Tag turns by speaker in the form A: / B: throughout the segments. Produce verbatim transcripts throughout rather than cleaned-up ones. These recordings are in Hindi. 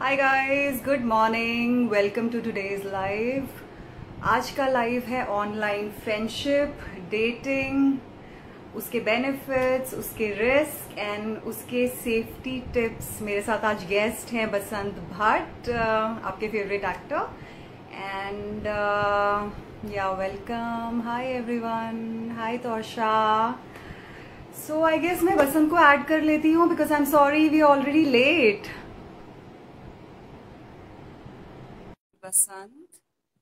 A: Hi guys, good morning. Welcome to today's live. आज का लाइव है ऑनलाइन फ्रेंडशिप, डेटिंग, उसके बेनिफिट्स, उसके रिस्क एंड उसके सेफ्टी टिप्स। मेरे साथ आज गेस्ट हैं बसंत भट्ट, आपके फेवरेट एक्टर। एंड या welcome. Hi everyone. Hi Tosha. So I guess मैं बसंत को ऐड कर लेती हूँ because I am sorry we already late. Basant,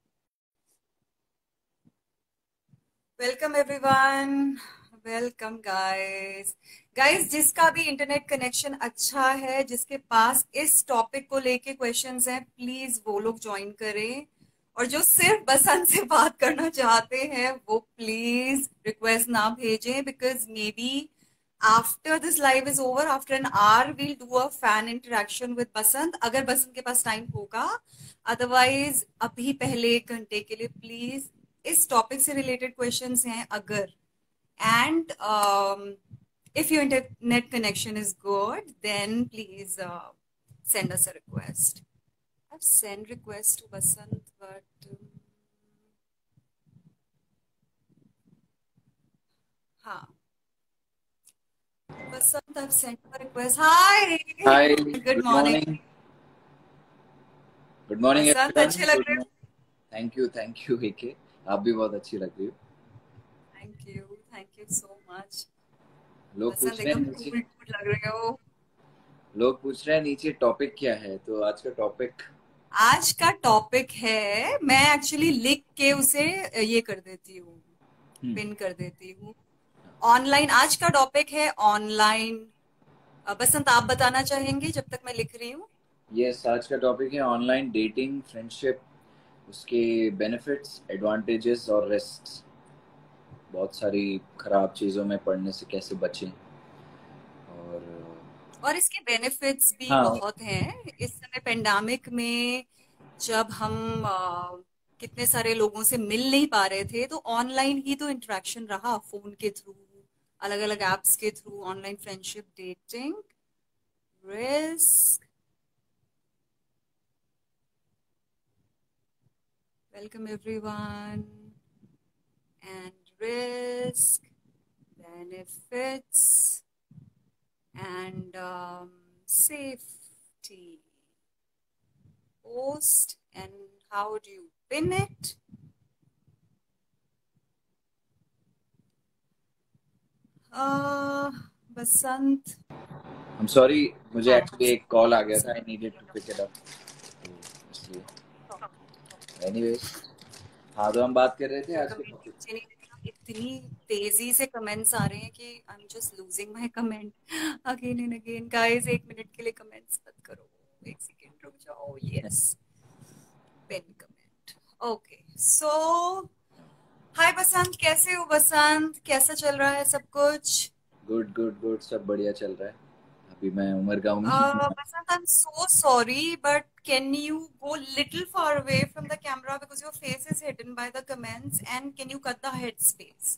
A: welcome everyone. Welcome guys. Guys, जिसका भी इंटरनेट कनेक्शन अच्छा है, जिसके पास इस टॉपिक को लेके क्वेश्चंस हैं, प्लीज वो लोग ज्वाइन करें। और जो सिर्फ बसंत से बात करना चाहते हैं वो प्लीज रिक्वेस्ट ना भेजें, because maybe after this live is over, after an hour we'll do a fan interaction with Basant, अगर बसंत के पास टाइम होगा। अदरवाइज अभी पहले एक घंटे के लिए प्लीज इस टॉपिक से रिलेटेड क्वेश्चंस हैं अगर, and if your internet connection is good then please send us a request. I've sent request to Basant, but um, हाँ, Basant, I've sent a request. Hi,
B: hi,
A: good
B: good
A: morning.
B: Morning. Good morning
A: Basant
B: everyone.
A: अच्छे लग
B: गुड
A: रहे हो।
B: Morning. Thank you thank you AK. आप भी बहुत अच्छी लग रही हो।
A: Thank you, thank you so much.
B: लोग
A: बसंत
B: पूछ रहे
A: एकदम
B: हैं नीचे
A: कूल कूल लग रहे हो।
B: लोग पूछ रहे हैं नीचे टॉपिक क्या है, तो आज का टॉपिक।
A: आज का टॉपिक है, मैं एक्चुअली लिख के उसे ये कर देती हूँ,
B: हम्म।
A: पिन कर देती हूँ। ऑनलाइन, आज का टॉपिक है ऑनलाइन। बसंत, आप बताना चाहेंगे जब तक मैं लिख रही हूँ।
B: यस, आज का टॉपिक है ऑनलाइन डेटिंग, फ्रेंडशिप, उसके बेनिफिट्स, एडवांटेजेस और रिस्क्स। बहुत सारी खराब चीज़ों में पड़ने से कैसे बचें। और
A: और इसके बेनिफिट्स भी
B: हाँ।
A: बहुत हैं। इस समय पेंडेमिक में जब हम अ, कितने सारे लोगों से मिल नहीं पा रहे थे, तो ऑनलाइन ही तो इंटरेक्शन रहा, फोन के थ्रू, अलग अलग एप्स के through, online friendship, dating, risk. Welcome everyone. And risk, benefits, and um, safety. Post, and how do you pin it? Uh, Basant.
B: I am sorry, मुझे
A: हाँ,
B: एक्चुअली एक कॉल आ गया था, I needed to pick it up, तो इसलिए। एनीवेज, हाँ, तो हम बात कर रहे थे
A: मेरा
B: आज के
A: कमेंट
B: टॉपिक।
A: नीचे नहीं दिख रहा। इतनी तेजी से कमेंट्स आ रहे हैं कि I am just losing my comment again and again. Guys, एक मिनट के लिए कमेंट्स मत करो, एक सेकेंड रुक जाओ। Yes, pin comment. Okay, so hi Basant, कैसे हो बसंत? कैसा चल रहा है सब कुछ?
B: गुड गुड गुड, सब बढ़िया चल रहा है। अभी मैं उमर गांव में ही
A: Uh,
B: हूँ।
A: Basant, I'm so sorry, but can you go little far away from the camera because your face is hidden by the comments, and can you cut the headspace?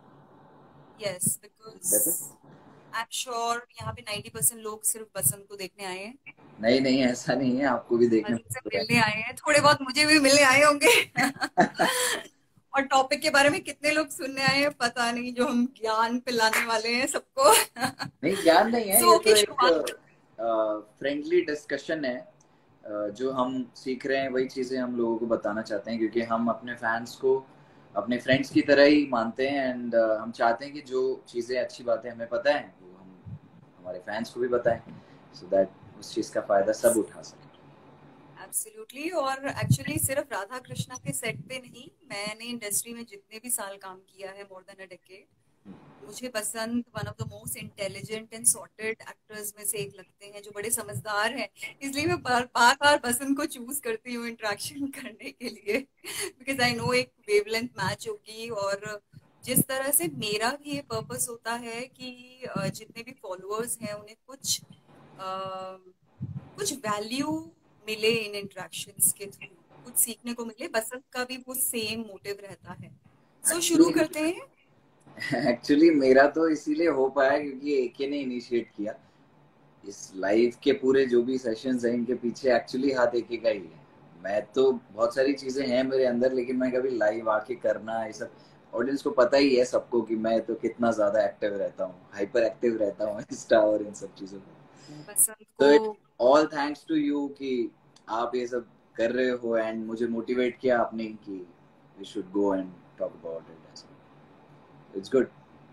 A: Yes,
B: better.
A: because I'm sure यहाँ पे ninety percent लोग सिर्फ बसंत को देखने आए हैं,
B: नहीं नहीं, ऐसा नहीं है, आपको भी देखने
A: बसंत से
B: मिल रहा
A: मिलने आए हैं, थोड़े बहुत मुझे भी मिलने आए होंगे।
B: है।
A: और टॉपिक के बारे में कितने लोग सुनने आए हैं पता नहीं, जो हम ज्ञान पिलाने वाले हैं सबको।
B: नहीं, ज्ञान नहीं है,
A: सो
B: ये तो
A: ओके,
B: एक
A: शुरुआत।
B: फ्रेंडली डिस्कशन है। अ, जो हम सीख रहे हैं वही चीज़ें हम लोगों को बताना चाहते हैं, क्योंकि हम अपने फैंस को अपने फ्रेंड्स की तरह ही मानते हैं। एंड हम चाहते हैं कि जो चीज़ें अच्छी बातें हमें पता है वो हम हमारे फैंस को भी बताएं, सो दैट उस चीज़ का फ़ायदा सब उठा सकें।
A: एब्सोल्युटली। और एक्चुअली सिर्फ राधा कृष्णा के सेट पे नहीं, मैंने इंडस्ट्री में जितने भी साल काम किया है, मोर देन अ डेकेड, मुझे Basant one of the most intelligent and sorted actors में से एक लगते हैं, जो बड़े समझदार हैं। इसलिए मैं बार बार, बार बसंत को चूज करती हूँ इंटरेक्शन करने के लिए, बिकॉज आई नो एक वेवलेंथ मैच होगी। और जिस तरह से मेरा भी ये पर्पस होता है कि अ, जितने भी फॉलोअर्स हैं उन्हें कुछ अ, कुछ वैल्यू मिले इन इंटरेक्शंस के थ्रू, कुछ सीखने को मिले, बसंत का भी वो सेम मोटिव रहता है। सो so, शुरू
B: एक्चुअली
A: करते हैं।
B: एक्चुअली मेरा तो इसीलिए हो पाया क्योंकि एके ने इनिशिएट किया। इस लाइफ के पूरे जो भी सेशंस हैं इनके पीछे एक्चुअली हाथ एक ही का ही है। मैं तो बहुत सारी चीजें हैं मेरे अंदर, लेकिन मैं कभी लाइव आके करना ये सब, ऑडियंस को पता ही है सबको कि मैं तो कितना ज्यादा एक्टिव रहता हूँ, हाइपर एक्टिव रहता हूँ इंस्टा और इन सब चीजों पे।
A: बसंत
B: तो
A: को।
B: It all thanks to you कि आप ये सब कर रहे हो एंड मुझे मोटिवेट किया आपने कि we should go and talk about it. It's good.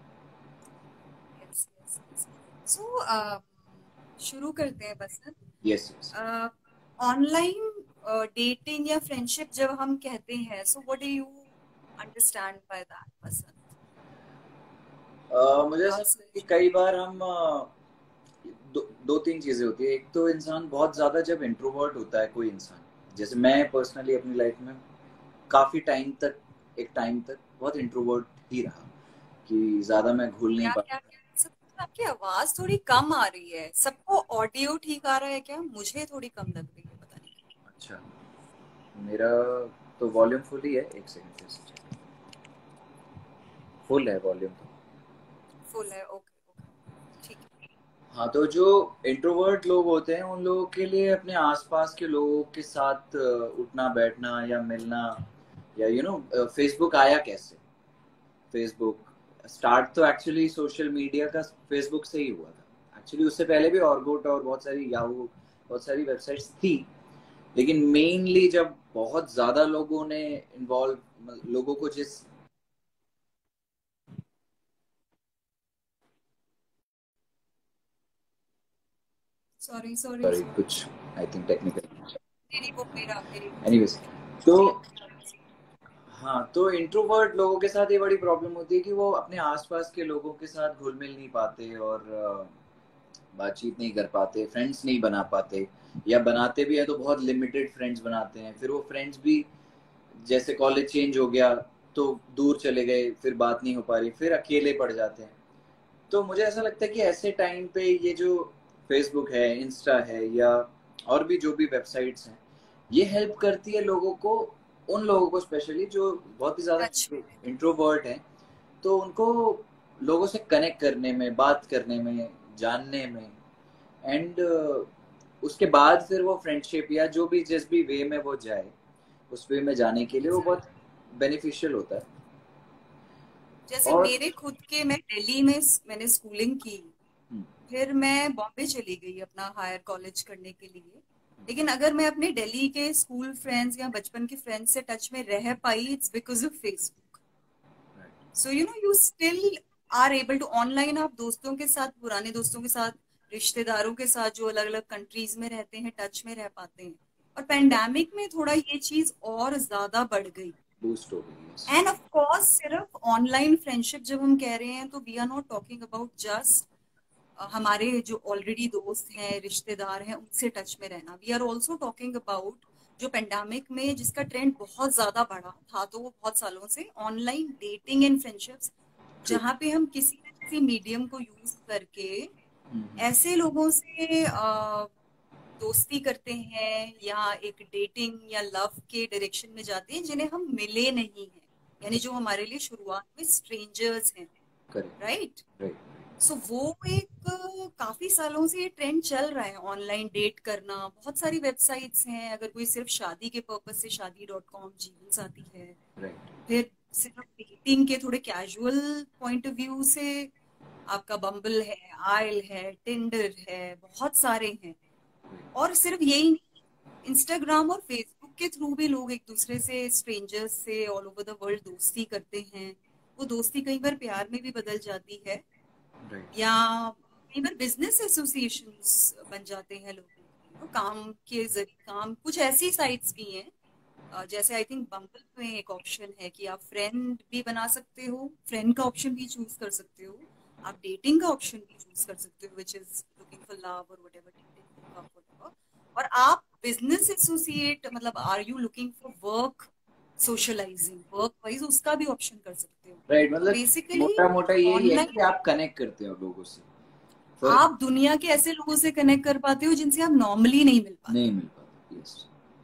A: Yes yes yes. So शुरू करते हैं Basant.
B: Yes yes.
A: Online dating या फ्रेंडशिप जब हम कहते हैं, so what do you understand by that Basant?
B: मुझे ऐसा
A: आप
B: लगता है कि
A: सजेशन।
B: कई बार हम uh, दो, दो तीन चीजें होती है। एक तो इंसान बहुत ज्यादा जब इंट्रोवर्ट होता है कोई इंसान, जैसे मैं पर्सनली अपनी लाइफ में काफी टाइम तक, एक टाइम तक बहुत इंट्रोवर्ट ही रहा कि ज्यादा मैं घुल नहीं
A: क्या क्या
B: पाता।
A: क्या सब? आपकी आवाज थोड़ी कम आ रही है। सबको ऑडियो ठीक आ रहा है क्या? मुझे थोड़ी कम लग रही है, पता नहीं क्यों।
B: अच्छा, मेरा तो वॉल्यूम फुल ही है, एक सेकंड, फुल है वॉल्यूम तो।
A: फुल है, ओके ओके, ठीक है।
B: हाँ, तो जो इंट्रोवर्ट लोग होते हैं उन लोगों के लिए अपने आसपास के लोगों के साथ अ, उठना बैठना या मिलना, या यू नो फेसबुक आया कैसे? फेसबुक स्टार्ट तो एक्चुअली सोशल मीडिया का फेसबुक से ही हुआ था। एक्चुअली उससे पहले भी ऑर्गुट और बहुत सारी याहू, बहुत सारी वेबसाइट्स थी, लेकिन मेनली जब बहुत ज्यादा लोगों ने इन्वॉल्व, लोगों को जिस,
A: सॉरी सॉरी
B: सॉरी
A: सॉरी।
B: कुछ आई थिंक टेक्निकल।
A: नहीं नहीं, वो मेरा मेरी
B: एनीवेज,
A: मेरी आवाज
B: तो
A: ठीक नहीं आ रही थी।
B: हाँ, तो इंट्रोवर्ट लोगों के साथ ये बड़ी प्रॉब्लम होती है कि वो अपने आसपास के लोगों के साथ घुल मिल नहीं पाते और अ, बातचीत नहीं कर पाते, फ्रेंड्स नहीं बना पाते, या बनाते भी है तो बहुत लिमिटेड फ्रेंड्स बनाते हैं। फिर वो फ्रेंड्स भी जैसे कॉलेज चेंज हो गया तो दूर चले गए, फिर बात नहीं हो पा रही, फिर अकेले पड़ जाते हैं। तो मुझे ऐसा लगता है कि ऐसे टाइम पे ये जो फेसबुक है, इंस्टा है, या और भी जो भी वेबसाइट्स हैं, ये हेल्प करती है लोगों को, उन लोगों को स्पेशली जो बहुत ही ज्यादा
A: टच में रहते
B: इंट्रोवर्ट हैं, तो उनको लोगों से कनेक्ट करने में, बात करने में, जानने में, एंड उसके बाद फिर वो फ्रेंडशिप या जो भी जिस भी वे में वो जाए, उस वे में जाने के
A: हैं।
B: लिए वो बहुत
A: एग्जैक्टली।
B: बेनिफिशियल होता है।
A: जैसे
B: और
A: मेरे खुद के, मैं दिल्ली में मैंने स्कूलिंग की,
B: हम्म,
A: फिर मैं बॉम्बे चली गई अपना हायर कॉलेज करने के लिए। लेकिन अगर मैं अपने दिल्ली के स्कूल फ्रेंड्स या बचपन के फ्रेंड्स से टच में रह पाई, it's because of Facebook. So you know you still are able to online, आप दोस्तों के साथ, पुराने दोस्तों के साथ, रिश्तेदारों के साथ जो अलग अलग कंट्रीज में रहते हैं, टच में रह पाते हैं। और पेंडेमिक में थोड़ा ये चीज और ज्यादा बढ़ गई।
B: बूस्ट हो गई है।
A: एंड ऑफ कोर्स सिर्फ ऑनलाइन फ्रेंडशिप जब हम कह रहे हैं, तो we are not talking about just हमारे जो ऑलरेडी दोस्त हैं, रिश्तेदार हैं, उनसे टच में रहना। We are also talking about जो पेंडेमिक में जिसका ट्रेंड बहुत ज्यादा बढ़ा था, तो वो बहुत सालों से online dating and friendships,
B: true.
A: जहाँ पे हम किसी न किसी मीडियम को यूज करके ऐसे लोगों से अ, दोस्ती करते हैं या एक डेटिंग या लव के डायरेक्शन में जाते हैं, जिन्हें हम मिले नहीं हैं, यानी जो हमारे लिए शुरुआत में स्ट्रेंजर्स हैं। राइट।
B: Correct, right.
A: सो वो एक अ, काफी सालों से ये ट्रेंड चल रहा है, ऑनलाइन डेट करना। बहुत सारी वेबसाइट्स हैं। अगर कोई सिर्फ शादी के पर्पज से शादी डॉट कॉम, जीवंस आती है।
B: राइट।
A: फिर सिर्फ डेटिंग के थोड़े कैजुअल पॉइंट ऑफ व्यू से आपका बम्बल है, आयल है, टिंडर है, बहुत सारे हैं। और सिर्फ यही नहीं, इंस्टाग्राम और फेसबुक के थ्रू भी लोग एक दूसरे से, स्ट्रेंजर्स से ऑल ओवर द वर्ल्ड दोस्ती करते हैं। वो दोस्ती कई बार प्यार में भी बदल जाती है,
B: राइट।
A: या कई बार बिजनेस एसोसिएशंस बन जाते हैं लोगों के, you know, काम के जरिए। काम कुछ ऐसी साइट्स भी हैं, अ, जैसे आई थिंक बम्बल में एक ऑप्शन है कि आप फ्रेंड भी बना सकते हो, फ्रेंड का ऑप्शन भी चूज कर सकते हो, आप डेटिंग का ऑप्शन भी चूज कर सकते हो, which is looking for love और व्हाटएवर, डेटिंग हुकअप व्हाटएवर। और आप बिजनेस एसोसिएट, मतलब are you looking for work socialising, work wise, उसका भी ऑप्शन कर सकते हो।
B: राइट,
A: तो
B: मतलब
A: बेसिकली
B: मोटा मोटा यही है कि
A: ऑनलाइन
B: आप कनेक्ट करते हो लोगों से, फर्क
A: आप दुनिया के ऐसे लोगों से कनेक्ट कर पाते हो जिनसे आप नॉर्मली नहीं मिल
B: नहीं
A: पाते।
B: मिल पाता। यस।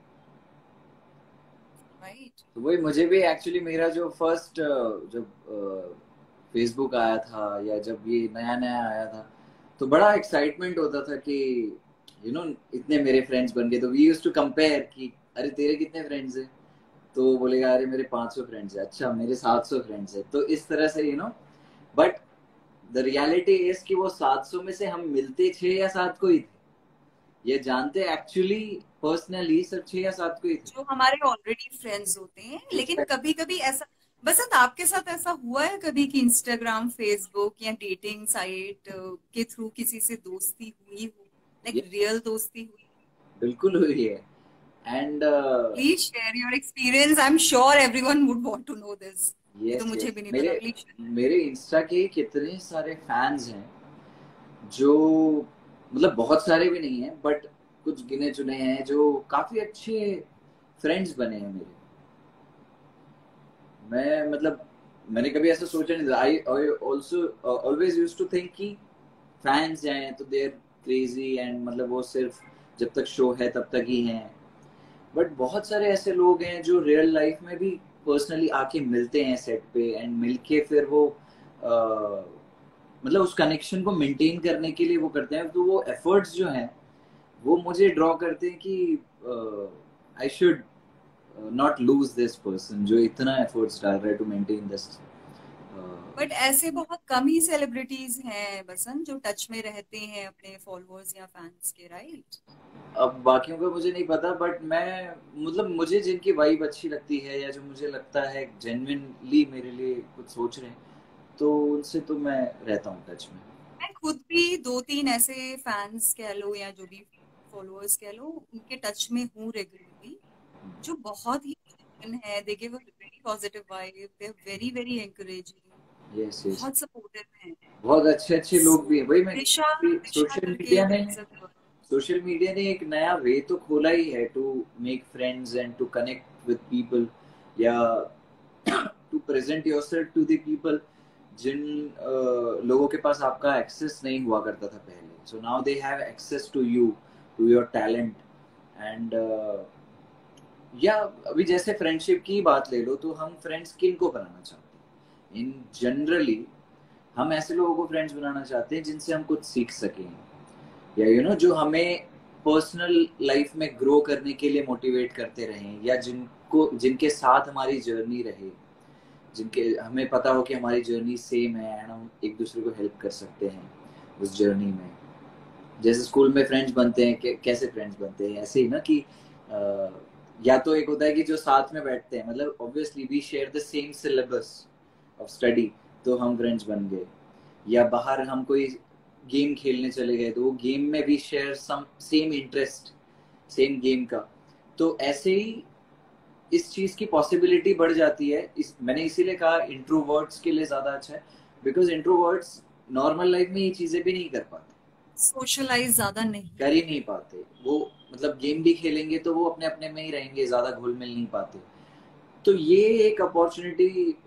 A: राइट।
B: तो वही मुझे भी एक्चुअली, मेरा जो फर्स्ट जब फेसबुक आया था या जब ये नया नया आया था, तो बड़ा एक्साइटमेंट होता था कि यू नो इतने मेरे फ्रेंड्स बन गए, तो वी यूज्ड टू कंपेयर कि अरे तेरे कितने फ्रेंड्स हैं, तो वो बोलेगा अरे मेरे पाँच सौ फ्रेंड्स है, अच्छा मेरे सात सौ फ्रेंड्स है, तो इस तरह से you know. But the reality is कि वो सात सौ में से हम मिलते छह या सात को ही थे, ये जानते एक्चुअली पर्सनली सिर्फ छह या सात को ही थे।
A: जो हमारे ऑलरेडी फ्रेंड्स होते हैं, लेकिन कभी कभी ऐसा, बसंत आपके साथ ऐसा हुआ है कभी कि इंस्टाग्राम, फेसबुक या डेटिंग साइट के थ्रू किसी से दोस्ती हुई हो, लाइक
B: ये
A: रियल दोस्ती हुई?
B: बिल्कुल हुई है। And
A: please share your experience, I am sure everyone would want to know this. ये तो
B: यस
A: मुझे
B: यस,
A: भी नहीं पता,
B: मेरे
A: प्लीज शेयर।
B: मेरे इंस्टा के कितने सारे फैंस हैं जो, मतलब बहुत सारे भी नहीं है बट कुछ गिने चुने हैं जो काफी अच्छे फ्रेंड्स बने हैं मेरे। मैं मतलब मैंने कभी ऐसा सोचा नहीं था। I also always used to think कि फैंस हैं तो दे आर क्रेजी एंड मतलब वो सिर्फ जब तक शो है तब तक ही हैं। बट बहुत सारे ऐसे लोग हैं जो रियल लाइफ में भी पर्सनली आके मिलते हैं सेट पे, एंड मिलके फिर वो uh, मतलब उस कनेक्शन को मेंटेन करने के लिए वो करते हैं, तो वो एफर्ट्स जो हैं वो मुझे ड्रॉ करते हैं कि I should not lose this person जो इतना एफर्ट्स डाल रहा है टू मेंटेन दिस।
A: बट ऐसे बहुत कम ही सेलिब्रिटीज हैं बसंत जो टच में रहते हैं अपने फॉलोअर्स या फैंस के, राइट?
B: अब बाकियों का मुझे नहीं पता, बट मैं मतलब मुझे जिनकी वाइब अच्छी लगती है या जो मुझे लगता है जेन्युइनली मेरे लिए कुछ सोच रहे हैं, तो उनसे तो मैं रहता हूँ टच में।
A: मैं खुद भी दो तीन ऐसे फैंस कह लो या जो भी फॉलोअर्स कह लो, उनके टच में हूँ रेगुलरली, जो बहुत ही genuine है। They give a very positive vibe, they are very very encouraging,
B: yes yes,
A: बहुत सपोर्टिव हैं।
B: बहुत अच्छे अच्छे लोग भी हैं। वही मैं
A: दिशा दिशा
B: सोशल
A: करके
B: मीडिया ने
A: there is a girl।
B: Social media ने एक नया वे तो खोला ही है to make friends and to connect with people, या to present yourself to the people जिन uh, लोगों के पास आपका एक्सेस नहीं हुआ करता था पहले। So now they have access to you, to your talent. And या अभी जैसे फ्रेंडशिप की बात ले लो, तो हम फ्रेंड्स किन को बनाना चाहते हैं इन जनरली? हम ऐसे लोगों को फ्रेंड्स बनाना चाहते हैं जिनसे हम कुछ सीख सकें, या यू you नो know, जो हमें पर्सनल लाइफ में ग्रो करने के लिए मोटिवेट करते रहें, या जिनको जिनके साथ हमारी जर्नी रहे, जिनके हमें पता हो कि हमारी जर्नी सेम है एंड हम एक दूसरे को हेल्प कर सकते हैं उस जर्नी में। जैसे स्कूल में फ्रेंड्स बनते हैं, कैसे फ्रेंड्स बनते हैं ऐसे ही ना कि आ, या तो एक होता है कि जो साथ में बैठते हैं, मतलब obviously we share the same syllabus of study, तो हम फ्रेंड्स बन गए। या बाहर हम कोई गेम खेलने चले गए, तो वो गेम में भी share some same interest same game का, तो ऐसे ही इस चीज की पॉसिबिलिटी बढ़ जाती है। इस मैंने इसीलिए कहा इंट्रोवर्ट्स के लिए ज्यादा अच्छा है, बिकॉज इंट्रोवर्ट्स नॉर्मल लाइफ में ये चीजें भी नहीं कर पाते,
A: सोशलाइज ज्यादा नहीं
B: कर ही
A: करते।
B: नहीं पाते। वो मतलब गेम भी खेलेंगे तो वो अपने अपने में ही रहेंगे, ज्यादा घुल मिल नहीं पाते। तो ये एक अपॉर्चुनिटी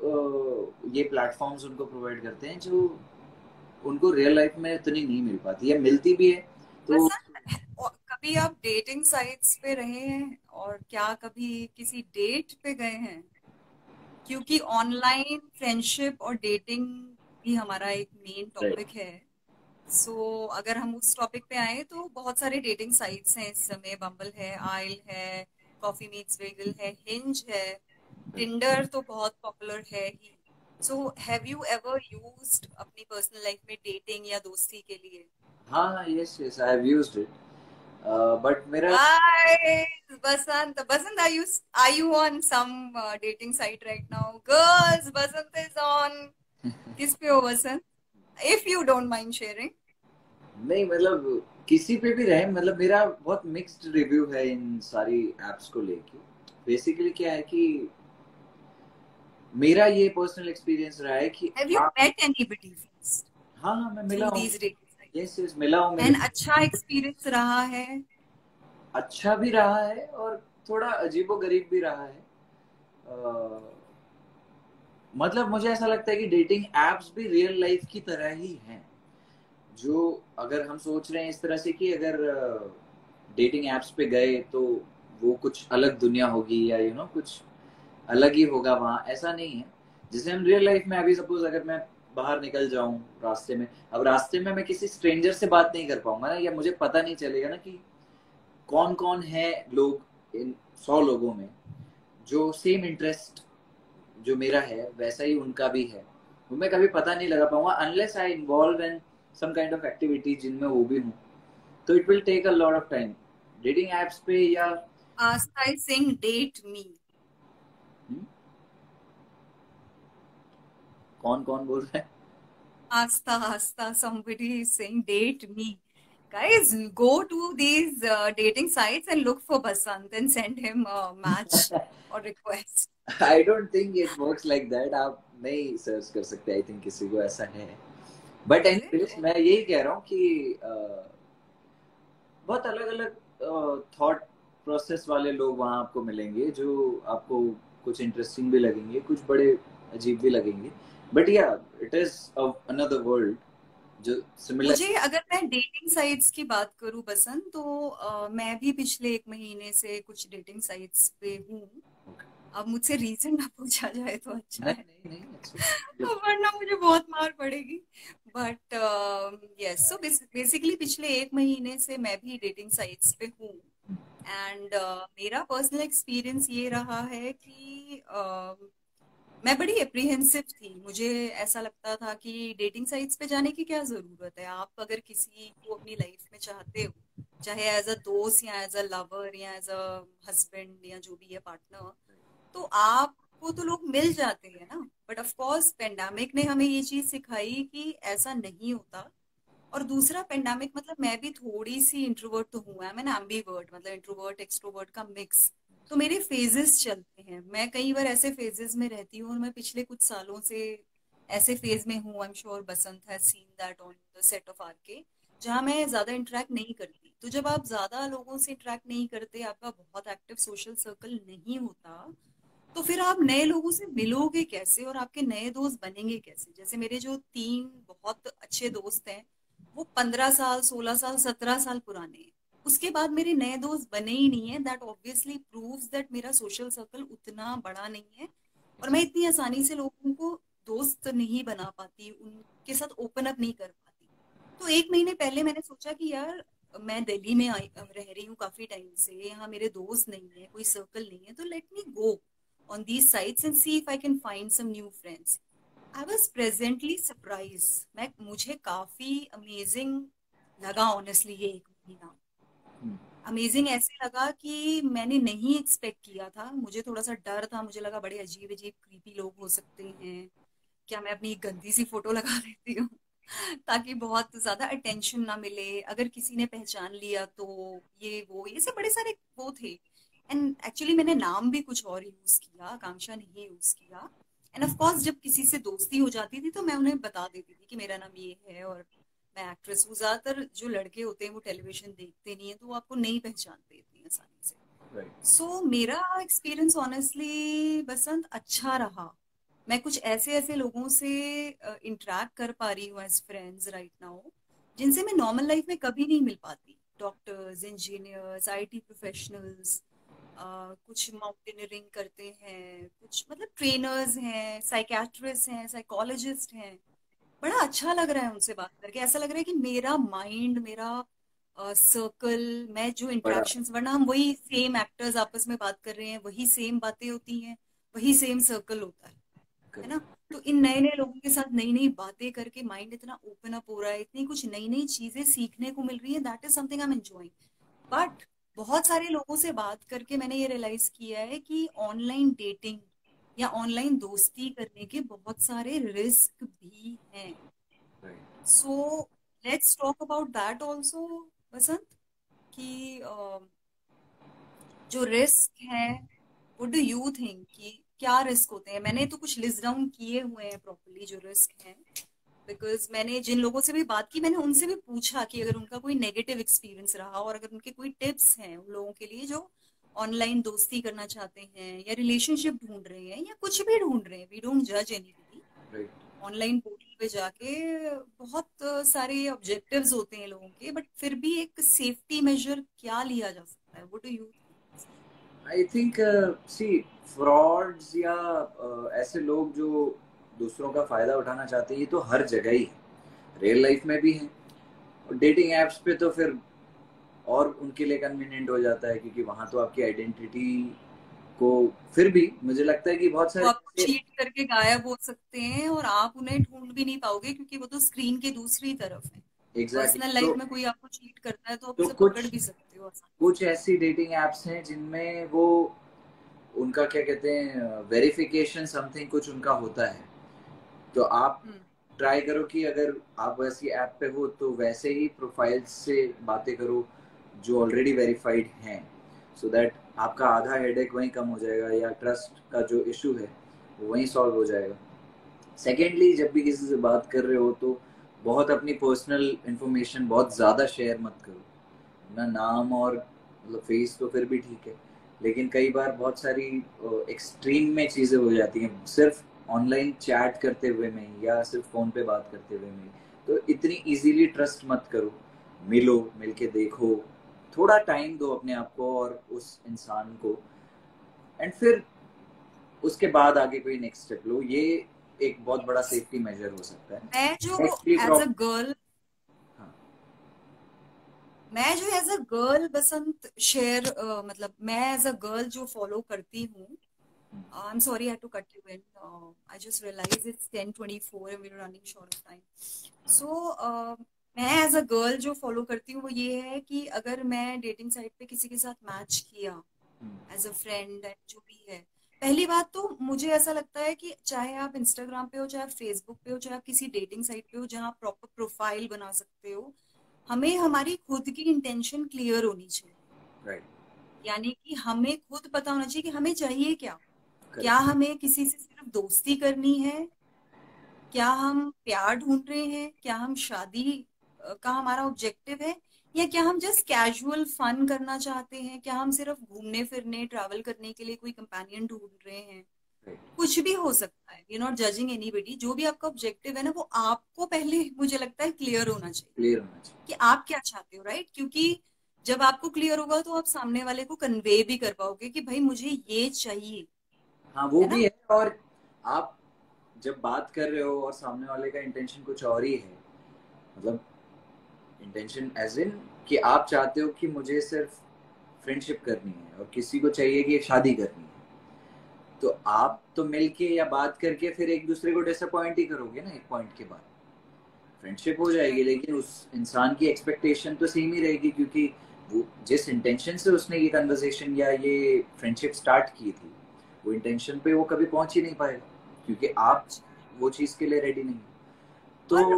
B: ये प्लेटफॉर्म्स उनको प्रोवाइड करते हैं जो उनको रियल लाइफ में इतनी नहीं मिल पाती, या मिलती भी है तो।
A: बस और कभी आप डेटिंग साइट्स पे रहे हैं, और क्या कभी किसी डेट पे गए हैं? क्योंकि ऑनलाइन फ्रेंडशिप और डेटिंग भी हमारा एक मेन टॉपिक है। सो so, अगर हम उस टॉपिक पे आए तो बहुत सारे डेटिंग साइट्स हैं इस समय। बम्बल है, आइल है, कॉफी मीट्स वेगल है, हिंज है, टिंडर तो बहुत पॉपुलर है ही। So have you ever used अपनी पर्सनल लाइफ में डेटिंग या दोस्ती के लिए?
B: हाँ, yes yes, I have used it, but मेरा
A: Guys, Basant, Basant, are you are you on some uh, dating site right now? Girls, Basant is on. किस पे हो Basant? If you don't mind sharing.
B: नहीं मतलब किसी पे भी रहे, मतलब मेरा बहुत मिक्स्ड रिव्यू है इन सारी एप्स को लेके। बेसिकली क्या है कि मेरा ये पर्सनल एक्सपीरियंस रहा है कि
A: Have you
B: आप,
A: met anybody first
B: हाँ हाँ मैं मिला
A: through
B: हूँ।
A: these dating sites?
B: Yes yes, मिला हूँ मेरे।
A: And अच्छा एक्सपीरियंस रहा है?
B: अच्छा भी रहा है और थोड़ा अजीबोगरीब भी रहा है। uh, मतलब मुझे ऐसा लगता है कि डेटिंग एप्स भी रियल लाइफ की तरह ही हैं। जो अगर हम सोच रहे हैं इस तरह से कि अगर डेटिंग एप्स पे गए तो वो कुछ अलग दुनिया होगी, या यू नो कुछ अलग ही होगा वहाँ, ऐसा नहीं है। जैसे हम रियल लाइफ में अभी सपोज अगर मैं बाहर निकल जाऊं रास्ते में, अब रास्ते में मैं किसी स्ट्रेंजर से बात नहीं कर पाऊंगा ना, या मुझे पता नहीं चलेगा ना कि कौन कौन है लोग इन सौ लोगों में जो सेम इंटरेस्ट जो मेरा है वैसा ही उनका भी है, वो मैं कभी पता नहीं लगा पाऊंगा unless I involve in some kind of activity जिनमें वो भी हूँ, तो it will take a lot of time dating apps पे या
A: Aastha is saying date me.
B: हुँ? कौन कौन बोल रहा है?
A: Aastha, Aastha, somebody is saying date me. Guys, go to these uh, dating sites and look for Basant and send him a match or request.
B: I don't think it works like that, आप नहीं सर्च कर सकते आई थिंक किसी को ऐसा है, बट
A: Is it?
B: एनीवेज मैं यही कह रहा हूँ कि uh, बहुत अलग अलग थॉट प्रोसेस वाले लोग वहाँ आपको मिलेंगे जो आपको कुछ इंटरेस्टिंग भी लगेंगे, कुछ बड़े अजीब भी लगेंगे, बट या इट इज अनदर वर्ल्ड जो सिमिलर।
A: मुझे अगर मैं डेटिंग साइट्स की बात करूं बसंत, तो अ, मैं भी पिछले एक महीने से कुछ डेटिंग साइट्स पे हूँ। अब मुझसे रीजन ना पूछा जाए तो अच्छा
B: नहीं
A: है।
B: नहीं नहीं अच्छा।
A: वरना मुझे बहुत मार पड़ेगी। बट यस, सो बेसिकली पिछले एक महीने से मैं भी डेटिंग साइट्स पे हूँ। एंड मेरा पर्सनल एक्सपीरियंस ये रहा है कि uh, मैं बड़ी एप्रीहेंसिव थी। मुझे ऐसा लगता था कि डेटिंग साइट्स पे जाने की क्या जरूरत है। आप अगर किसी को अपनी लाइफ में चाहते हो, चाहे एज अ दोस्त या एज अ लवर या एज अ हस्बैंड या जो भी है पार्टनर, तो आपको तो लोग मिल जाते हैं ना। बट ऑफ कोर्स पेंडेमिक ने हमें ये चीज सिखाई कि ऐसा नहीं होता। और दूसरा, पेंडेमिक मतलब मैं भी थोड़ी सी इंट्रोवर्ट तो हूँ, आई एम एन एम्बीवर्ट, मतलब इंट्रोवर्ट एक्सट्रोवर्ट का मिक्स। तो मेरे फेजेस चलते हैं, मैं कई बार ऐसे फेजेस में रहती हूँ, और मैं पिछले कुछ सालों से ऐसे फेज में हूँ। I am sure Basant has seen that on the set of R K, जहाँ मैं ज्यादा इंटरेक्ट नहीं करती। तो जब आप ज्यादा लोगों से इंटरेक्ट नहीं करते, आपका बहुत एक्टिव सोशल सर्कल नहीं होता, तो फिर आप नए लोगों से मिलोगे कैसे और आपके नए दोस्त बनेंगे कैसे। जैसे मेरे जो तीन बहुत अच्छे दोस्त हैं, वो पंद्रह साल, सोलह साल, सत्रह साल पुराने हैं। उसके बाद मेरे नए दोस्त बने ही नहीं है। दैट ऑब्वियसली प्रूव्स दैट मेरा सोशल सर्कल उतना बड़ा नहीं है, और मैं इतनी आसानी से लोगों को दोस्त नहीं बना पाती, उनके साथ ओपन अप नहीं कर पाती। तो एक महीने पहले मैंने सोचा कि यार, मैं दिल्ली में आई रह रही हूँ काफी टाइम से, यहाँ मेरे दोस्त नहीं है, कोई सर्कल नहीं है, तो let me go on these sites and see if I can find some new friends. I was pleasantly surprised. मैं मुझे काफी अमेजिंग लगा ऑनेस्टली ये एक महीना। अमेजिंग ऐसे लगा कि मैंने नहीं एक्सपेक्ट किया था। मुझे थोड़ा सा डर था, मुझे लगा बड़े अजीब अजीब क्रीपी लोग हो सकते हैं, क्या मैं अपनी गंदी सी फोटो लगा देती हूँ ताकि बहुत ज्यादा अटेंशन ना मिले, अगर किसी ने पहचान लिया तो ये वो ये सब बड़े सारे वो थे। एंड एक्चुअली मैंने नाम भी कुछ और यूज किया, आकांक्षा नहीं यूज किया। एंड ऑफ कोर्स जब किसी से दोस्ती हो जाती थी तो मैं उन्हें बता देती थी कि मेरा नाम ये है और मैं एक्ट्रेस हूँ। ज्यादातर जो लड़के होते हैं वो टेलीविजन देखते नहीं है, तो वो आपको नहीं पहचानते इतनी आसानी से। सो so, मेरा एक्सपीरियंस ऑनेस्टली बसंत अच्छा रहा। मैं कुछ ऐसे ऐसे लोगों से इंटरेक्ट कर पा रही हूँ एज फ्रेंड्स राइट नाउ, जिनसे मैं नॉर्मल लाइफ में कभी नहीं मिल पाती। डॉक्टर्स, इंजीनियर्स, आईटी प्रोफेशनल्स, कुछ माउंटेनियरिंग करते हैं, कुछ मतलब ट्रेनर्स हैं, साइकेट्रिस्ट हैं, साइकोलॉजिस्ट हैं। बड़ा अच्छा लग रहा है उनसे बात करके। ऐसा लग रहा है कि मेरा माइंड, मेरा सर्कल, मैं जो
B: बड़ा
A: इंटरेक्शंस, वरना हम वही सेम एक्टर्स आपस में बात कर रहे हैं, वही सेम बातें होती हैं, वही सेम सर्कल होता है है ना। तो इन नए नए लोगों के साथ नई नई बातें करके माइंड इतना ओपन अप हो रहा है, इतनी कुछ नई नई चीजें सीखने को मिल रही है। That is something I am enjoying. But बहुत सारे लोगों से बात करके मैंने ये रियलाइज किया है कि ऑनलाइन डेटिंग या ऑनलाइन दोस्ती करने के बहुत सारे रिस्क भी हैं। So let's talk about that also Basant, कि अ, जो रिस्क है, व्हाट डू यू थिंक कि क्या रिस्क होते हैं। मैंने तो कुछ लिस्ट डाउन किए हुए हैं प्रॉपर्ली जो रिस्क हैं, बिकॉज मैंने जिन लोगों से भी बात की, मैंने उनसे भी पूछा कि अगर उनका कोई नेगेटिव एक्सपीरियंस रहा और अगर उनके कोई टिप्स हैं उन लोगों के लिए जो ऑनलाइन दोस्ती करना चाहते हैं या रिलेशनशिप ढूंढ रहे हैं या कुछ भी ढूंढ रहे हैं। वी डोंट जज एनीबॉडी। ऑनलाइन पोर्टल पे जाके बहुत सारे ऑब्जेक्टिव्स होते हैं लोगों के, बट फिर भी एक सेफ्टी मेजर क्या लिया जा सकता है। What do you think?
B: I think see frauds या uh, ऐसे लोग जो दूसरों का फायदा उठाना चाहते हैं, ये तो हर जगह ही है, रियल लाइफ में भी है, और डेटिंग एप्स पे तो फिर और उनके लिए कन्वीनियंट हो जाता है, क्योंकि वहां तो आपकी आइडेंटिटी को, फिर भी मुझे लगता है कि बहुत
A: वो
B: सारे
A: आपको
B: ऐसे,
A: चीट करके गायब हो सकते हैं और आप उन्हें ढूंढ भी नहीं पाओगे, क्योंकि वो तो स्क्रीन के दूसरी तरफ है।
B: एग्जैक्टली
A: पर्सनल
B: तो
A: लाइफ में कोई आपको चीट करता है तो आप
B: तो
A: उसे पकड़
B: कुछ
A: भी सकते हो आसानी
B: कुछ ऐसी डेटिंग एप्स हैं जिनमें वो, उनका क्या कहते हैं, वेरिफिकेशन समथिंग कुछ उनका होता है, तो आप
A: से। हम्म।
B: ट्राई करो कि अगर आप वैसी ऐप पे हो तो वैसे ही प्रोफाइल से बातें करो जो ऑलरेडी वेरीफाइड हैं, सो दैट आपका आधा हेडेक वहीं कम हो जाएगा, या ट्रस्ट का जो इशू है वो वहीं सॉल्व हो जाएगा। सेकेंडली, जब भी किसी से बात कर रहे हो तो बहुत अपनी पर्सनल इंफॉर्मेशन बहुत ज़्यादा शेयर मत करो ना, नाम और मतलब फेस तो फिर भी ठीक है, लेकिन कई बार बहुत सारी एक्सट्रीम में चीज़ें हो जाती हैं सिर्फ ऑनलाइन चैट करते हुए में या सिर्फ फ़ोन पे बात करते हुए में, तो इतनी इजीली ट्रस्ट मत करो, मिलो, मिलके देखो, थोड़ा टाइम दो अपने आप को और उस इंसान को, एंड फिर उसके बाद आगे कोई नेक्स्ट स्टेप लो, ये एक बहुत बड़ा सेफ्टी मेजर हो सकता है।
A: मैं जो
B: nextly
A: as a
B: problem.
A: Girl
B: हाँ।
A: मैं जो as a girl Basant share, मतलब मैं एज अ गर्ल जो फॉलो करती हूँ, I am sorry I have to cut you in, I just realize it's ten twenty four and we are running short of time. So मैं एज अ गर्ल जो फॉलो करती हूँ वो ये है कि अगर मैं डेटिंग साइट पे किसी के साथ मैच किया एज अ फ्रेंड एंड जो भी है, पहली बात तो मुझे ऐसा लगता है कि चाहे आप इंस्टाग्राम पे हो, चाहे आप फेसबुक पे हो, चाहे आप किसी डेटिंग साइट पे हो जहाँ आप प्रॉपर प्रोफाइल बना सकते हो, हमें हमारी खुद की इंटेंशन क्लियर होनी चाहिए।
B: राइट।
A: यानी कि हमें खुद पता होना चाहिए कि हमें चाहिए क्या। क्या
B: करेक्ट।
A: हमें किसी से सिर्फ दोस्ती करनी है, क्या हम प्यार ढूंढ रहे हैं, क्या हम शादी अ, का हमारा ऑब्जेक्टिव है, या क्या हम जस्ट कैजुअल फन करना चाहते हैं, क्या हम सिर्फ घूमने फिरने ट्रैवल करने के लिए कोई कंपेनियन ढूंढ रहे हैं।
B: राइट।
A: कुछ भी हो सकता है, वी नॉट जजिंग एनीबडी। जो भी आपका ऑब्जेक्टिव है ना, वो आपको पहले मुझे लगता है क्लियर होना चाहिए
B: क्लियर होना चाहिए।
A: कि आप क्या चाहते हो, राइट? क्योंकि जब आपको क्लियर होगा तो आप सामने वाले को कन्वे भी कर पाओगे कि भाई मुझे ये चाहिए,
B: हाँ, वो
A: है
B: भी
A: ना?
B: है, और आप जब बात कर रहे हो और सामने वाले का इंटेंशन कुछ और ही है, मतलब इंटेंशन एज इन कि आप चाहते हो कि मुझे सिर्फ फ्रेंडशिप करनी है और किसी को चाहिए कि शादी करनी है, तो आप तो मिलके या बात करके फिर एक दूसरे को डिसअपॉइंट ही करोगे ना, एक पॉइंट के बाद फ्रेंडशिप हो जाएगी,
A: राइट।
B: लेकिन उस इंसान की एक्सपेक्टेशन तो सेम ही रहेगी, क्योंकि वो जिस इंटेंशन से उसने ये कन्वर्सेशन या ये फ्रेंडशिप स्टार्ट की थी, वो इंटेंशन पे वो कभी पहुंच ही नहीं पाएगा, क्योंकि आप वो चीज के लिए रेडी नहीं हो।
A: और
B: तो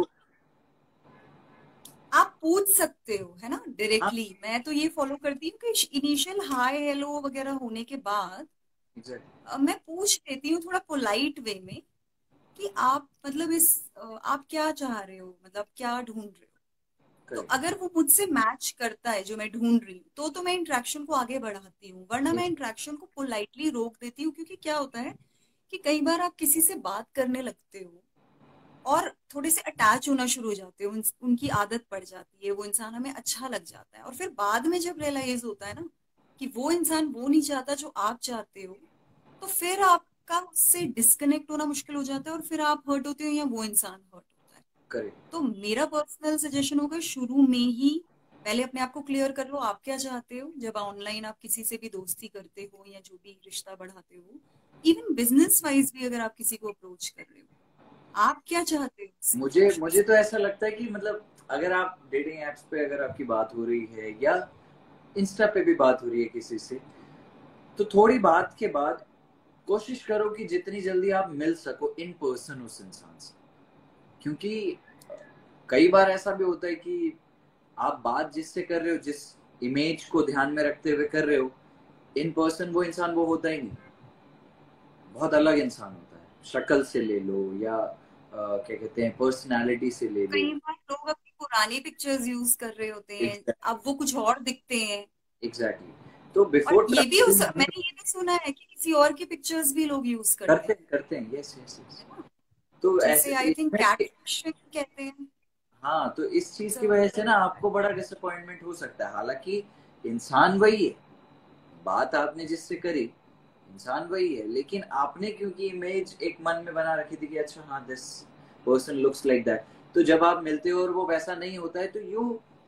A: आप पूछ सकते हो, है ना,
B: हाँ।
A: डायरेक्टली। मैं तो ये फॉलो करती हूँ कि इनिशियल हाय हेलो वगैरह होने के बाद
B: एग्जैक्टली।
A: अ, मैं पूछ लेती हूँ थोड़ा पोलाइट वे में कि आप मतलब इस अ, आप क्या चाह रहे हो, मतलब क्या ढूंढ रहे हो। तो
B: करेक्ट।
A: अगर वो मुझसे मैच करता है जो मैं ढूंढ रही हूँ, तो तो मैं इंटरेक्शन को आगे बढ़ाती हूँ, वरना मैं इंटरेक्शन को पोलाइटली रोक देती हूँ। क्योंकि क्या होता है कि कई बार आप किसी से बात करने लगते हो और थोड़े से अटैच होना शुरू हो जाते हो, उन, उनकी आदत पड़ जाती है, वो इंसान हमें अच्छा लग जाता है, और फिर बाद में जब रियलाइज होता है ना कि वो इंसान वो नहीं चाहता जो आप चाहते हो, तो फिर आपका उससे डिस्कनेक्ट होना मुश्किल हो जाता है और फिर आप हर्ट होते हो या वो इंसान हर्ट होता है।
B: करेक्ट।
A: तो मेरा पर्सनल सजेशन होगा, शुरू में ही पहले अपने आप को क्लियर कर लो आप क्या चाहते हो। जब ऑनलाइन आप किसी से भी दोस्ती करते हो या जो भी रिश्ता बढ़ाते हो, इवन बिजनेस वाइज भी अगर आप किसी को अप्रोच कर रहे हो, आप क्या चाहते हो उस
B: मुझे
A: इंटरेक्शन
B: मुझे
A: से।
B: तो ऐसा लगता है कि मतलब अगर आप डेटिंग एप्स पे अगर आपकी बात हो रही है या इंस्टा पे भी बात हो रही है किसी से, तो थोड़ी बात के बाद कोशिश करो कि जितनी जल्दी आप मिल सको इन पर्सन उस इंसान से, क्योंकि कई बार ऐसा भी होता है कि आप बात जिससे कर रहे हो, जिस इमेज को ध्यान में रखते हुए कर रहे हो, इन पर्सन वो इंसान वो होता ही नहीं, बहुत अलग इंसान होता है, शक्ल से ले लो या अ, क्या कहते हैं पर्सनालिटी से ले लो।
A: कई बार लोग अपनी पुरानी पिक्चर्स यूज कर रहे होते हैं,
B: एग्जैक्टली।
A: अब वो कुछ और दिखते हैं।
B: एग्जैक्टली। तो
A: और
B: बिफोर
A: ये भी हो सक,
B: ट्रस्टिंग,
A: मैंने ये भी सुना है कि किसी और की पिक्चर्स भी लोग यूज करते
B: करते
A: हैं,
B: हैं करते हैं, यस यस यस।
A: है ना?
B: तो
A: जिसे
B: ऐसे
A: आई थिंक
B: इसमें,
A: कैट फिशिंग कहते हैं।
B: हाँ, तो इस चीज की
A: So,
B: वजह से ना आपको बड़ा डिसअपॉइंटमेंट हो सकता है, हालांकि इंसान वही है, बात आपने जिससे करी इंसान वही है, लेकिन आपने क्योंकि इमेज एक मन में बना रखी थी कि अच्छा हाँ this person looks like that, तो जब आप मिलते हो और वो वैसा नहीं होता है तो यू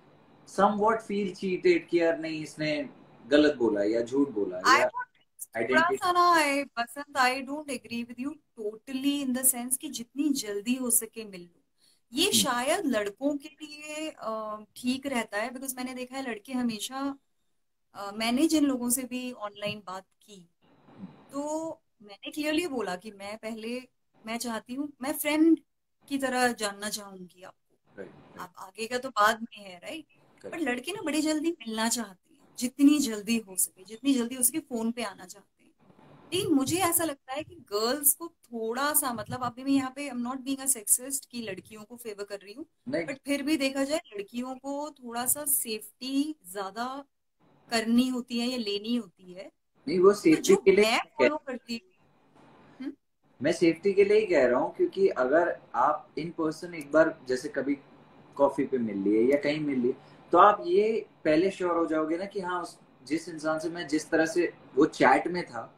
B: समवॉट फील चीटेड कि यार नहीं इसने गलत बोला या झूठ बोला
A: आई
B: या
A: थोड़ा
B: आइडेंटिटी।
A: सा ना, I Basant, I don't agree with you totally in the sense कि जितनी जल्दी हो सके मिल लो। ये शायद लड़कों के लिए अ, ठीक रहता है, बिकॉज मैंने देखा है लड़के हमेशा, अ, मैंने जिन लोगों से भी ऑनलाइन बात की, तो मैंने क्लियरली बोला कि मैं पहले, मैं चाहती हूँ, मैं फ्रेंड की तरह जानना चाहूंगी आपको।
B: राइट राइट
A: आप आगे का तो बाद में है, राइट। पर
B: करेक्ट।
A: लड़के ना बड़ी जल्दी मिलना चाहते हैं, जितनी जल्दी हो सके, जितनी जल्दी हो सके फोन पे आना चाहते हैं। लेकिन मुझे ऐसा लगता है कि गर्ल्स को थोड़ा सा, मतलब अभी मैं यहाँ पे, I am not being a sexist कि लड़कियों को फेवर कर रही हूँ,
B: नहीं
A: बट फिर भी देखा जाए लड़कियों को थोड़ा सा सेफ्टी ज्यादा करनी होती है या लेनी होती है।
B: नहीं वो
A: तो
B: सेफ्टी
A: जो
B: के लिए
A: मैं
B: कह-
A: फॉलो करती हूँ।
B: मैं सेफ्टी के लिए ही कह रहा हूँ, क्योंकि अगर आप इन पर्सन एक बार जैसे कभी कॉफी पे मिल लिए या कहीं मिल लिए, तो आप ये पहले श्योर हो जाओगे ना कि हाँ उस जिस इंसान से मैं जिस तरह से वो चैट में था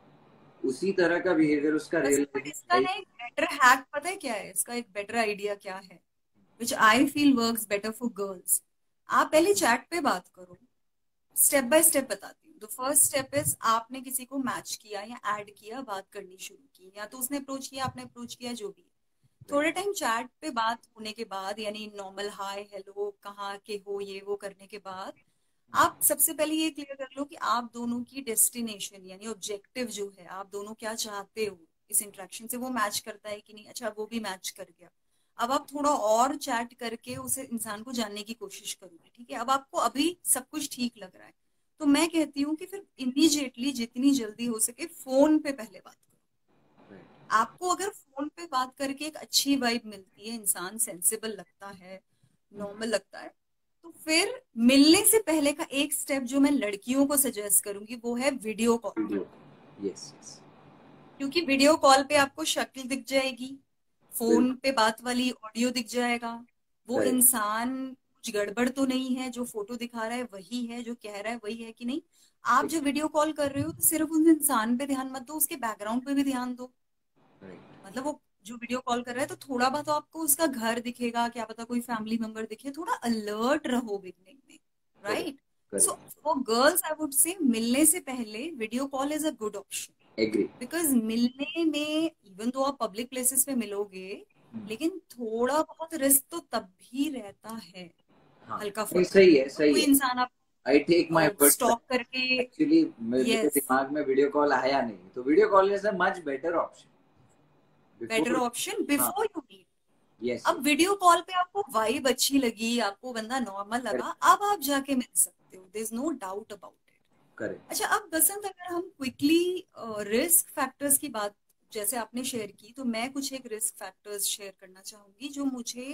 B: उसी तरह का बिहेवियर उसका
A: बस
B: रियल
A: बट
B: लाइफ
A: इसका
B: में
A: ना एक बेटर हैक पता है क्या है, इसका एक बेटर आइडिया क्या है, which I feel works better for girls. आप पहले चैट पे बात करो, स्टेप बाय स्टेप बताती हूँ। द फर्स्ट स्टेप इज, आपने किसी को मैच किया या ऐड किया, बात करनी शुरू की, या तो उसने अप्रोच किया, आपने अप्रोच किया, जो भी। थोड़े टाइम चैट पे बात होने के बाद, यानी नॉर्मल हाय हेलो कहाँ के हो ये वो करने के बाद, आप सबसे पहले ये क्लियर कर लो कि आप दोनों की डेस्टिनेशन यानी ऑब्जेक्टिव जो है, आप दोनों क्या चाहते हो इस इंटरेक्शन से, वो मैच करता है कि नहीं। अच्छा वो भी मैच कर गया, अब आप थोड़ा और चैट करके उसे इंसान को जानने की कोशिश करोगे, ठीक है। अब आपको अभी सब कुछ ठीक लग रहा है, तो मैं कहती हूँ कि फिर इमीडिएटली जितनी जल्दी हो सके फोन पे पहले बात करो। आपको अगर फोन पे बात करके एक अच्छी वाइब मिलती है, इंसान सेंसिबल लगता है, नॉर्मल लगता है, तो फिर मिलने से पहले का एक स्टेप जो मैं लड़कियों को सजेस्ट करूंगी वो है video call.
B: Video. Yes yes
A: क्योंकि वीडियो कॉल पे आपको शक्ल दिख जाएगी, फोन
B: बिल्कुल।
A: पे बात वाली ऑडियो दिख जाएगा, वो
B: करेक्ट
A: इंसान कुछ गड़बड़ तो नहीं है, जो फोटो दिखा रहा है वही है, जो कह रहा है वही है कि नहीं। आप जो वीडियो कॉल कर रहे हो तो सिर्फ उस इंसान पे ध्यान मत दो, उसके बैकग्राउंड पे भी ध्यान दो।
B: राइट
A: मतलब वो जो वीडियो कॉल कर रहा है तो थोड़ा बहुत तो आपको उसका घर दिखेगा, क्या पता कोई फैमिली मेंबर दिखे, थोड़ा अलर्ट रहो बिगनिंग में,
B: correct
A: right. So
B: correct.
A: For girls I would say मिलने से पहले video call is a good option.
B: Agree.
A: Because मिलने में, इवन तो आप पब्लिक प्लेसेस पे मिलोगे, लेकिन थोड़ा बहुत रिस्क तो तब भी रहता है,
B: हाँ
A: हल्का
B: नहीं
A: फुल्का।
B: सही है
A: तो
B: सही
A: कोई
B: है।
A: इंसान आप
B: I take my word.
A: Stalk करके,
B: एक्चुअली मेरे
A: यस,
B: दिमाग में वीडियो कॉल आया नहीं, तो video call is a much better option
A: better
B: before.
A: Option
B: हाँ
A: बिफोर यू मीट।
B: यस
A: अब
B: यस
A: वीडियो कॉल पे आपको वाइब अच्छी लगी, आपको बंदा नॉर्मल लगा,
B: करेक्ट
A: अब आप जाके मिल सकते हो, there is no doubt about it.
B: Correct.
A: अच्छा अब बसंत, अगर हम क्विकली रिस्क फैक्टर्स की बात जैसे आपने शेयर की, तो मैं कुछ एक रिस्क फैक्टर्स शेयर करना चाहूंगी जो मुझे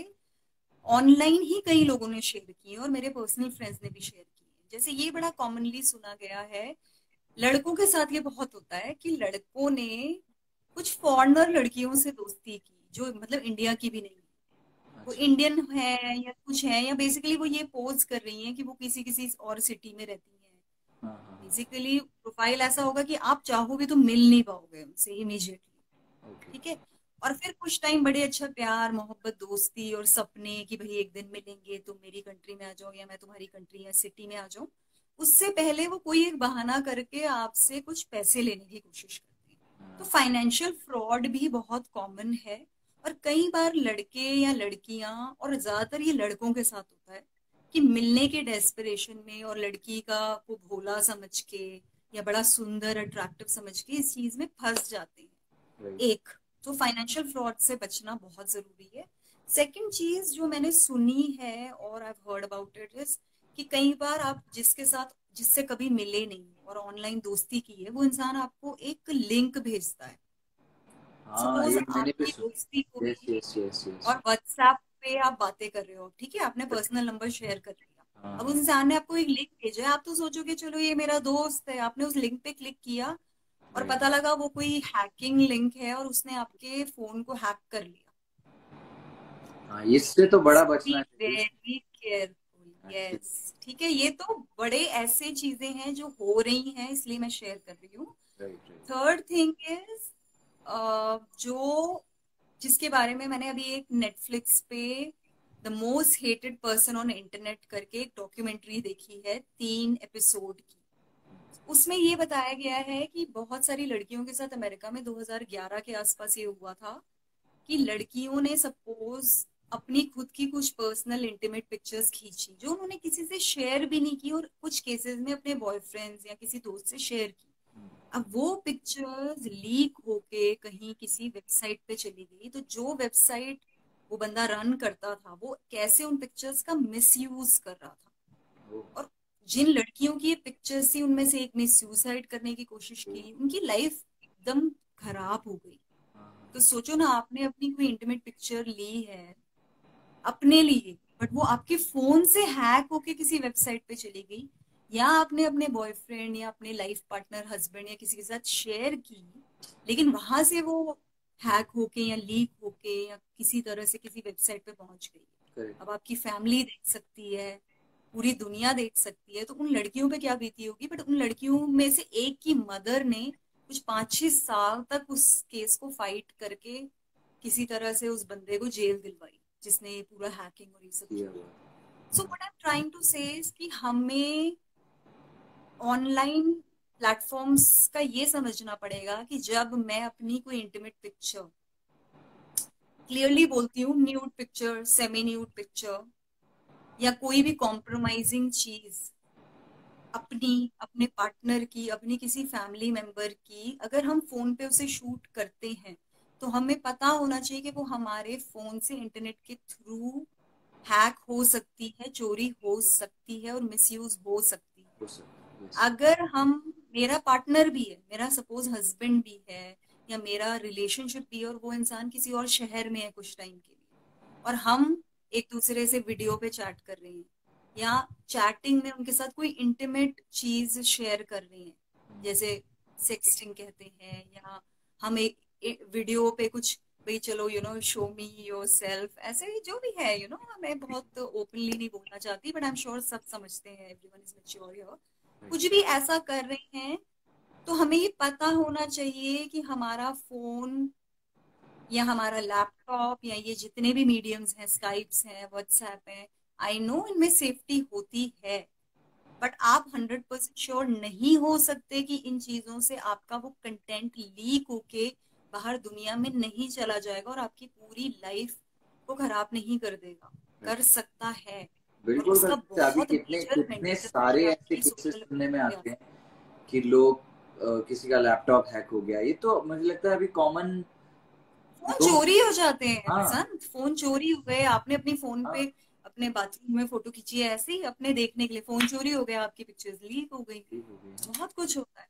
A: ऑनलाइन ही कई लोगों ने शेयर की है और मेरे पर्सनल फ्रेंड्स ने भी शेयर की है। जैसे ये बड़ा कॉमनली सुना गया है, लड़कों के साथ ये बहुत होता है कि लड़कों ने कुछ फॉरेनर लड़कियों से दोस्ती की, जो मतलब इंडिया की भी नहीं, वो
B: अच्छा।
A: इंडियन है या कुछ है, या बेसिकली वो ये पोज कर रही हैं कि वो किसी किसी और सिटी में रहती हैं।
B: हाँ हाँ
A: बेसिकली प्रोफाइल ऐसा होगा कि आप चाहो भी तो मिल नहीं पाओगे उनसे इमीडिएटली,
B: ओके।
A: ठीक है। और फिर कुछ टाइम बड़े अच्छा प्यार मोहब्बत दोस्ती और सपने कि भाई एक दिन मिलेंगे, तुम मेरी कंट्री में आ जाओ या मैं तुम्हारी कंट्री या सिटी में आ जाऊं, उससे पहले वो कोई एक बहाना करके आपसे कुछ पैसे लेने की कोशिश करते हैं। तो फाइनेंशियल फ्रॉड भी बहुत कॉमन है, और कई बार लड़के या लड़कियां, और ज्यादातर ये लड़कों के साथ होता है कि मिलने के डेस्परेशन में और लड़की का को भोला समझ के या बड़ा सुंदर अट्रैक्टिव समझ के इस चीज में फंस जाते हैं।
B: राइट।
A: एक, तो फाइनेंशियल फ्रॉड से बचना बहुत जरूरी है। सेकंड चीज जो मैंने सुनी है और I heard about it is कि कई बार आप जिसके साथ, जिससे कभी मिले नहीं और ऑनलाइन दोस्ती की है, वो इंसान आपको एक लिंक भेजता है।
B: हाँ
A: सपोज
B: ये मैंने भी
A: आपकी दोस्ती
B: सुना। यस
A: हुई
B: यस यस यस।
A: और व्हाट्सएप पे आप बातें कर रहे हो, ठीक है, आपने पर्सनल नंबर शेयर कर लिया,
B: हाँ
A: अब उस
B: हाँ
A: इंसान ने आपको एक लिंक भेजा है, आप तो सोचोगे चलो ये मेरा दोस्त है, आपने उस लिंक पे क्लिक किया और
B: राइट।
A: पता लगा वो कोई हैकिंग लिंक है और उसने आपके फोन को हैक कर लिया।
B: हाँ इससे तो बड़ा
A: बी
B: बचना चाहिए।
A: वेरी केयरफुल,
B: एक्चुअली
A: यस, ठीक है। ये तो बड़े ऐसे चीजें हैं जो हो रही हैं, इसलिए मैं शेयर कर रही हूँ।
B: Right right.
A: Third thing is जो जिसके बारे में मैंने अभी एक नेटफ्लिक्स पे the most hated person on internet करके एक डॉक्यूमेंट्री देखी है, तीन एपिसोड की। उसमें ये बताया गया है कि बहुत सारी लड़कियों के साथ अमेरिका में दो हज़ार ग्यारह के आसपास ये हुआ था कि लड़कियों ने सपोज अपनी खुद की कुछ पर्सनल इंटीमेट पिक्चर्स खींची जो उन्होंने किसी से शेयर भी नहीं की, और कुछ केसेस में अपने बॉयफ्रेंड्स या किसी दोस्त से शेयर की। अब वो पिक्चर्स लीक होके कहीं किसी वेबसाइट पे चली गई, तो जो वेबसाइट वो बंदा रन करता था वो कैसे उन पिक्चर्स का मिसयूज कर रहा था।
B: ओ,
A: और जिन लड़कियों की ये पिक्चर्स थी उनमें से एक ने सुसाइड करने की कोशिश
B: ओ,
A: की, उनकी लाइफ एकदम खराब हो गई।
B: हाँ,
A: तो सोचो ना, आपने अपनी कोई इंटीमेट पिक्चर ली है अपने लिए, बट वो आपके फोन से हैक होके किसी वेबसाइट पे चली गई, या आपने अपने बॉयफ्रेंड या अपने लाइफ पार्टनर हस्बैंड या किसी के साथ शेयर की, लेकिन वहां से वो हैक होके या लीक होके या किसी तरह से किसी वेबसाइट पे पहुंच गई।
B: करेक्ट।
A: अब आपकी फैमिली देख सकती है, पूरी दुनिया देख सकती है, तो उन लड़कियों पे क्या बीती होगी। बट उन लड़कियों में से एक की मदर ने कुछ पांच छह साल तक उस केस को फाइट करके किसी तरह से उस बंदे को जेल दिलवाई जिसने ये पूरा हैकिंग और ये सब
B: किया
A: किया।
B: हुआ।
A: So what I am trying to say is कि हमें ऑनलाइन प्लेटफॉर्म्स का ये समझना पड़ेगा कि जब मैं अपनी कोई इंटीमेट पिक्चर, क्लियरली बोलती हूँ, nude picture, semi nude picture या कोई भी कॉम्प्रोमाइजिंग चीज अपनी, अपने पार्टनर की, अपनी किसी फैमिली मेंबर की, अगर हम फोन पे उसे शूट करते हैं तो हमें पता होना चाहिए कि वो हमारे फोन से इंटरनेट के थ्रू हैक हो सकती है, चोरी हो सकती है और मिसयूज हो सकती है।
B: हो सकता, यस।
A: अगर हम, मेरा पार्टनर भी है, मेरा सपोज हस्बैंड भी है या मेरा रिलेशनशिप भी है, और वो इंसान किसी और शहर में है कुछ टाइम के लिए, और हम एक दूसरे से वीडियो पे चैट कर रहे हैं या चैटिंग में उनके साथ कोई इंटीमेट चीज शेयर कर रहे हैं, जैसे सेक्सटिंग कहते हैं, या हम एक, एक वीडियो पे कुछ, भाई चलो you know show me yourself, ऐसे ही जो भी है, यू नो मैं बहुत ओपनली नहीं बोलना चाहती, बट आई एम श्योर सब समझते हैं, एवरीवन इज मैच्योर हियर। कुछ भी ऐसा कर रहे हैं तो हमें ये पता होना चाहिए कि हमारा फोन या हमारा लैपटॉप या ये जितने भी मीडियम्स हैं, स्काइप्स हैं, व्हाट्सएप हैं, आई नो इनमें सेफ्टी होती है, बट आप हंड्रेड परसेंट श्योर नहीं हो सकते कि इन चीजों से आपका वो कंटेंट लीक होके बाहर दुनिया में नहीं चला जाएगा और आपकी पूरी लाइफ को खराब नहीं कर देगा। कर सकता है, और
B: बिल्कुल कर
A: उसका
B: सकते हैं। अभी
A: बहुत
B: कितने
A: मेजर
B: कितने
A: मेंटल
B: सारे
A: या
B: ऐसे
A: आपकी
B: केसेस
A: सोशल
B: सुनने में
A: पे
B: आते हैं
A: असर।
B: कि लोग अ, किसी का लैपटॉप हैक हो गया, ये तो मुझे लगता है अभी कॉमन
A: फोन
B: लोग।
A: चोरी हो जाते हैं
B: हाँ
A: बसंत, फोन चोरी हो गए, आपने अपनी फोन
B: हाँ,
A: पे अपने बाथरूम में फोटो खींची है ऐसे ही अपने देखने के लिए, फोन चोरी हो गया, आपकी पिक्चर्स लीक हो गई।
B: ठीक हो गई।
A: बहुत कुछ होता है।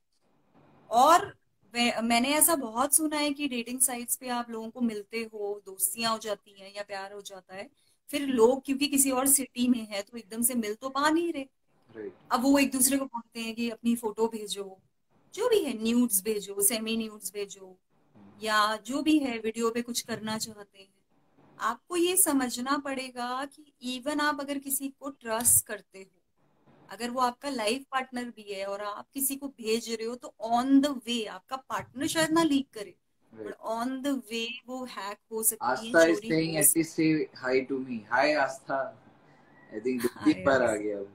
A: और वे- मैंने ऐसा बहुत सुना है कि डेटिंग साइट्स पे आप लोगों को मिलते हो, दोस्तियां हो जाती हैं या प्यार हो जाता है, फिर लोग क्योंकि किसी और सिटी में है तो एकदम से मिल तो पा नहीं रहे।
B: राइट।
A: अब वो एक दूसरे को बोलते हैं कि अपनी फोटो भेजो, जो भी है, न्यूड्स भेजो, सेमी न्यूड्स भेजो, या जो भी है, वीडियो पे कुछ करना चाहते हैं। आपको ये समझना पड़ेगा कि इवन आप अगर किसी को ट्रस्ट करते हो, अगर वो आपका लाइफ पार्टनर भी है और आप किसी को भेज रहे हो, तो ऑन द वे आपका पार्टनर शायद ना लीक करे, but
B: right.
A: On the way वो हैक हो सकती है,
B: आस्था इज
A: चोरी
B: सेइंग
A: हो
B: at least say hi to me. Hi Aastha. I think दो
A: सकती
B: तीन
A: है।
B: बार आ गया वो।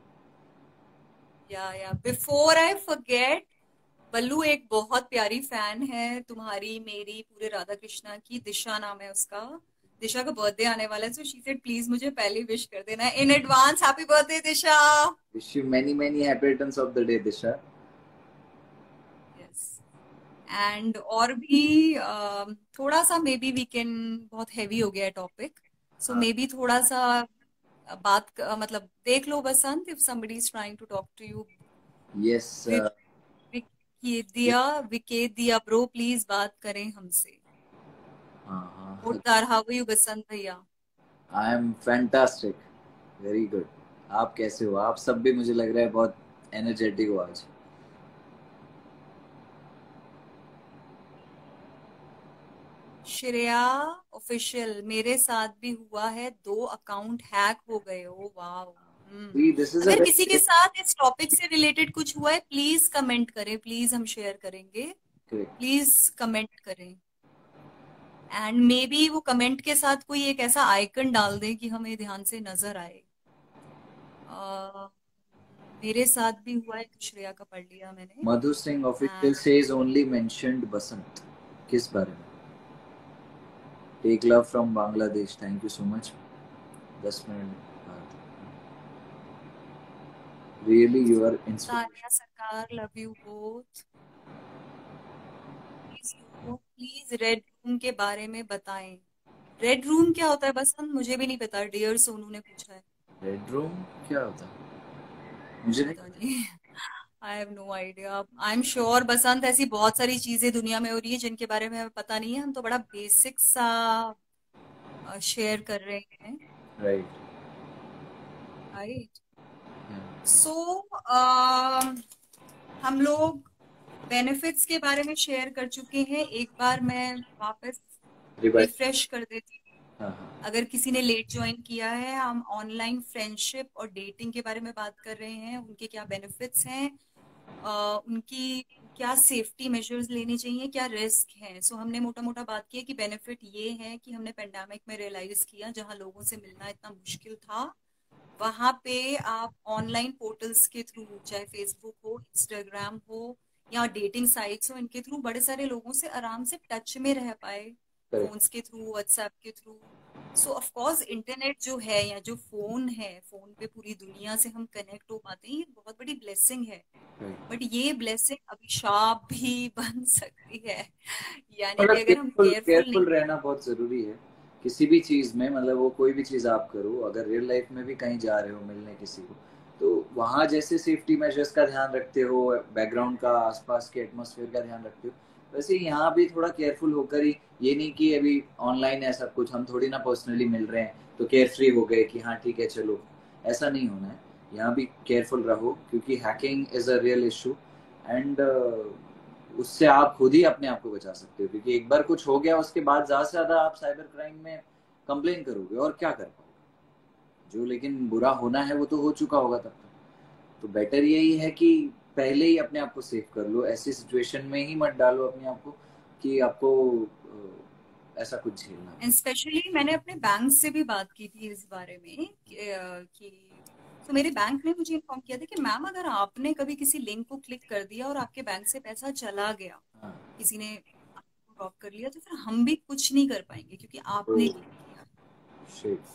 A: या या बिफोर आई फॉरगेट, बल्लू एक बहुत प्यारी फैन है तुम्हारी, मेरी, पूरे राधा कृष्णा की, दिशा नाम है उसका। दिशा का बर्थडे आने वाला है, सो शी सेड प्लीज मुझे पहले विश कर देना in advance, happy birthday Disha.
B: Wish you many many happy returns of the day Disha.
A: Yes. And और भी अम, थोड़ा सा मे बी वी कैन, बहुत हैवी हो गया टॉपिक, सो
B: हाँ,
A: मे बी थोड़ा सा बात क- मतलब देख लो Basant, if somebody is trying to talk to you,
B: yes.
A: विकेदिया, विकेदिया ब्रो प्लीज बात करें हमसे।
B: हाँ हाँ।
A: मोर्तार, हाउ आर यू बसंत भैया?
B: I am fantastic, very good. आप कैसे हो? आप सब भी मुझे लग रहा है बहुत एनर्जेटिक हो आज।
A: श्रेया ऑफिशियल, मेरे साथ भी हुआ है, दो अकाउंट हैक हो गए। ओ वाह। हम्म।
B: सी दिस इज अ
A: अगर किसी के
B: वेरी
A: साथ इस टॉपिक से रिलेटेड कुछ हुआ है प्लीज कमेंट करें, प्लीज हम शेयर करेंगे।
B: करेक्ट।
A: प्लीज कमेंट करें, एंड मे बी वो कमेंट के साथ कोई एक ऐसा आइकन डाल दे कि हमें ध्यान से नजर आए। अ, मेरे साथ भी हुआ है, तो श्रेया का पढ़ लिया मैंने।
B: Madhu Singh official
A: and
B: says only mentioned Basant, किस बारे में? Take love from Bangladesh, thank you so much. दस मिनट बाद, really you are
A: Tania
B: inspiration.
A: Sarkar, love you both. Please please red room के बारे में बताएं। रेड रूम क्या होता है बसंत? मुझे भी नहीं पता, डियर सोनू ने पूछा है।
B: रेड रूम क्या होता है? मुझे नहीं
A: पता
B: पता।
A: नहीं। I have no idea. I am sure Basant ऐसी बहुत सारी चीजें दुनिया में हो रही है जिनके बारे में हमें पता नहीं है, हम तो बड़ा बेसिक सा शेयर कर रहे हैं।
B: राइट।
A: राइट। सो हम लोग बेनिफिट्स के बारे में शेयर कर चुके हैं, एक बार मैं वापस
B: रिवाइज।
A: रिफ्रेश कर देती हूँ।
B: हाँ हाँ।
A: अगर किसी ने लेट ज्वाइन किया है, हम ऑनलाइन फ्रेंडशिप और डेटिंग के बारे में बात कर रहे हैं, उनके क्या बेनिफिट्स हैं, अ, उनकी क्या सेफ्टी मेजर्स लेने चाहिए, क्या रिस्क है। सो हमने मोटा मोटा बात की है कि बेनिफिट ये है कि हमने पेंडेमिक में रियलाइज किया जहां लोगों से मिलना इतना मुश्किल था, वहां पे आप ऑनलाइन पोर्टल्स के थ्रू, चाहे फेसबुक हो, इंस्टाग्राम हो, या डेटिंग साइट्स हो, इनके थ्रू बड़े सारे लोगों से आराम से टच में रह पाए,
B: करेक्ट।
A: फोन्स के थ्रू, व्हाट्सएप के through. So of course internet जो है, या जो फोन है, फोन पे पूरी दुनिया से हम कनेक्ट हो पाते हैं, ये बहुत बड़ी ब्लेसिंग है।
B: राइट।
A: बट ये ब्लेसिंग अभिशाप भी बन सकती है। यानी
B: मतलब
A: कि अगर हम
B: केयरफुल
A: केयरफुल नहीं।
B: केयरफुल रहना बहुत जरूरी है किसी भी चीज में। मतलब वो कोई भी चीज आप करो, अगर रियल लाइफ में भी कहीं जा रहे हो मिलने किसी को, तो वहां जैसे सेफ्टी मेजर्स का ध्यान रखते हो, बैकग्राउंड का, आसपास के एटमोसफेयर का ध्यान रखते हो, वैसे यहाँ भी थोड़ा केयरफुल होकर ही। ये नहीं कि अभी ऑनलाइन है सब कुछ, हम थोड़ी ना पर्सनली मिल रहे हैं तो केयर फ्री हो गए कि हाँ ठीक है चलो, ऐसा नहीं होना है। यहाँ भी केयरफुल रहो क्योंकि hacking is a real issue. And उससे आप खुद ही अपने आप को बचा सकते हो, क्योंकि एक बार कुछ हो गया उसके बाद ज्यादा से ज्यादा आप साइबर क्राइम में कंप्लेन करोगे और क्या कर पाओगे। जो लेकिन बुरा होना है वो तो हो चुका होगा तब तक। तो बेटर यही है कि पहले ही अपने आप को सेव कर लो, ऐसी सिचुएशन में ही मत डालो अपने आप को कि आपको अ, ऐसा कुछ झेलना
A: एंड
B: पड़े।
A: स्पेशली मैंने अपने बैंक से भी बात की थी इस बारे में कि, अ, कि तो मेरे बैंक ने मुझे इन्फॉर्म किया था कि मैम, अगर आपने कभी किसी लिंक को क्लिक कर दिया और आपके बैंक से पैसा चला गया,
B: हाँ।
A: किसी ने आपको ड्रॉप कर लिया, तो फिर हम भी कुछ नहीं कर पाएंगे क्योंकि
B: तो
A: आपने क्लिक किया।
B: शिट,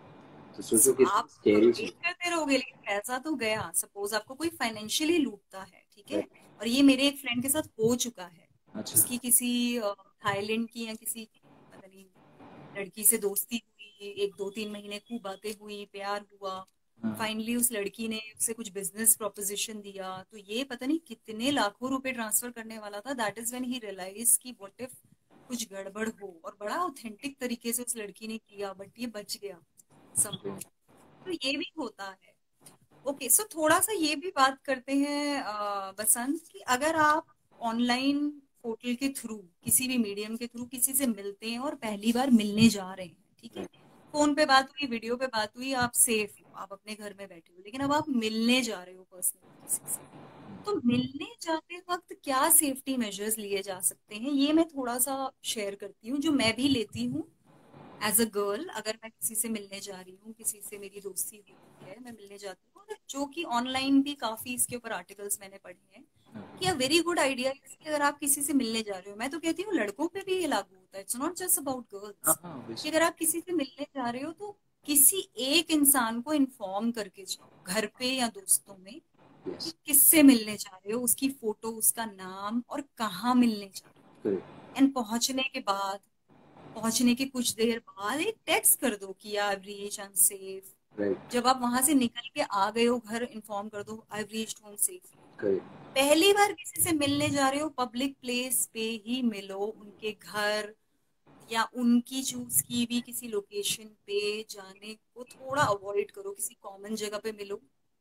B: तो
A: सो
B: सोचो कितनी
A: आप
B: स्कैरी
A: वेट
B: चीज।
A: करते रहोगे लेकिन पैसा तो गया। सपोज आपको कोई फाइनेंशियली लूटता है, ठीक
B: है।
A: है, और ये मेरे एक फ्रेंड के साथ हो चुका है।
B: अच्छा।
A: उसकी किसी थाईलैंड की या किसी पता नहीं लड़की से दोस्ती हुई, एक दो तीन महीने खूब बातें हुई, प्यार हुआ।
B: हाँ।
A: फाइनली उस लड़की ने उसे कुछ बिजनेस प्रोपोजिशन दिया, तो ये पता नहीं कितने लाखों रुपए ट्रांसफर करने वाला था। That is when he realize कि व्हाट इफ कुछ गड़बड़ हो, और बड़ा ऑथेंटिक तरीके से उस लड़की ने किया, बट ये बच गया
B: okay।
A: समहाउ। तो ये भी होता है। ओके, सो थोड़ा सा ये भी बात करते हैं अ, बसंत, कि अगर आप ऑनलाइन पोर्टल के थ्रू, किसी भी मीडियम के थ्रू किसी से मिलते हैं और पहली बार मिलने जा रहे हैं, ठीक है, फोन पे बात हुई, वीडियो पे बात हुई, आप सेफ हो, आप अपने घर में बैठे हो, लेकिन अब आप मिलने जा रहे हो पर्सनली किसी से, तो मिलने जाते वक्त क्या सेफ्टी मेजर्स लिए जा सकते हैं, ये मैं थोड़ा सा शेयर करती हूँ, जो मैं भी लेती हूँ एज अ गर्ल। अगर मैं किसी से मिलने जा रही हूँ, किसी से मेरी दोस्ती होती है, मैं मिलने जाती हूँ, और जो कि ऑनलाइन भी काफी इसके ऊपर आर्टिकल्स मैंने पढ़े हैं कि अ वेरी गुड आइडिया कि अगर आप किसी से मिलने जा रहे हो, मैं तो कहती हूँ लड़कों पे भी ये लागू होता है, इट्स नॉट जस्ट अबाउट
B: हाँ
A: गर्ल्स,
B: हाँ
A: कि
B: obviously।
A: अगर आप किसी से मिलने जा रहे हो तो किसी एक इंसान को इन्फॉर्म करके जाओ, घर पे या दोस्तों में, कि
B: यस।
A: किससे मिलने जा रहे हो, उसकी फोटो, उसका नाम, और कहाँ मिलने जा रहे
B: करेक्ट।
A: हो। एंड पहुंचने के बाद, पहुंचने के कुछ देर बाद एक टेक्स्ट कर दो कि आई रीच अनसेफ।
B: राइट।
A: जब आप वहां से निकल के आ गए हो घर, इन्फॉर्म कर दो I reached home safely.
B: Correct.
A: पहली बार किसी से मिलने जा रहे हो, पब्लिक प्लेस पे ही मिलो, उनके घर या उनकी चूज की भी किसी लोकेशन पे जाने को थोड़ा अवॉइड करो, किसी कॉमन जगह पे मिलो।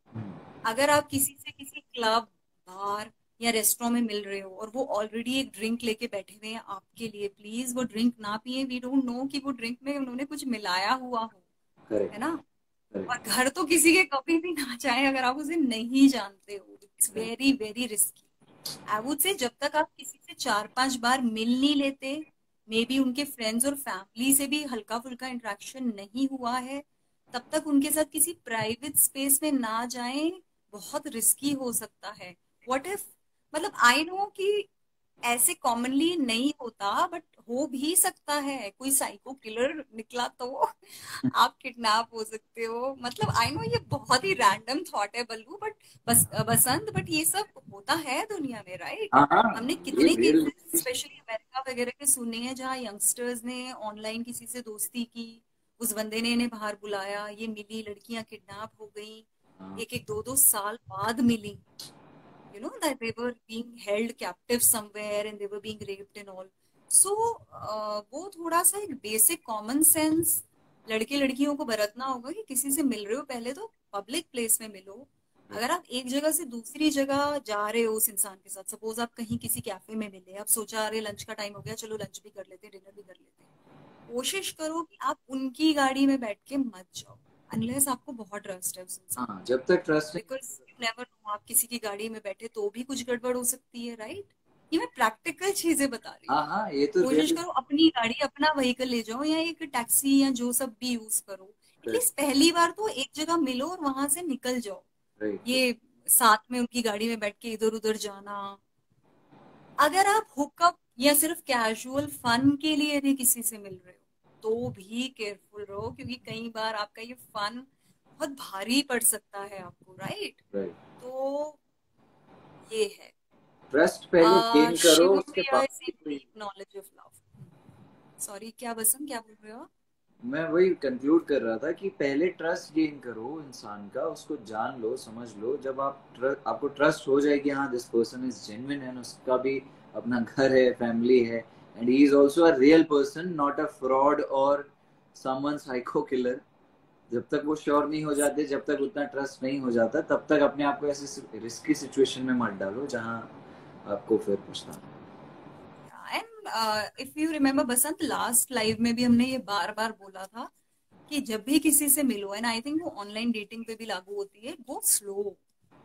A: अगर आप किसी से किसी क्लब, बार या रेस्टोरेंट में मिल रहे हो और वो ऑलरेडी एक ड्रिंक लेके बैठे हुए हैं आपके लिए, प्लीज वो ड्रिंक ना पिए। वी डोंट नो कि वो ड्रिंक में उन्होंने कुछ मिलाया हुआ हो, है
B: करेक्ट।
A: ना। और
B: करेक्ट।
A: घर तो किसी के कभी भी ना जाए अगर आप उसे नहीं जानते हो, it's very very risky. I would say जब तक आप किसी से चार पांच बार मिल नहीं लेते, मे बी उनके फ्रेंड्स और फैमिली से भी हल्का फुल्का इंटरेक्शन नहीं हुआ है, तब तक उनके साथ किसी प्राइवेट स्पेस में ना जाएं, बहुत रिस्की हो सकता है। व्हाट इफ, मतलब आई नो कि ऐसे कॉमनली नहीं होता, बट हो भी सकता है, कोई साइको किलर निकला तो आप किडनैप हो सकते हो। मतलब आई नो ये बहुत ही रैंडम थॉट है बल्लू, बट बस बसंत, बट ये सब होता है दुनिया में, राइट?
B: हाँ हाँ,
A: हमने
B: ये
A: कितने
B: रियल।
A: केसेस स्पेशली अमेरिका वगैरह के सुने हैं जहाँ यंगस्टर्स ने ऑनलाइन किसी से दोस्ती की, उस बंदे ने इन्हें बाहर बुलाया, ये मिली, लड़कियां किडनैप हो गई, एक एक दो दो साल बाद मिली, you know that they were being held captive somewhere and they were being raped and all. So uh, वो थोड़ा सा एक बेसिक कॉमन सेंस लड़के लड़कियों को बरतना होगा कि किसी से मिल रहे हो पहले तो पब्लिक प्लेस में मिलो। अगर आप एक जगह से दूसरी जगह जा रहे हो उस इंसान के साथ, सपोज आप कहीं किसी कैफे में मिले, आप सोचा अरे लंच का टाइम हो गया, चलो लंच भी कर लेते, डिनर भी कर लेते, कोशिश करो कि आप उनकी गाड़ी में बैठ के मत जाओ अनलेस आपको बहुत ट्रस्ट है उस इंसान,
B: हाँ, जब तक ट्रस्ट नहीं।
A: बिकॉज यू नेवर नो, आप किसी की गाड़ी में बैठे तो भी कुछ गड़बड़ हो सकती है, राइट? ये मैं प्रैक्टिकल चीजें बता रही हूँ।
B: हाँ हाँ, ये तो
A: कोशिश
B: रियल।
A: करो अपनी गाड़ी, अपना व्हीकल ले जाओ या एक टैक्सी या जो सब भी यूज करो, एटलीस्ट पहली बार तो एक जगह मिलो और वहां से निकल जाओ।
B: राइट।
A: ये साथ में उनकी गाड़ी में बैठ के इधर उधर जाना, अगर आप हुकअप या सिर्फ कैजुअल फन के लिए भी किसी से मिल रहे हो तो भी केयरफुल रहो, क्योंकि कई बार आपका ये फन बहुत भारी पड़ सकता है आपको, राइट?
B: राइट।
A: तो ये है।
B: ट्रस्ट पहले गेन करो,
A: शिवम
B: उसके
A: प्रिया
B: बाद
A: इज
B: ही
A: इन
B: कोई।
A: Deep knowledge of love. Sorry, क्या बसंत, क्या बोल रहे हो आप?
B: मैं वही कंक्लूड कर रहा था कि पहले ट्रस्ट गेन करो इंसान का, उसको जान लो, समझ लो। जब आप ट्र, आपको ट्रस्ट हो जाए कि हाँ this person is genuine and उसका भी अपना घर है, फैमिली है, and he is also a real person, not a fraud और समवन साइको किलर। जब तक वो श्योर नहीं हो जाते, जब तक उतना ट्रस्ट नहीं हो जाता, तब तक अपने आप को ऐसे रिस्की सिचुएशन में मत डालो जहाँ आपको फिर पछताना।
A: And if you remember Basant, last live में भी हमने ये बार बार बोला था कि जब भी किसी से मिलो, एंड आई थिंक वो ऑनलाइन डेटिंग पे भी लागू होती है, गो स्लो,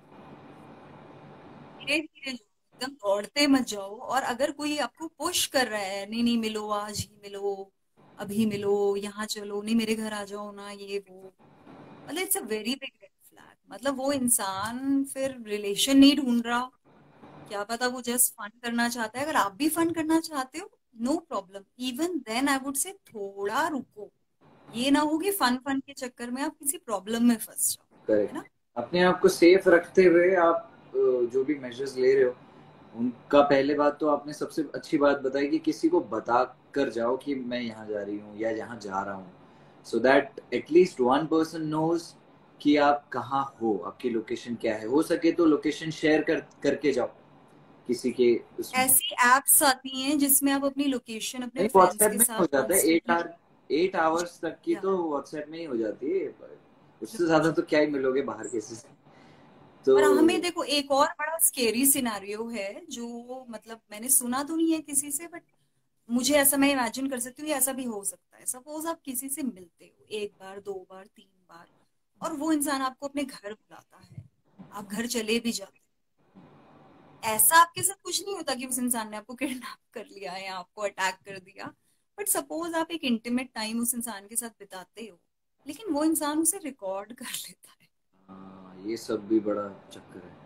A: धीरे धीरे, एकदम दौड़ते मत जाओ। और अगर कोई आपको पुश कर रहा है, नहीं नहीं मिलो, आज ही मिलो, अभी मिलो, यहाँ चलो, नहीं मेरे घर आ जाओ ना, ये वो, मतलब it's a very big red flag. मतलब वो इंसान फिर रिलेशन नहीं ढूंढ रहा, क्या पता वो जस्ट फन करना चाहता है। अगर आप भी फन करना चाहते हो, no problem, even then I would say थोड़ा रुको। ये ना हो कि फन फन के चक्कर में आप किसी प्रॉब्लम में फंस जाओ, है
B: करेक्ट।
A: ना?
B: अपने आप को सेफ रखते हुए आप अ, जो भी मेजर्स ले रहे हो उनका, पहले बात तो आपने सबसे अच्छी बात बताई कि किसी को बता कर जाओ कि मैं यहाँ जा रही हूँ या यहाँ जा रहा हूँ, so that at least one person knows कि आप कहाँ हो, आपकी लोकेशन क्या है। हो सके तो लोकेशन शेयर कर करके जाओ किसी के उसमें।
A: ऐसी एप्स आती हैं जिसमें आप अपनी लोकेशन अपने
B: नहीं,
A: फ्रेंड्स
B: व्हाट्सएप
A: के
B: में
A: साथ
B: हो जाता है, at
A: constantly.
B: Hour eight hours तक की
A: या
B: तो व्हाट्सएप में ही हो जाती है। उससे ज्यादा तो क्या ही मिलोगे बाहर किसी से। तो
A: और हमें देखो, एक और बड़ा स्केरी सिनेरियो है जो, मतलब मैंने सुना तो नहीं है किसी से, बट मुझे ऐसा, मैं इमेजिन कर सकती हूँ, ऐसा भी हो सकता है। सपोज आप किसी से मिलते हो एक बार, दो बार, तीन बार, और वो इंसान आपको अपने घर बुलाता है, आप घर चले भी जाते हो, ऐसा आपके साथ कुछ नहीं होता कि उस इंसान ने आपको किडनैप कर लिया है या आपको अटैक कर दिया, बट सपोज आप एक इंटीमेट टाइम उस इंसान के साथ बिताते हो, लेकिन वो इंसान उसे रिकॉर्ड कर लेता है।
B: हाँ, ये सब भी बड़ा चक्कर है।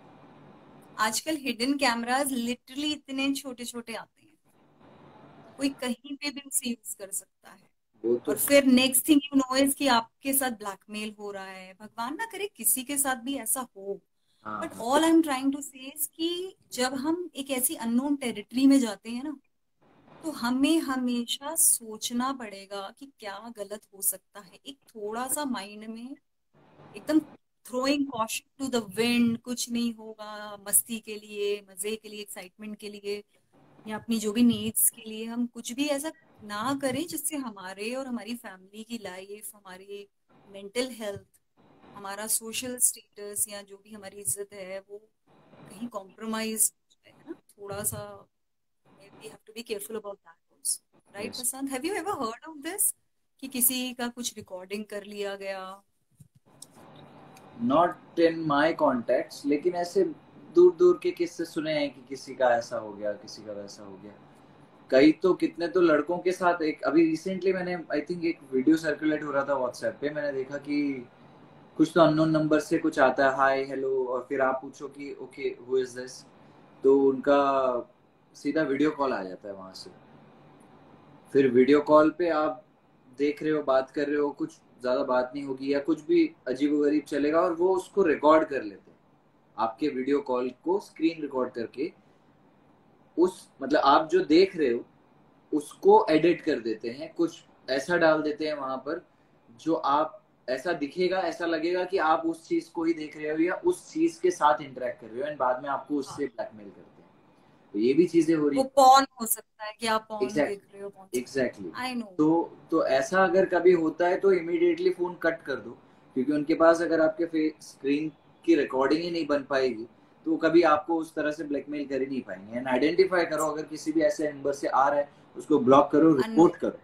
A: आजकल हिडन कैमरास लिटरली इतने छोटे छोटे आते हैं, कोई कहीं पे भी उसे यूज कर सकता है।
B: वो तो
A: और फिर next thing you know is कि आपके साथ ब्लैकमेल हो रहा है, भगवान ना करे किसी के साथ भी ऐसा हो।
B: हाँ
A: बट
B: हाँ।
A: All I am trying to say is कि जब हम एक ऐसी अननोन टेरिटरी में जाते हैं ना, तो हमें हमेशा सोचना पड़ेगा कि क्या गलत हो सकता है। एक थोड़ा सा माइंड में एकदम throwing caution to the wind, कुछ नहीं होगा, मस्ती के लिए, मजे के लिए, एक्साइटमेंट के लिए, या अपनी जो भी नीड्स के लिए हम कुछ भी ऐसा ना करें जिससे हमारे और हमारी फैमिली की लाइफ, हमारी मेंटल हेल्थ, हमारा सोशल स्टेटस या जो भी हमारी इज्जत है वो कहीं कॉम्प्रोमाइज हो जाए, है ना? थोड़ा सा we have to be careful about that also, right
B: yes.
A: Basant? Have you ever heard of this कि किसी का कुछ रिकॉर्डिंग कर लिया गया?
B: नॉट इन माय कॉन्टेक्ट्स, लेकिन ऐसे दूर दूर के किस्से सुने हैं कि किसी का ऐसा हो गया, किसी का वैसा हो गया। कई तो कितने तो लड़कों के साथ, एक अभी रिसेंटली मैंने आई थिंक एक वीडियो सर्कुलेट हो रहा था व्हाट्सएप पे, मैंने देखा कि कुछ तो अननोन नंबर से कुछ आता है, हाय हेलो, और फिर आप पूछो कि ओके हु इज दिस, तो उनका सीधा वीडियो कॉल आ जाता है वहां से। फिर वीडियो कॉल पे आप देख रहे हो, बात कर रहे हो, कुछ ज्यादा बात नहीं होगी या कुछ भी अजीबोगरीब चलेगा, और वो उसको रिकॉर्ड कर लेते हैं, आपके वीडियो कॉल को स्क्रीन रिकॉर्ड करके उस मतलब आप जो देख रहे हो उसको एडिट कर देते हैं, कुछ ऐसा डाल देते हैं वहां पर जो आप ऐसा दिखेगा, ऐसा लगेगा कि आप उस चीज को ही देख रहे हो या उस चीज के साथ इंटरेक्ट कर रहे हो, एंड बाद में आपको उससे ब्लैकमेल करते हैं। तो ये भी चीजें हो रही।
A: वो पॉर्न हो सकता है कि आप पॉर्न देख रहे हो, porn.
B: Exactly exactly.
A: I know.
B: तो तो ऐसा अगर कभी होता है तो इमीडिएटली फोन कट कर दो, क्योंकि उनके पास अगर आपके स्क्रीन की रिकॉर्डिंग ही नहीं बन पाएगी तो कभी आपको उस तरह से ब्लैकमेल कर ही नहीं पाएंगे। एंड आइडेंटिफाई करो, अगर किसी भी ऐसे नंबर से आ रहा है उसको ब्लॉक करो,
A: अननोन।
B: रिपोर्ट करो।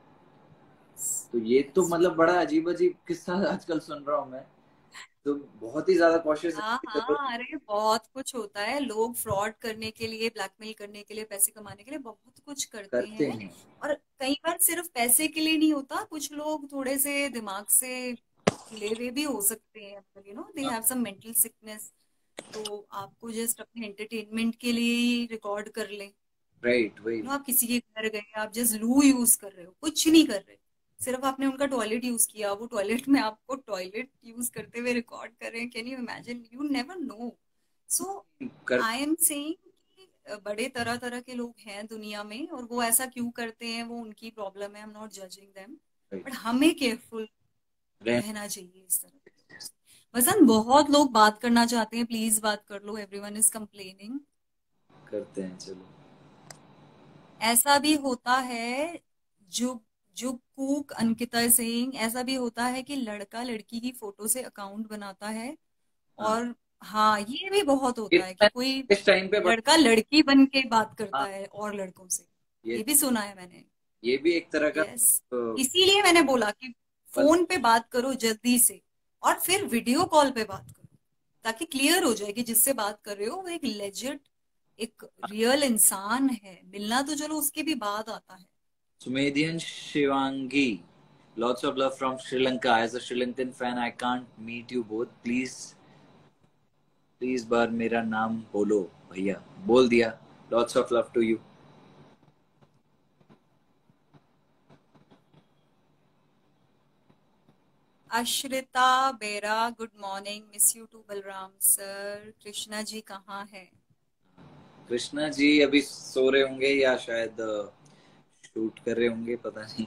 B: तो ये तो मतलब बड़ा अजीब अजीब किस्सा आजकल सुन रहा हूँ मैं, तो बहुत ही ज्यादा कॉशियस
A: हाँ
B: रहने की जरूरत
A: हाँ, अरे बहुत कुछ होता है। लोग फ्रॉड करने के लिए, ब्लैकमेल करने के लिए, पैसे कमाने के लिए बहुत कुछ करते
B: करते
A: हैं।
B: हैं।
A: और कई बार सिर्फ पैसे के लिए नहीं होता, कुछ लोग थोड़े से दिमाग से हिले हुए भी हो सकते हैं, you know they have some mental sickness. तो आपको जस्ट अपने एंटरटेनमेंट के लिए ही रिकॉर्ड कर लें।
B: राइट, वही।
A: नो, आप किसी के घर गए, आप जस्ट लू यूज कर रहे हो, कुछ नहीं कर रहे, सिर्फ आपने उनका टॉयलेट यूज किया, वो टॉयलेट में आपको टॉयलेट यूज करते हुए रिकॉर्ड कर रहे हैं। Can you imagine? You never know. So
B: कर
A: आई एम सेइंग कि बड़े तरह तरह के लोग हैं दुनिया में, और वो ऐसा क्यों करते हैं वो उनकी प्रॉब्लम है। I am not judging them, but हमें केयरफुल रहना चाहिए इस तरह के लोगों से। वसन, बहुत लोग बात करना चाहते हैं, प्लीज बात कर लो, एवरीवन इज कंप्लेनिंग।
B: करते हैं, चलो।
A: ऐसा भी होता है, जो जो कूक अंकिता सिंह, ऐसा भी होता है कि लड़का लड़की की फोटो से अकाउंट बनाता है।
B: हाँ,
A: और हाँ, ये भी बहुत
B: ये
A: होता है
B: तो
A: कि कोई
B: मैंने इस टाइम पे बड़ा।
A: लड़का लड़की बन के बात करता
B: हाँ,
A: है और लड़कों से।
B: ये
A: ये भी सुना है मैंने।
B: ये भी एक तरह का
A: यस,
B: तो,
A: इसीलिए मैंने बोला कि
B: पल।
A: फोन पे बात करो जल्दी से, और फिर वीडियो कॉल पे बात करो, ताकि क्लियर हो जाए कि जिससे बात कर रहे हो वो एक लेजिट, एक रियल इंसान है। मिलना तो चलो उसके भी बाद आता है।
B: Sumedhian Shivangi, lots of love from Sri Lanka. As a Sri Lankan fan, I can't meet you both. Please, please बार मेरा नाम बोलो भैया। बोल दिया। Lots of love to you.
A: Ashrita Bera, good morning, miss you too Balram sir. Krishna ji कहाँ है?
B: कृष्णा जी अभी सो रहे होंगे या शायद शूट कर रहे होंगे, पता नहीं।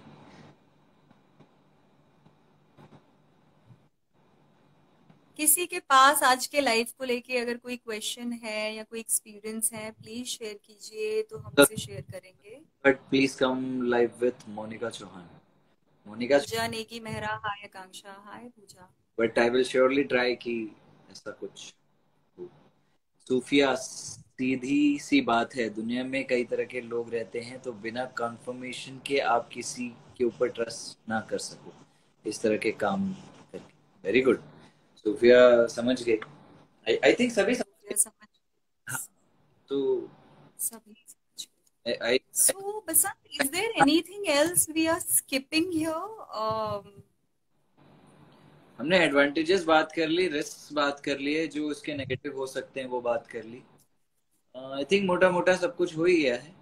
A: किसी के पास आज के लाइफ को लेके अगर कोई क्वेश्चन है या कोई एक्सपीरियंस है, प्लीज शेयर कीजिए, तो हम उसे शेयर करेंगे।
B: But please come live with Monica Chauhan. Monica,
A: Puja Negi Mehra, hi Akanksha, hi Puja.
B: but I will surely try कि ऐसा कुछ हो। सूफिया, सीधी सी बात है, दुनिया में कई तरह के लोग रहते हैं, तो बिना कंफर्मेशन के आप किसी के ऊपर ट्रस्ट ना कर सको इस तरह के काम करके। वेरी गुड सूफिया, समझ गए। आई आई थिंक सभी समझ गए।
A: सूफिया समझ,
B: हाँ, तो
A: सभी समझ।
B: I I
A: so Basant, is there anything else we are skipping here?
B: हमने एडवांटेजेस बात कर ली, रिस्क बात कर लिए, जो उसके नेगेटिव हो सकते हैं वो बात कर ली। आई थिंक मोटा मोटा सब कुछ हो ही गया है।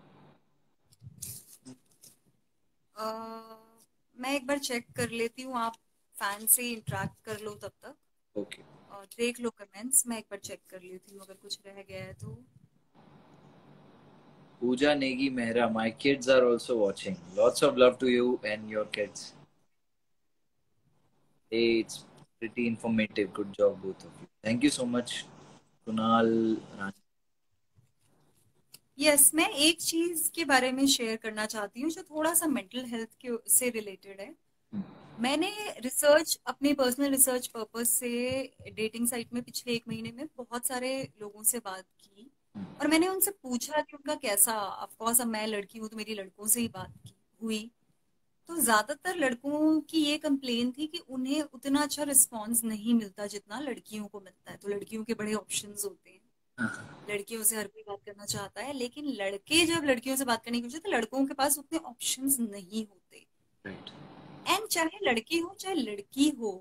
A: मैं एक बार चेक कर लेती हूँ, आप फैन से इंटरेक्ट कर लो तब तक,
B: ओके।
A: और देख लो कमेंट्स। मैं एक बार चेक कर लेती हूँ, अगर कुछ रह गया है तो।
B: Pooja Negi Mehra, my kids are also watching. Lots of love to you and your kids. Hey, it's pretty informative. Good job, both of you. Thank you so much, Kunal.
A: Yes yes, मैं एक चीज के बारे में शेयर करना चाहती हूँ जो थोड़ा सा मेंटल हेल्थ के से रिलेटेड है। मैंने रिसर्च, अपनी पर्सनल रिसर्च पर्पस से डेटिंग साइट में पिछले एक महीने में बहुत सारे लोगों से बात की, और मैंने उनसे पूछा कि उनका कैसा। ऑफ कोर्स अब मैं लड़की हूँ तो मेरी लड़कों से ही बात की हुई। तो ज्यादातर लड़कों की ये कंप्लेन थी कि उन्हें उतना अच्छा रिस्पॉन्स नहीं मिलता जितना लड़कियों को मिलता है। तो लड़कियों के बड़े ऑप्शंस होते हैं। लड़कियों से हर कोई बात करना चाहता है, लेकिन लड़के जब लड़कियों से बात करने की सोचते तो लड़कों के पास उतने ऑप्शंस नहीं होते।
B: राइट।
A: एंड चाहे लड़की हो चाहे लड़की हो,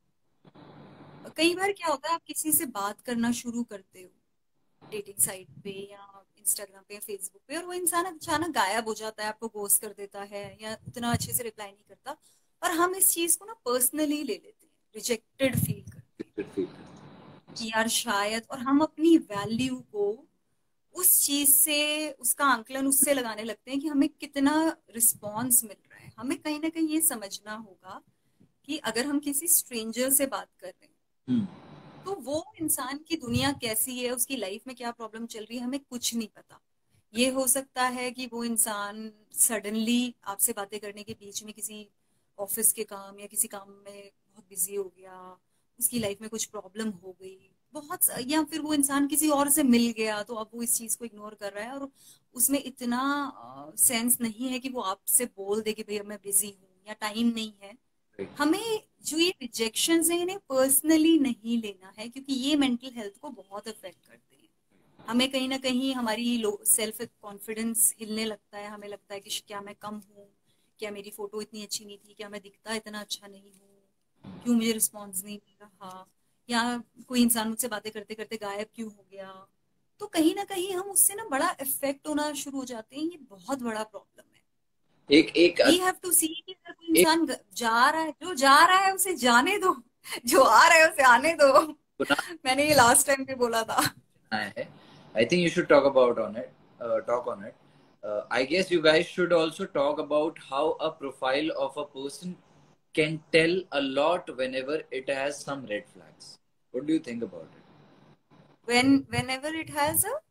A: कई बार क्या होता है, आप किसी से बात करना शुरू करते हो डेटिंग साइट पे या इंस्टाग्राम पे या फेसबुक पे, और वो इंसान अचानक गायब हो जाता है, आपको घोस्ट कर देता है या उतना अच्छे से रिप्लाई नहीं करता, और हम इस चीज को ना पर्सनली ले लेते हैं, रिजेक्टेड फील करते हैं
B: फील करते
A: कि यार शायद, और हम अपनी वैल्यू को उस चीज से, उसका आंकलन उससे लगाने लगते हैं कि हमें कितना रिस्पॉन्स मिल रहा है। हमें कहीं ना कहीं ये समझना होगा कि अगर हम किसी स्ट्रेंजर से बात कर रहे हैं,
B: हैं।
A: तो वो इंसान की दुनिया कैसी है, उसकी लाइफ में क्या प्रॉब्लम चल रही है, हमें कुछ नहीं पता। ये हो सकता है कि वो इंसान सडनली आपसे बातें करने के बीच में किसी ऑफिस के काम या किसी काम में बहुत बिजी हो गया, उसकी लाइफ में कुछ प्रॉब्लम हो गई बहुत, या फिर वो इंसान किसी और से मिल गया तो अब वो इस चीज को इग्नोर कर रहा है, और उसमें इतना सेंस नहीं है कि वो आपसे बोल दे कि भैया मैं बिजी हूँ या टाइम नहीं है।
B: राइट।
A: हमें जो ये रिजेक्शन है इन्हें पर्सनली नहीं लेना है, क्योंकि ये मेंटल हेल्थ को बहुत अफेक्ट करते हैं। हमें कहीं ना कहीं हमारी लो सेल्फ कॉन्फिडेंस हिलने लगता है, हमें लगता है कि क्या मैं कम हूँ, क्या मेरी फोटो इतनी अच्छी नहीं थी, क्या मैं दिखता इतना अच्छा नहीं हूँ, क्यों मुझे रिस्पॉन्स नहीं मिल रहा, या कोई इंसान मुझसे बातें करते करते गायब क्यों हो गया। तो कहीं ना कहीं हम उससे ना बड़ा इफेक्ट होना शुरू हो जाते हैं, ये बहुत बड़ा प्रॉब्लम है।
B: एक एक
A: वी हैव टू सी कि अगर कोई
B: एक
A: इंसान ग- जा रहा है, जो जा रहा है उसे जाने दो, जो आ रहा है उसे आने दो।
B: गुना
A: मैंने ये लास्ट टाइम भी बोला था।
B: आया है. I think you should talk about on it. Uh, talk on it. Uh, I guess you guys should also talk about how a profile of a person can tell a lot whenever it has some red flags. What do you think about it?
A: When whenever it has a,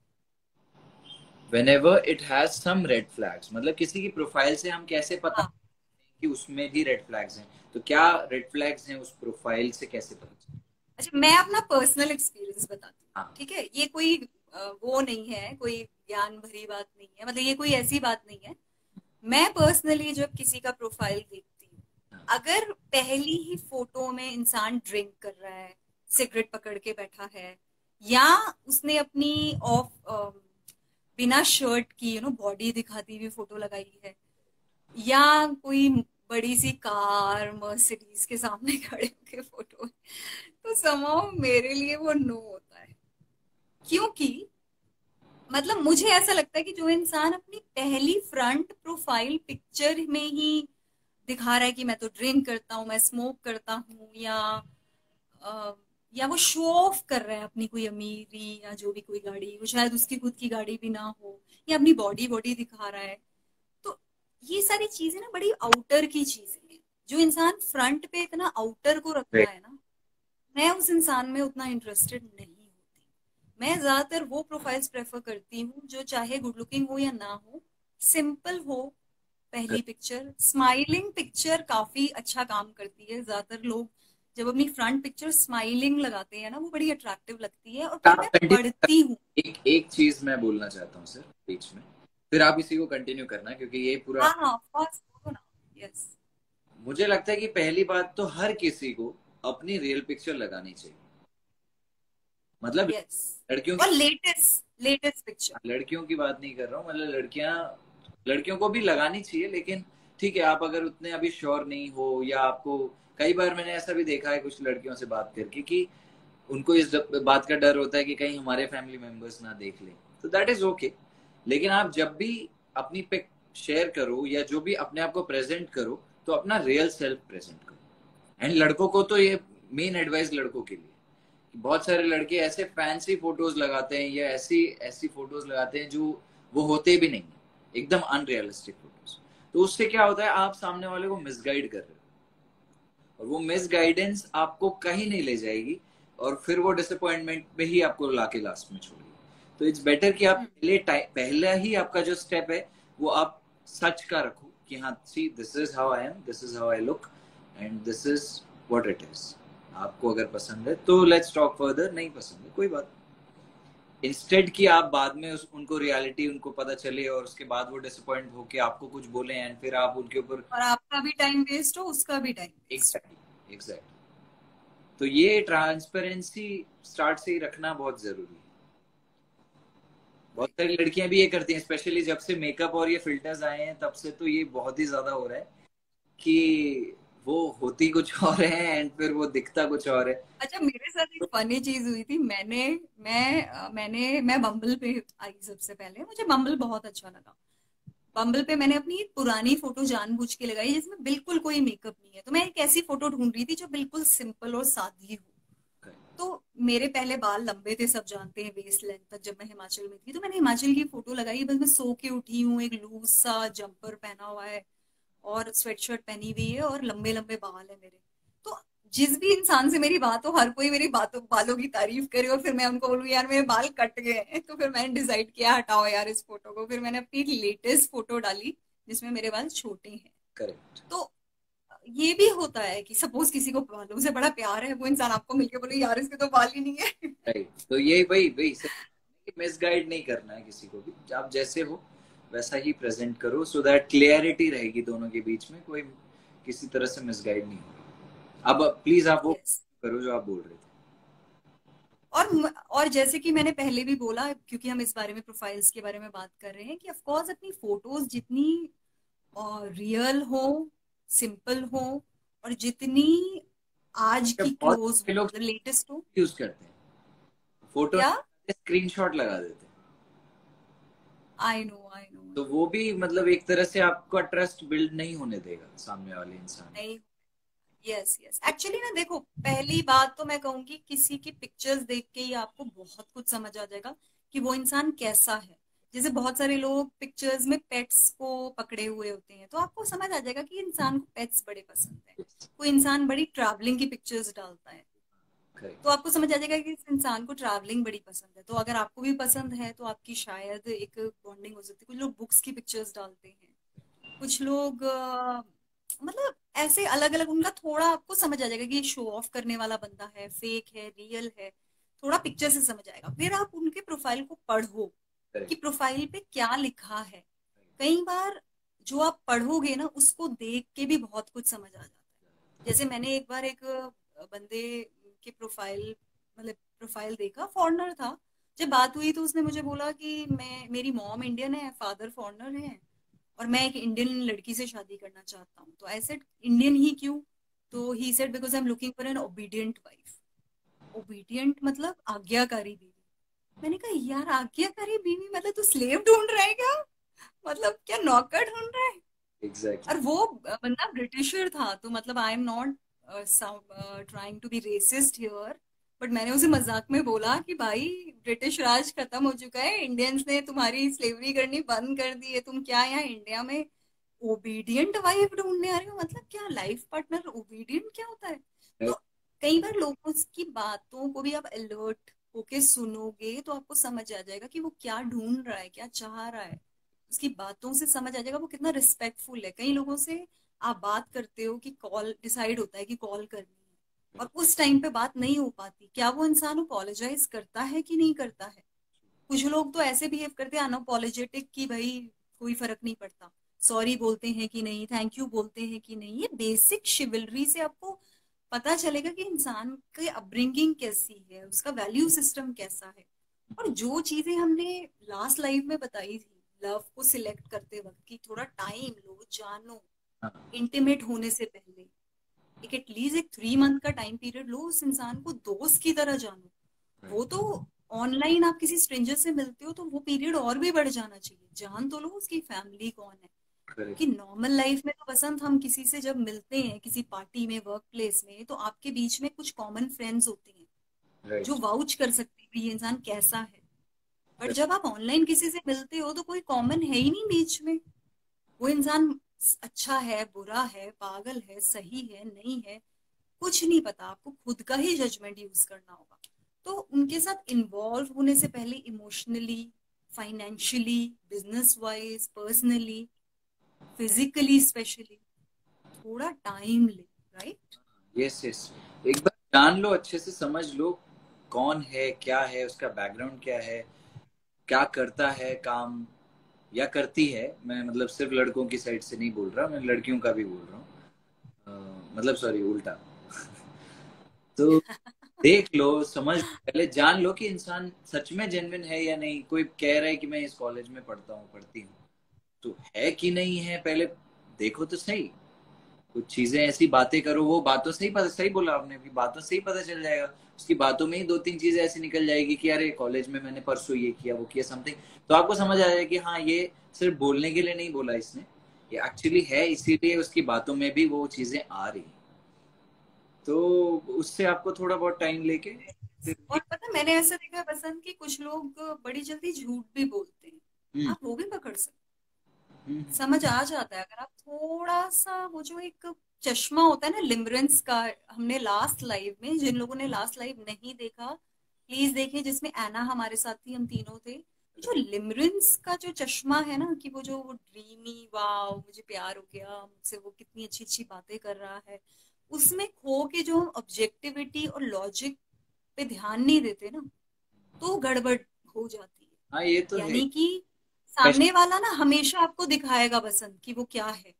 B: Whenever it has some red flags, मतलब किसी की प्रोफाइल से हम कैसे पता
A: हाँ,
B: कि उसमें भी रेड फ्लैग्स हैं? तो क्या रेड फ्लैग्स हैं उस प्रोफाइल से कैसे पता चले?
A: अच्छा मैं अपना पर्सनल एक्सपीरियंस बताती हूँ,
B: हाँ.
A: ठीक है? ये कोई अ, वो नहीं है, कोई ज्ञान भरी बात नहीं है, मतलब ये कोई ऐसी बात नहीं है। मैं पर्सनली जब किसी का प्रोफाइल देखती हूँ, अगर पहली ही फोटो में इंसान ड्रिंक कर रहा है, सिगरेट पकड़ के बैठा है, या उसने अपनी ऑफ बिना शर्ट की यू नो बॉडी दिखाती हुई फोटो लगाई है, या कोई बड़ी सी कार मर्सिडीज के सामने खड़े होके फोटो, तो समहाउ मेरे लिए वो नो होता है। क्योंकि मतलब मुझे ऐसा लगता है कि जो इंसान अपनी पहली फ्रंट प्रोफाइल पिक्चर में ही दिखा रहा है कि मैं तो ड्रिंक करता हूँ, मैं स्मोक करता हूँ, या अ, या वो शो ऑफ कर रहा है अपनी कोई अमीरी या जो भी कोई गाड़ी, वो शायद उसकी खुद की गाड़ी भी ना हो, या अपनी बॉडी बॉडी दिखा रहा है, तो ये सारी चीजें ना बड़ी आउटर की चीजें हैं। जो इंसान फ्रंट पे इतना आउटर को रखता है ना, मैं उस इंसान में उतना इंटरेस्टेड नहीं होती। मैं ज्यादातर वो प्रोफाइल्स प्रेफर करती हूँ जो चाहे गुड लुकिंग हो या ना हो, सिंपल हो। पहली पिक्चर स्माइलिंग पिक्चर काफी अच्छा काम करती है। ज्यादातर लोग जब अपनी फ्रंट पिक्चर स्माइलिंग लगाते हैं ना, वो बड़ी अट्रैक्टिव लगती है, और फिर
B: आप
A: मैं
B: कंटिन्यू,
A: पढ़ती हूँ।
B: एक एक चीज मैं बोलना चाहता हूँ सर बीच में, फिर आप इसी को कंटिन्यू करना क्योंकि ये पूरा.
A: हाँ हाँ, फर्स्ट बोलो ना। यस।
B: मुझे लगता है कि पहली बात तो हर किसी को अपनी रियल पिक्चर लगानी चाहिए. मतलब
A: यस।
B: लड़कियों
A: और
B: की
A: लेटेस्ट लेटेस्ट पिक्चर।
B: लड़कियों की बात नहीं कर रहा हूँ, मतलब लड़कियां, लड़कियों को भी लगानी चाहिए, लेकिन ठीक है आप अगर उतने अभी श्योर नहीं हो, या आपको, कई बार मैंने ऐसा भी देखा है कुछ लड़कियों से बात करके कि उनको इस बात का डर होता है कि कहीं हमारे फैमिली मेंबर्स ना देख लें, तो दैट इज ओके. लेकिन आप जब भी अपनी पिक शेयर करो या जो भी अपने आप को प्रेजेंट करो, तो अपना रियल सेल्फ प्रेजेंट करो. एंड लड़कों को तो ये मेन एडवाइस लड़कों के लिए, बहुत सारे लड़के ऐसे फैंसी फोटोज लगाते हैं या ऐसी ऐसी फोटोज लगाते हैं जो वो होते भी नहीं, एकदम अनरियलिस्टिक फोटोज. तो उससे क्या होता है, आप सामने वाले को मिसगाइड कर रहे हो, और वो मिस गाइडेंस आपको कहीं नहीं ले जाएगी, और फिर वो डिसअपॉइंटमेंट में ही आपको लाके लास्ट में छोड़ेगी. तो इट्स बेटर कि आप पहले टाइम, पहला ही आपका जो स्टेप है वो आप सच का रखो कि हाँ see this is how I am, this is how I look, and this is what it is. आपको अगर पसंद है तो लेट्स टॉक फर्दर, नहीं पसंद है कोई बात. इंस्टेड कि आप बाद में उस, उनको रियलिटी उनको पता चले और उसके बाद वो डिसअपॉइंट होके आपको कुछ बोले एंड फिर आप उनके ऊपर.
A: और आपका भी टाइम वेस्ट हो, उसका भी टाइम वेस्ट हो।
B: Exactly exactly. तो ये ट्रांसपेरेंसी स्टार्ट से ही रखना बहुत जरूरी है. बहुत सारी लड़कियां भी ये करती हैं, स्पेशली जब से मेकअप और ये फिल्टर्स आए हैं तब से तो ये बहुत ही ज्यादा हो रहा है कि वो होती कुछ और है एंड फिर वो दिखता कुछ और है।
A: अच्छा, मेरे साथ एक फनी चीज हुई थी। मैंने मैं अ, मैंने मैं बम्बल पे आई सबसे पहले। मुझे बम्बल बहुत अच्छा लगा। बम्बल पे मैंने अपनी एक पुरानी फोटो जानबूझ के लगाई जिसमें बिल्कुल कोई मेकअप नहीं है। तो मैं एक ऐसी फोटो ढूंढ रही थी जो बिल्कुल सिंपल और सादी हो। तो मेरे पहले बाल लंबे थे, सब जानते हैं, वेस्ट लेंथ तक, जब मैं हिमाचल में थी। तो मैंने हिमाचल की फोटो लगाई, बस मैं सो के उठी हूँ, एक लूज सा जंपर पहना हुआ है और स्वेटशर्ट पहनी हुई है और लंबे लंबे बाल है मेरे। तो जिस भी इंसान से मेरी बात हो, हर कोई मेरी बातों बालों की तारीफ करे और फिर मैं उनको बोलूँ यार मेरे बाल कट गए हैं, तो फिर मैंने डिसाइड किया हटाओ यार इस फोटो को। फिर मैंने अपनी लेटेस्ट फोटो डाली जिसमें मेरे बाल छोटे हैं।
B: करेक्ट।
A: तो ये भी होता है कि सपोज किसी को बालों से बड़ा प्यार है, वो इंसान आपको मिलके बोले यार इसके तो बाल ही नहीं है।
B: राइट, तो यही वही वही मिसगाइड नहीं करना है किसी को भी, आप जैसे हो वैसा ही प्रेजेंट करो सो दैट क्लियरिटी रहेगी दोनों के बीच में, कोई किसी तरह से मिसगाइड नहीं होगा। अब प्लीज आप वो
A: यस।
B: करो जो आप बोल रहे थे।
A: और और जैसे कि मैंने पहले भी बोला, क्योंकि हम इस बारे में प्रोफाइल्स के बारे में बात कर रहे हैं, कि ऑफ कोर्स अपनी फोटोज जितनी रियल हो, सिंपल हो, और जितनी आज
B: जब
A: की
B: बहुत
A: क्लोज
B: सारे
A: हो,
B: लोग
A: मतलब लेटेस्ट हो।
B: यूज करते हैं, फोटो
A: क्या?
B: स्क्रीनशॉट लगा देते हैं,
A: आई नो, आई नो।
B: तो वो भी मतलब एक तरह से आपका ट्रस्ट बिल्ड नहीं होने देगा सामने वाले इंसान।
A: नहीं। यस, यस, एक्चुअली ना देखो, पहली बात तो मैं कहूंगी किसी की पिक्चर्स देख के ही आपको बहुत कुछ समझ आ जाएगा कि वो इंसान कैसा है। जैसे बहुत सारे लोग पिक्चर्स में पेट्स को पकड़े हुए होते हैं, तो आपको समझ आ जाएगा कि इंसान को पेट्स बड़े पसंद है। कोई इंसान बड़ी ट्रैवलिंग की पिक्चर्स डालता है, तो
B: करेक्ट।
A: आपको समझ आ जाएगा कि इस इंसान को ट्रैवलिंग बड़ी पसंद है। तो अगर आपको भी पसंद है तो आपकी शायद एक बॉन्डिंग हो सकती है। कुछ लोग बुक्स की पिक्चर्स डालते हैं, कुछ लोग अ, मतलब ऐसे अलग अलग, उनका थोड़ा आपको समझ आ जाएगा कि शो ऑफ करने वाला बंदा है, फेक है, रियल है। थोड़ा पिक्चर से समझ आएगा। फिर आप उनके प्रोफाइल को पढ़ो कि
B: करेक्ट।
A: प्रोफाइल पे क्या लिखा है। कई बार जो आप पढ़ोगे ना, उसको देख के भी बहुत कुछ समझ आ जाता है। जैसे मैंने एक बार एक अ, बंदे के प्रोफाइल, मतलब प्रोफाइल देखा, फॉरेनर था। जब बात हुई तो उसने मुझे बोला कि मैं मेरी मॉम इंडियन है, फादर फॉरेनर है, और मैं एक इंडियन लड़की से शादी करना चाहता हूँ। तो आई सेड इंडियन ही क्यों? तो he said because I am looking for an obedient wife. Obedient मतलब आज्ञाकारी बीवी। मैंने कहा यार आज्ञाकारी बीवी मतलब तू स्लेव ढूंढ रहा है क्या? मतलब क्या नौकर ढूंढ रहा है?
B: एग्जैक्टली।
A: और वो बंदा ब्रिटिशर था। तो मतलब I am not trying to be racist here, but मैंने उसे मजाक में बोला कि भाई ब्रिटिश राज खत्म हो चुका है, इंडियंस ने तुम्हारी स्लेवरी करनी बंद कर दी है, तुम क्या यहाँ इंडिया में ओबीडियंट वाइफ ढूंढने आ रहे हो? मतलब क्या लाइफ पार्टनर ओबीडियंट क्या होता है? तो कई बार लोगों की बातों को भी आप अलर्ट होके सुनोगे तो आपको समझ आ जाएगा कि वो क्या ढूंढ रहा है, क्या चाह रहा है। उसकी बातों से समझ आ जाएगा वो कितना रिस्पेक्टफुल है। कई लोगों से आप बात करते हो कि कॉल डिसाइड होता है कि कॉल करनी है, और उस टाइम पे बात नहीं हो पाती, क्या वो इंसान अपोलोजाइज करता है कि नहीं करता है? कुछ लोग तो ऐसे बिहेव करते हैं अनअपोलोजेटिक कि भाई कोई फर्क नहीं पड़ता, सॉरी बोलते हैं कि नहीं, थैंक यू बोलते हैं कि नहीं। ये बेसिक शिवलरी से आपको पता चलेगा कि इंसान की अपब्रिंगिंग कैसी है, उसका वैल्यू सिस्टम कैसा है। और जो चीजें हमने लास्ट लाइफ में बताई थी, लव को सिलेक्ट करते वक्त, कि थोड़ा टाइम लो, जानो,
B: हाँ।
A: इंटीमेट होने से पहले एक एटलीस्ट एक थ्री मंथ का टाइम पीरियड लो, उस इंसान को दोस्त की तरह जानो। वो तो ऑनलाइन आप किसी स्ट्रेंजर से मिलते हो तो वो पीरियड और भी बढ़ जाना चाहिए, जान तो लो उसकी फैमिली कौन है।
B: करेक्ट।
A: कि नॉर्मल लाइफ में तो बसंत हम किसी से जब मिलते हैं किसी पार्टी में, वर्क प्लेस में, तो आपके बीच में कुछ कॉमन फ्रेंड्स होते हैं जो
B: राइट।
A: वाउच कर सकते हैं कि ये इंसान कैसा है। बट जब आप ऑनलाइन किसी से मिलते हो तो कोई कॉमन है ही नहीं बीच में। वो इंसान अच्छा है, बुरा है, पागल है, सही है, नहीं है, कुछ नहीं पता। आपको खुद का ही जजमेंट यूज करना होगा। तो उनके साथ इन्वॉल्व होने से पहले emotionally, financially, business wise, personally, physically specially थोड़ा टाइम ले। राइट।
B: यस यस, एक बार जान लो, अच्छे से समझ लो कौन है, क्या है, उसका बैकग्राउंड क्या है, क्या करता है काम या करती है। मैं मतलब सिर्फ लड़कों की साइड से नहीं बोल रहा, मैं लड़कियों का भी बोल रहा हूँ। अ, मतलब सॉरी, उल्टा। तो देख लो, समझ लो, पहले जान लो कि इंसान सच में जेन्युइन है या नहीं। कोई कह रहा है कि मैं इस कॉलेज में पढ़ता हूँ, पढ़ती हूँ, तो है कि नहीं है पहले देखो तो सही। कुछ चीजें ऐसी बातें करो, वो बातों से ही पता, सही बोला आपने भी, बातों से ही पता चल जाएगा। उसकी बातों में ही दो तीन चीजें ऐसी निकल जाएगी कि अरे कॉलेज में मैंने परसों ये किया, वो किया, समथिंग। तो आपको समझ आ जाएगा कि हाँ, ये सिर्फ बोलने के लिए नहीं बोला इसने, ये एक्चुअली है, इसीलिए उसकी बातों में भी वो चीजें आ रही। तो उससे आपको थोड़ा बहुत टाइम लेके फिर।
A: और पता है, मैंने ऐसा देखा है बसंत की कुछ लोग बड़ी जल्दी झूठ भी बोलते हैं।
B: हम्म।
A: आप वो भी पकड़ सकते
B: हम्म।
A: हैं। समझ आ जाता है अगर आप थोड़ा सा वो जो एक चश्मा होता है ना लिमरेंस का। हमने लास्ट लाइव में, जिन लोगों ने लास्ट लाइव नहीं देखा प्लीज देखिए, जिसमें एना हमारे साथ थी, हम तीनों थे। ये जो लिमरेंस का जो चश्मा है ना, कि वो जो वो ड्रीमी, वाओ मुझे प्यार हो गया मुझसे, वो कितनी अच्छी अच्छी बातें कर रहा है, उसमें खो के जो ऑब्जेक्टिविटी और लॉजिक पे ध्यान नहीं देते ना, तो गड़बड़ हो जाती
B: हाँ, ये तो
A: है।
B: है।
A: यानी कि सामने वाला ना हमेशा आपको दिखाएगा बसंत कि वो क्या है,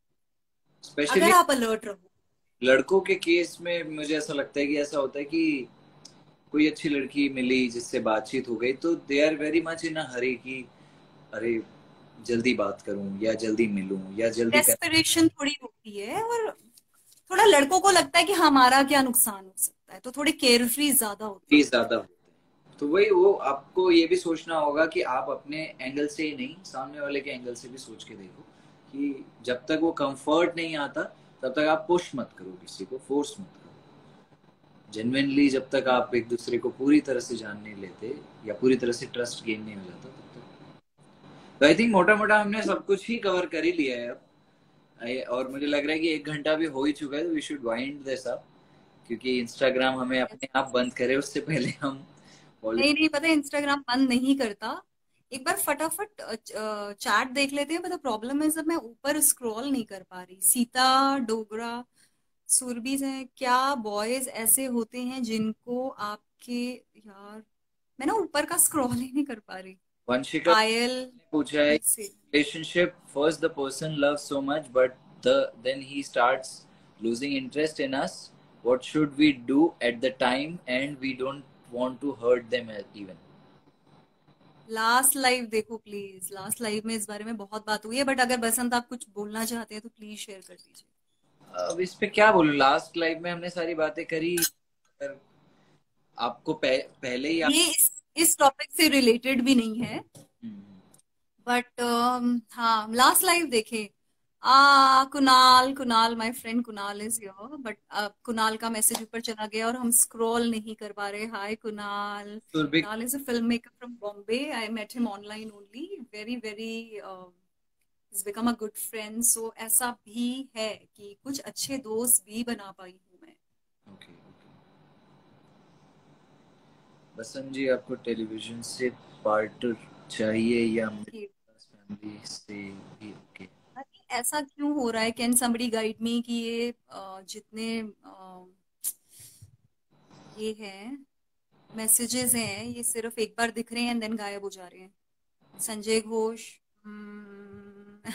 A: अगर
B: स्पेशली
A: आप अलर्ट रहो।
B: लड़कों के केस में मुझे ऐसा लगता है कि ऐसा होता है कि कोई अच्छी लड़की मिली जिससे बातचीत हो गई, तो they are very much in a hurry कि अरे जल्दी बात करूं या जल्दी मिलूं या जल्दी कर।
A: डेस्परेशन थोड़ी होती है, और थोड़ा लड़कों को लगता है कि हमारा क्या नुकसान हो सकता है, तो थोड़े केयरफ्री ज्यादा होते हैं।
B: ज्यादा होते हैं। तो वही, वो आपको ये भी सोचना होगा कि आप अपने एंगल से ही नहीं, सामने वाले के एंगल से भी सोच के देखो कि जब तक वो कंफर्ट नहीं आता तब तक आप पुश मत करो, किसी को फोर्स मत करो। जेन्युइनली जब तक आप एक दूसरे को पूरी तरह से जान नहीं लेते या पूरी तरह से ट्रस्ट गेन नहीं हो जाता तब तक। तो आई थिंक मोटा मोटा हमने सब कुछ ही कवर कर ही लिया है अब। I- और मुझे लग रहा है कि एक घंटा भी हो ही चुका है, तो we should wind this up, क्योंकि इंस्टाग्राम हमें अपने आप बंद करे उससे पहले हम ऑलरेडी।
A: नहीं नहीं, पता है इंस्टाग्राम बंद नहीं करता। एक बार फटाफट चैट देख लेते हैं, पता प्रॉब्लम है जब मैं ऊपर स्क्रॉल नहीं कर पा रही। सीता डोगरा सुरभि से क्या बॉयज ऐसे होते हैं जिनको आपके, यार मैं ना ऊपर का स्क्रॉल ही नहीं कर पा रही।
B: वंशिका
A: पायल,
B: ने पूछा है,
A: let's see।
B: Relationship first the person love so much but the then he starts losing interest in us, what should we do at the time and we don't want to hurt them even?
A: Last live देखो प्लीज, लास्ट लाइव में इस बारे में बहुत बात हुई है, बट अगर बसंत आप कुछ बोलना चाहते हैं तो प्लीज शेयर कर दीजिए।
B: अब इस पे क्या बोलूं, लास्ट लाइव में हमने सारी बातें करी। अगर आपको पह, पहले ही आप।
A: ये इस इस टॉपिक से रिलेटेड भी नहीं है,
B: हम्म।
A: बट हाँ लास्ट लाइव देखे। आ Kunal, Kunal my friend Kunal is here, but Kunal का मैसेज ऊपर चला गया और हम स्क्रॉल नहीं कर पा रहे। Hi Kunal.
B: Surbhi,
A: Kunal is a film maker from Bombay, I met him online only, very very is become a good friend. So ऐसा भी है कि कुछ अच्छे दोस्त भी बना पाई हूँ मैं।
B: ओके, बसंत जी आपको टेलीविजन से पार्टनर चाहिए या
A: कि
B: फैमिली से भी ओके?
A: अरे ऐसा क्यों हो रहा है, कैन समबडी गाइड मी कि ये अ, जितने अ, ये हैं मैसेजेस हैं, ये सिर्फ एक बार दिख रहे हैं एंड देन गायब हो जा रहे हैं। संजय घोष, हम्म,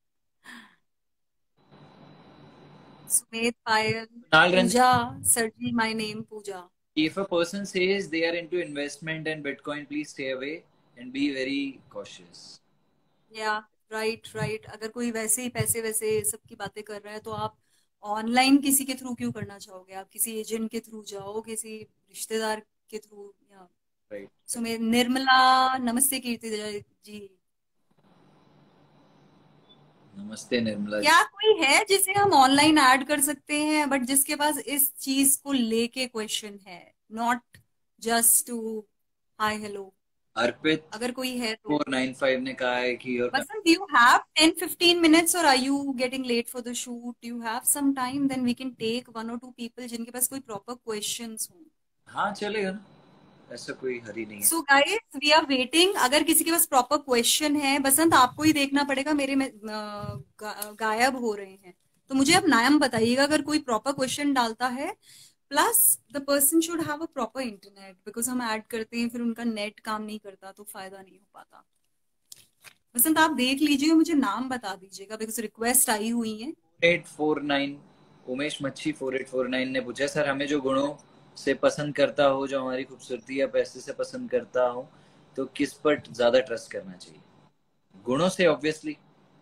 A: सुमेध पायल,
B: Kunal Ranjan,
A: Pooja, sir ji my name Pooja.
B: if a person says they are into investment and bitcoin, please stay away and be very cautious.
A: या राइट राइट, अगर कोई वैसे ही पैसे वैसे सब की बातें कर रहा है तो आप ऑनलाइन किसी के थ्रू क्यों करना चाहोगे? आप किसी एजेंट के थ्रू जाओ, किसी रिश्तेदार के थ्रू। या
B: राइट।
A: सुमेध, निर्मला, नमस्ते कीर्ति जी।
B: नमस्ते निर्मला जी।
A: क्या कोई है जिसे हम ऑनलाइन ऐड कर सकते हैं, बट जिसके पास इस चीज को लेके क्वेश्चन है, not just to hi hello?
B: Arpit
A: अगर कोई है तो।
B: फोर नाइन फाइव ने कहा है कि और
A: Vasant, do you have ten fifteen minutes or are you getting late for the shoot? Do you have some time? Then we can take one or two people जिनके पास कोई proper questions हो।
B: हाँ चलेगा ना, ऐसा कोई हरी नहीं है।
A: So guys, we are waiting। अगर किसी के पास proper question है, बसंत आपको ही देखना पड़ेगा, मेरे में अ, गा, गायब हो रहे हैं। तो मुझे अब नाम बताइएगा अगर कोई proper question डालता है। Plus the person should have a proper internet, because हम ऐड करते हैं फिर उनका नेट काम नहीं करता तो फायदा नहीं हो पाता। बसंत आप देख लीजिए, मुझे नाम बता दीजिएगा बिकॉज रिक्वेस्ट आई हुई है।
B: एट फोर नाइन, उमेश मच्छी फोर एट फोर नाइन ने पूछा, सर हमें जो गुणों से पसंद करता हो, जो हमारी खूबसूरती या पैसे से पसंद करता हो, तो किस पर ज्यादा ट्रस्ट करना चाहिए? गुणों से ऑब्वियसली।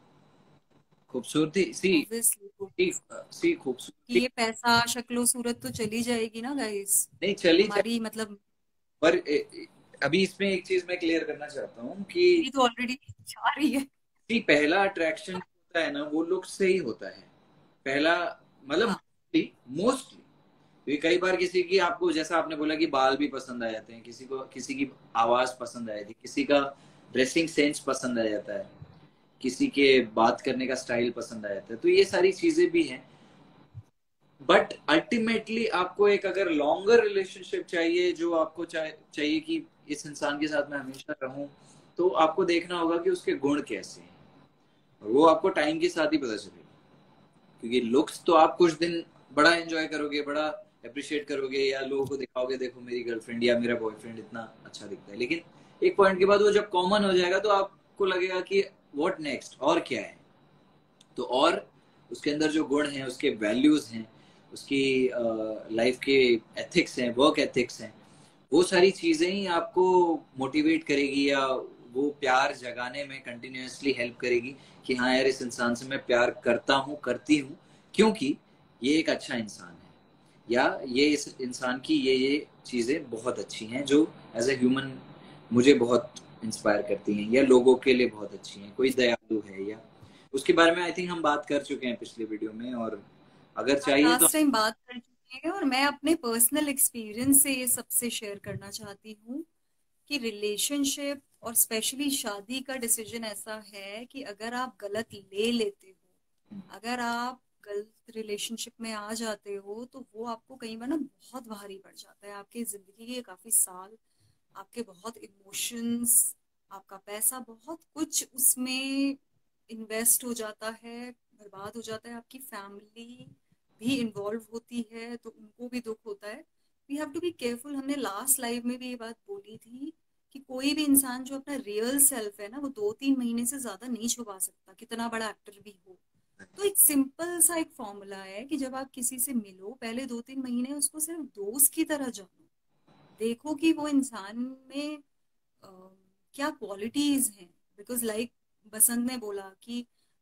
B: खूबसूरती सी
A: ऑब्वियसली
B: सी सी
A: कि
B: खूबसूरती
A: ये पैसा शक्लो सूरत तो चली जाएगी ना गाइस।
B: नहीं चली जाए,
A: हमारी मतलब
B: पर ए, ए, अभी इसमें एक चीज मैं क्लियर करना चाहता हूँ कि
A: मेरी तो ऑलरेडी जा रही है।
B: कि पहला अट्रैक्शन होता है ना, वो लुक से ही होता है पहला, मतलब
A: हाँ
B: मोस्टली। क्योंकि कई बार किसी की, आपको जैसा आपने बोला कि बाल भी पसंद आ जाते हैं, किसी को किसी की आवाज पसंद आ जाती है, किसी का ड्रेसिंग सेंस पसंद आ जाता है, किसी के बात करने का स्टाइल पसंद आ जाता है, तो ये सारी चीजें भी हैं। बट अल्टीमेटली आपको एक अगर लॉन्गर रिलेशनशिप चाहिए, जो आपको चाह, चाहिए कि इस इंसान के साथ मैं हमेशा रहूं, तो आपको देखना होगा कि उसके गुण कैसे हैं, और वो आपको टाइम के साथ ही पता चलेगा। क्योंकि लुक्स तो आप कुछ दिन बड़ा एंजॉय करोगे, बड़ा अप्रिशिएट करोगे, या लोगों को दिखाओगे देखो मेरी गर्लफ्रेंड या मेरा बॉयफ्रेंड इतना अच्छा दिखता है, लेकिन एक पॉइंट के बाद वो जब कॉमन हो जाएगा तो आपको लगेगा कि व्हाट नेक्स्ट, और क्या है। तो और उसके अंदर जो गुण हैं, उसके वैल्यूज हैं, उसकी लाइफ के एथिक्स हैं, वर्क एथिक्स हैं, वो सारी चीजें ही आपको मोटिवेट करेगी, या वो प्यार जगाने में कंटिन्यूअसली हेल्प करेगी कि हाँ यार, इस इंसान से मैं प्यार करता हूँ, करती हूँ, क्योंकि ये एक अच्छा इंसान है, या ये इस इंसान की ये ये चीजें बहुत अच्छी हैं जो एज ए ह्यूमन मुझे बहुत इंस्पायर करती हैं, या लोगों के लिए बहुत अच्छी हैं, कोई दयालु है, या उसके बारे में आई थिंक हम बात कर चुके हैं पिछले वीडियो में, और अगर
A: हम
B: चाहिए तो।
A: लास्ट टाइम बात कर चुके हैं और मैं अपने पर्सनल एक्सपीरियंस से ये सबसे शेयर करना चाहती हूँ कि रिलेशनशिप और स्पेशली शादी का डिसीजन ऐसा है कि अगर आप गलत ले लेते हो, अगर आप गलत रिलेशनशिप में आ जाते हो, तो वो आपको कई बार ना बहुत भारी पड़ जाता है। आपकी जिंदगी के काफी साल, आपके बहुत इमोशंस, आपका पैसा, बहुत कुछ उसमें इन्वेस्ट हो जाता है, बर्बाद हो जाता है। आपकी फैमिली भी इन्वॉल्व होती है तो उनको भी दुख होता है। We have to be careful. हमने लास्ट लाइव में भी ये बात बोली थी कि कोई भी इंसान जो अपना रियल सेल्फ है ना, वो दो तीन महीने से ज्यादा नहीं छुपा सकता, कितना बड़ा एक्टर भी हो। तो एक सिंपल सा एक फॉर्मूला है कि जब आप किसी से मिलो, पहले दो तीन महीने उसको सिर्फ दोस्त की तरह जानो। देखो कि वो इंसान में अ, क्या क्वालिटीज हैं। बिकॉज लाइक बसंत ने बोला कि,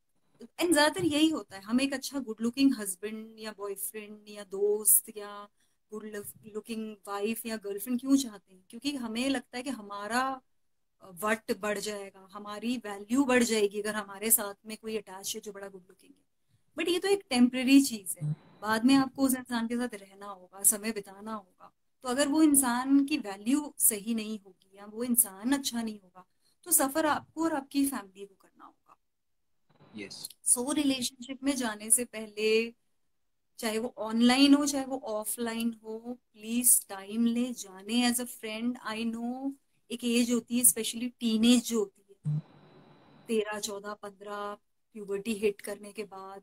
A: एंड ज्यादातर यही होता है, हम एक अच्छा गुड लुकिंग हस्बैंड या बॉयफ्रेंड या दोस्त या गुड लुकिंग वाइफ या गर्लफ्रेंड क्यों चाहते हैं? क्योंकि हमें लगता है कि हमारा वट बढ़ जाएगा, हमारी वैल्यू बढ़ जाएगी अगर हमारे साथ में कोई अटैच है जो बड़ा गुड लुकिंग है। बट ये तो एक टेम्पररी चीज है। बाद में आपको उस इंसान के साथ रहना होगा, समय बिताना होगा। तो अगर वो इंसान की वैल्यू सही नहीं होगी या वो इंसान अच्छा नहीं होगा, तो सफर आपको और आपकी फैमिली को करना होगा।
B: यस।
A: सो so, रिलेशनशिप में जाने से पहले, चाहे वो ऑनलाइन हो चाहे वो ऑफलाइन हो, प्लीज टाइम ले जाने as a friend. I know एक एज होती है, स्पेशली टीनेज जो होती है, तेरह चौदह पंद्रह, प्यूबर्टी हिट करने के बाद,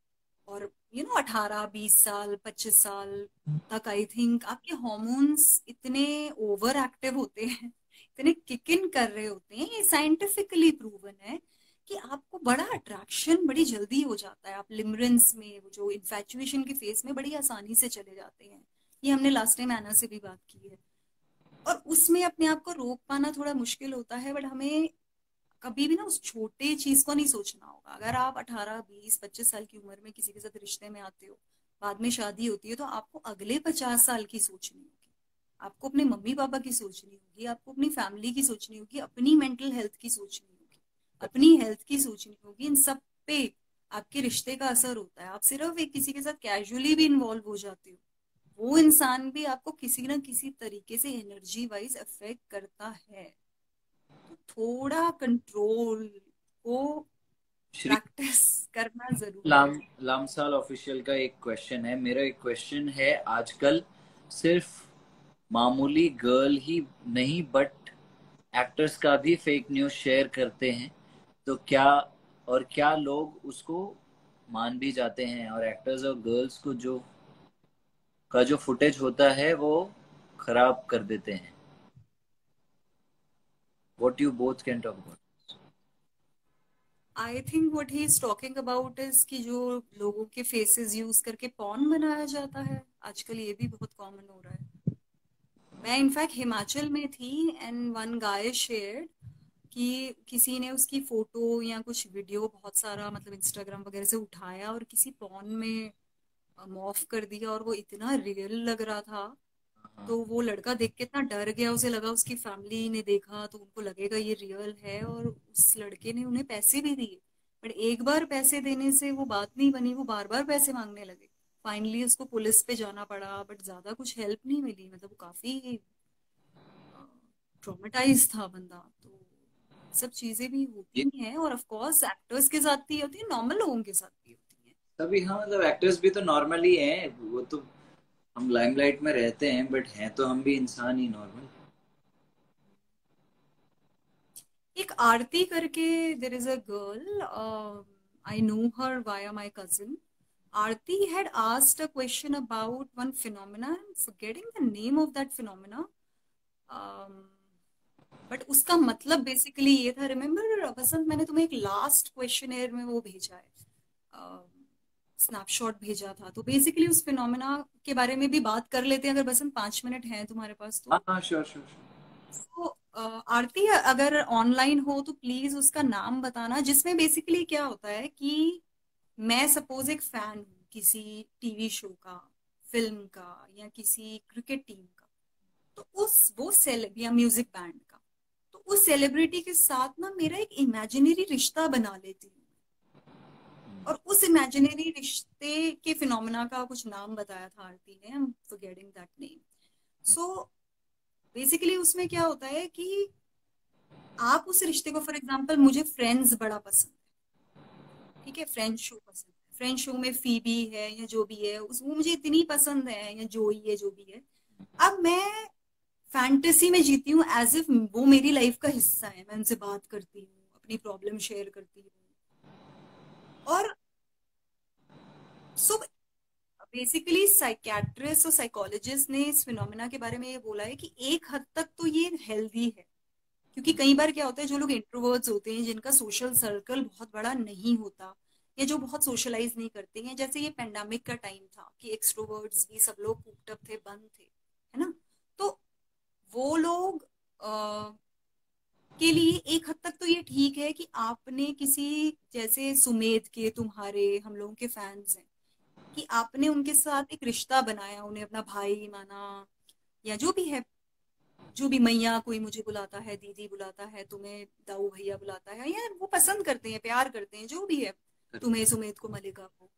A: और यू नो अठारह बीस साल पच्चीस साल तक, आई थिंक आपके हॉर्मोन्स इतने ओवर एक्टिव होते हैं, इतने किक इन कर रहे होते हैं। ये साइंटिफिकली प्रूवन है कि आपको बड़ा अट्रैक्शन बड़ी जल्दी हो जाता है। आप लिमरेंस में, वो जो इन्फैचुएशन के फेस में, बड़ी आसानी से चले जाते हैं। ये हमने लास्ट टाइम एना से भी बात की है। और उसमें अपने आप को रोक पाना थोड़ा मुश्किल होता है, बट हमें कभी भी ना उस छोटे चीज को नहीं सोचना होगा। अगर आप अठारह बीस पच्चीस साल की उम्र में किसी के साथ रिश्ते में आते हो, बाद में शादी होती है, तो आपको अगले पचास साल की सोचनी होगी। आपको अपने मम्मी पापा की सोचनी होगी, आपको अपनी फैमिली की सोचनी होगी, अपनी मेंटल हेल्थ की सोचनी होगी, अपनी हेल्थ की सोचनी होगी। इन सब पे आपके रिश्ते का असर होता है। आप सिर्फ एक किसी के साथ कैजुअली भी इन्वॉल्व हो जाते हो, वो इंसान भी आपको किसी ना किसी तरीके से एनर्जी वाइज अफेक्ट करता है। तो थोड़ा कंट्रोल को
B: श्री
A: प्रैक्टिस करना जरूरी
B: लाम
A: है।
B: लामसाल ऑफिशियल का एक क्वेश्चन है, मेरा एक क्वेश्चन है। आजकल सिर्फ मामूली गर्ल ही नहीं, बट एक्टर्स का भी फेक न्यूज शेयर करते हैं, तो क्या, और क्या लोग उसको मान भी जाते हैं, और एक्टर्स और गर्ल्स को जो का जो फुटेज होता है वो खराब कर देते हैं? What you both can talk about?
A: I think what he is talking about is कि जो लोगों के फेसेस यूज करके पॉर्न बनाया जाता है आजकल, ये भी बहुत कॉमन हो रहा है। मैं इनफैक्ट हिमाचल में थी एंड वन गाय शेयर्ड कि किसी ने उसकी फोटो या कुछ वीडियो बहुत सारा मतलब इंस्टाग्राम वगैरह से उठाया और किसी पॉन में मॉर्फ कर दिया और वो इतना रियल लग रहा था।
B: हाँ।
A: तो वो लड़का देख के इतना डर गया, उसे लगा उसकी फैमिली ने देखा तो उनको लगेगा ये रियल है, और उस लड़के ने उन्हें पैसे भी दिए। बट एक बार पैसे देने से वो बात नहीं बनी, वो बार बार पैसे मांगने लगे। फाइनली उसको पुलिस पे जाना पड़ा, बट ज्यादा कुछ हेल्प नहीं मिली। मतलब वो काफी ट्रॉमेटाइज था बंदा। तो सब चीजें भी
B: ये
A: होती हैं, और ऑफ कोर्स एक्टर्स के साथ भी होती है, नॉर्मल लोगों के साथ भी होती हैं।
B: सभी, हाँ मतलब एक्टर्स भी तो नॉर्मल ही हैं, वो तो हम लाइमलाइट में रहते हैं बट हैं तो हम भी इंसान ही नॉर्मल।
A: एक आरती करके, there is a girl, I know her via my cousin. Aarti had asked a question about one phenomena. I'm forgetting the name of that phenomena. um, but उसका मतलब बेसिकली ये था, रिमेम्बर बसंत, मैंने तुम्हें एक लास्ट क्वेश्चन एयर में वो भेजा है, स्नैपशॉट भेजा था। तो बेसिकली उस फिनोमेना के बारे में भी बात कर लेते हैं, अगर बसंत पांच मिनट हैं तुम्हारे पास
B: हाँ
A: तो।
B: हाँ, श्योर श्योर श्योर।
A: तो आरती अगर ऑनलाइन हो तो प्लीज उसका नाम बताना। जिसमें बेसिकली क्या होता है कि मैं सपोज एक फैन हूँ किसी टीवी शो का, फिल्म का, या किसी क्रिकेट टीम का। तो उस वो सेलेब या म्यूजिक बैंड का, तो उस सेलिब्रिटी के साथ ना मेरा एक इमेजिनरी रिश्ता बना लेती हूँ। और उस इमेजिनरी रिश्ते के फिनोमेना का कुछ नाम बताया था आरती ने, I am forgetting that name. So basically उसमें क्या होता है कि आप उस रिश्ते को, फॉर एग्जांपल मुझे फ्रेंड्स बड़ा पसंद है, ठीक है, फ्रेंच शो पसंद है, फ्रेंच शो में फीबी है या जो भी है, उस वो मुझे इतनी पसंद है, या जोई है, जो भी है। अब मैं फैंटेसी में जीती हूँ एज इफ वो मेरी लाइफ का हिस्सा है। मैं उनसे बात करती हूँ, अपनी प्रॉब्लम शेयर करती हूँ। और सो बेसिकली साइकियाट्रिस्ट और साइकोलॉजिस्ट ने इस फिनोमेना के बारे में ये बोला है कि एक हद तक तो ये हेल्दी है। क्योंकि कई बार क्या होता है, जो लोग इंट्रोवर्ट्स होते हैं, जिनका सोशल सर्कल बहुत बड़ा नहीं होता, या जो बहुत सोशलाइज नहीं करते हैं, जैसे ये पेंडेमिक का टाइम था कि एक्सट्रोवर्ट्स भी सब लोग कूप्ड अप थे, बंद थे, है ना। तो वो लोग अ, के लिए एक हद तक तो ये ठीक है कि आपने किसी, जैसे सुमेध के, तुम्हारे, हम लोगों के फैंस हैं, कि आपने उनके साथ एक रिश्ता बनाया, उन्हें अपना भाई माना, या जो भी है, जो भी, मैया कोई मुझे बुलाता है, दीदी बुलाता है, तुम्हें दाऊ भैया बुलाता है, या वो पसंद करते हैं, प्यार करते हैं, जो भी है, तुम्हें, सुमेध को, मलिका को।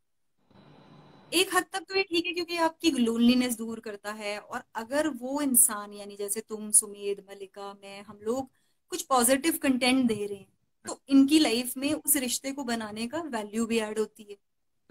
A: एक हद तक तो ये ठीक है क्योंकि आपकी लोनलीनेस दूर करता है। और अगर वो इंसान, यानी जैसे तुम, सुमेध, मलिका, मैं, हम लोग कुछ पॉजिटिव कंटेंट दे रहे हैं, तो इनकी लाइफ में उस रिश्ते को बनाने का वैल्यू भी ऐड होती है।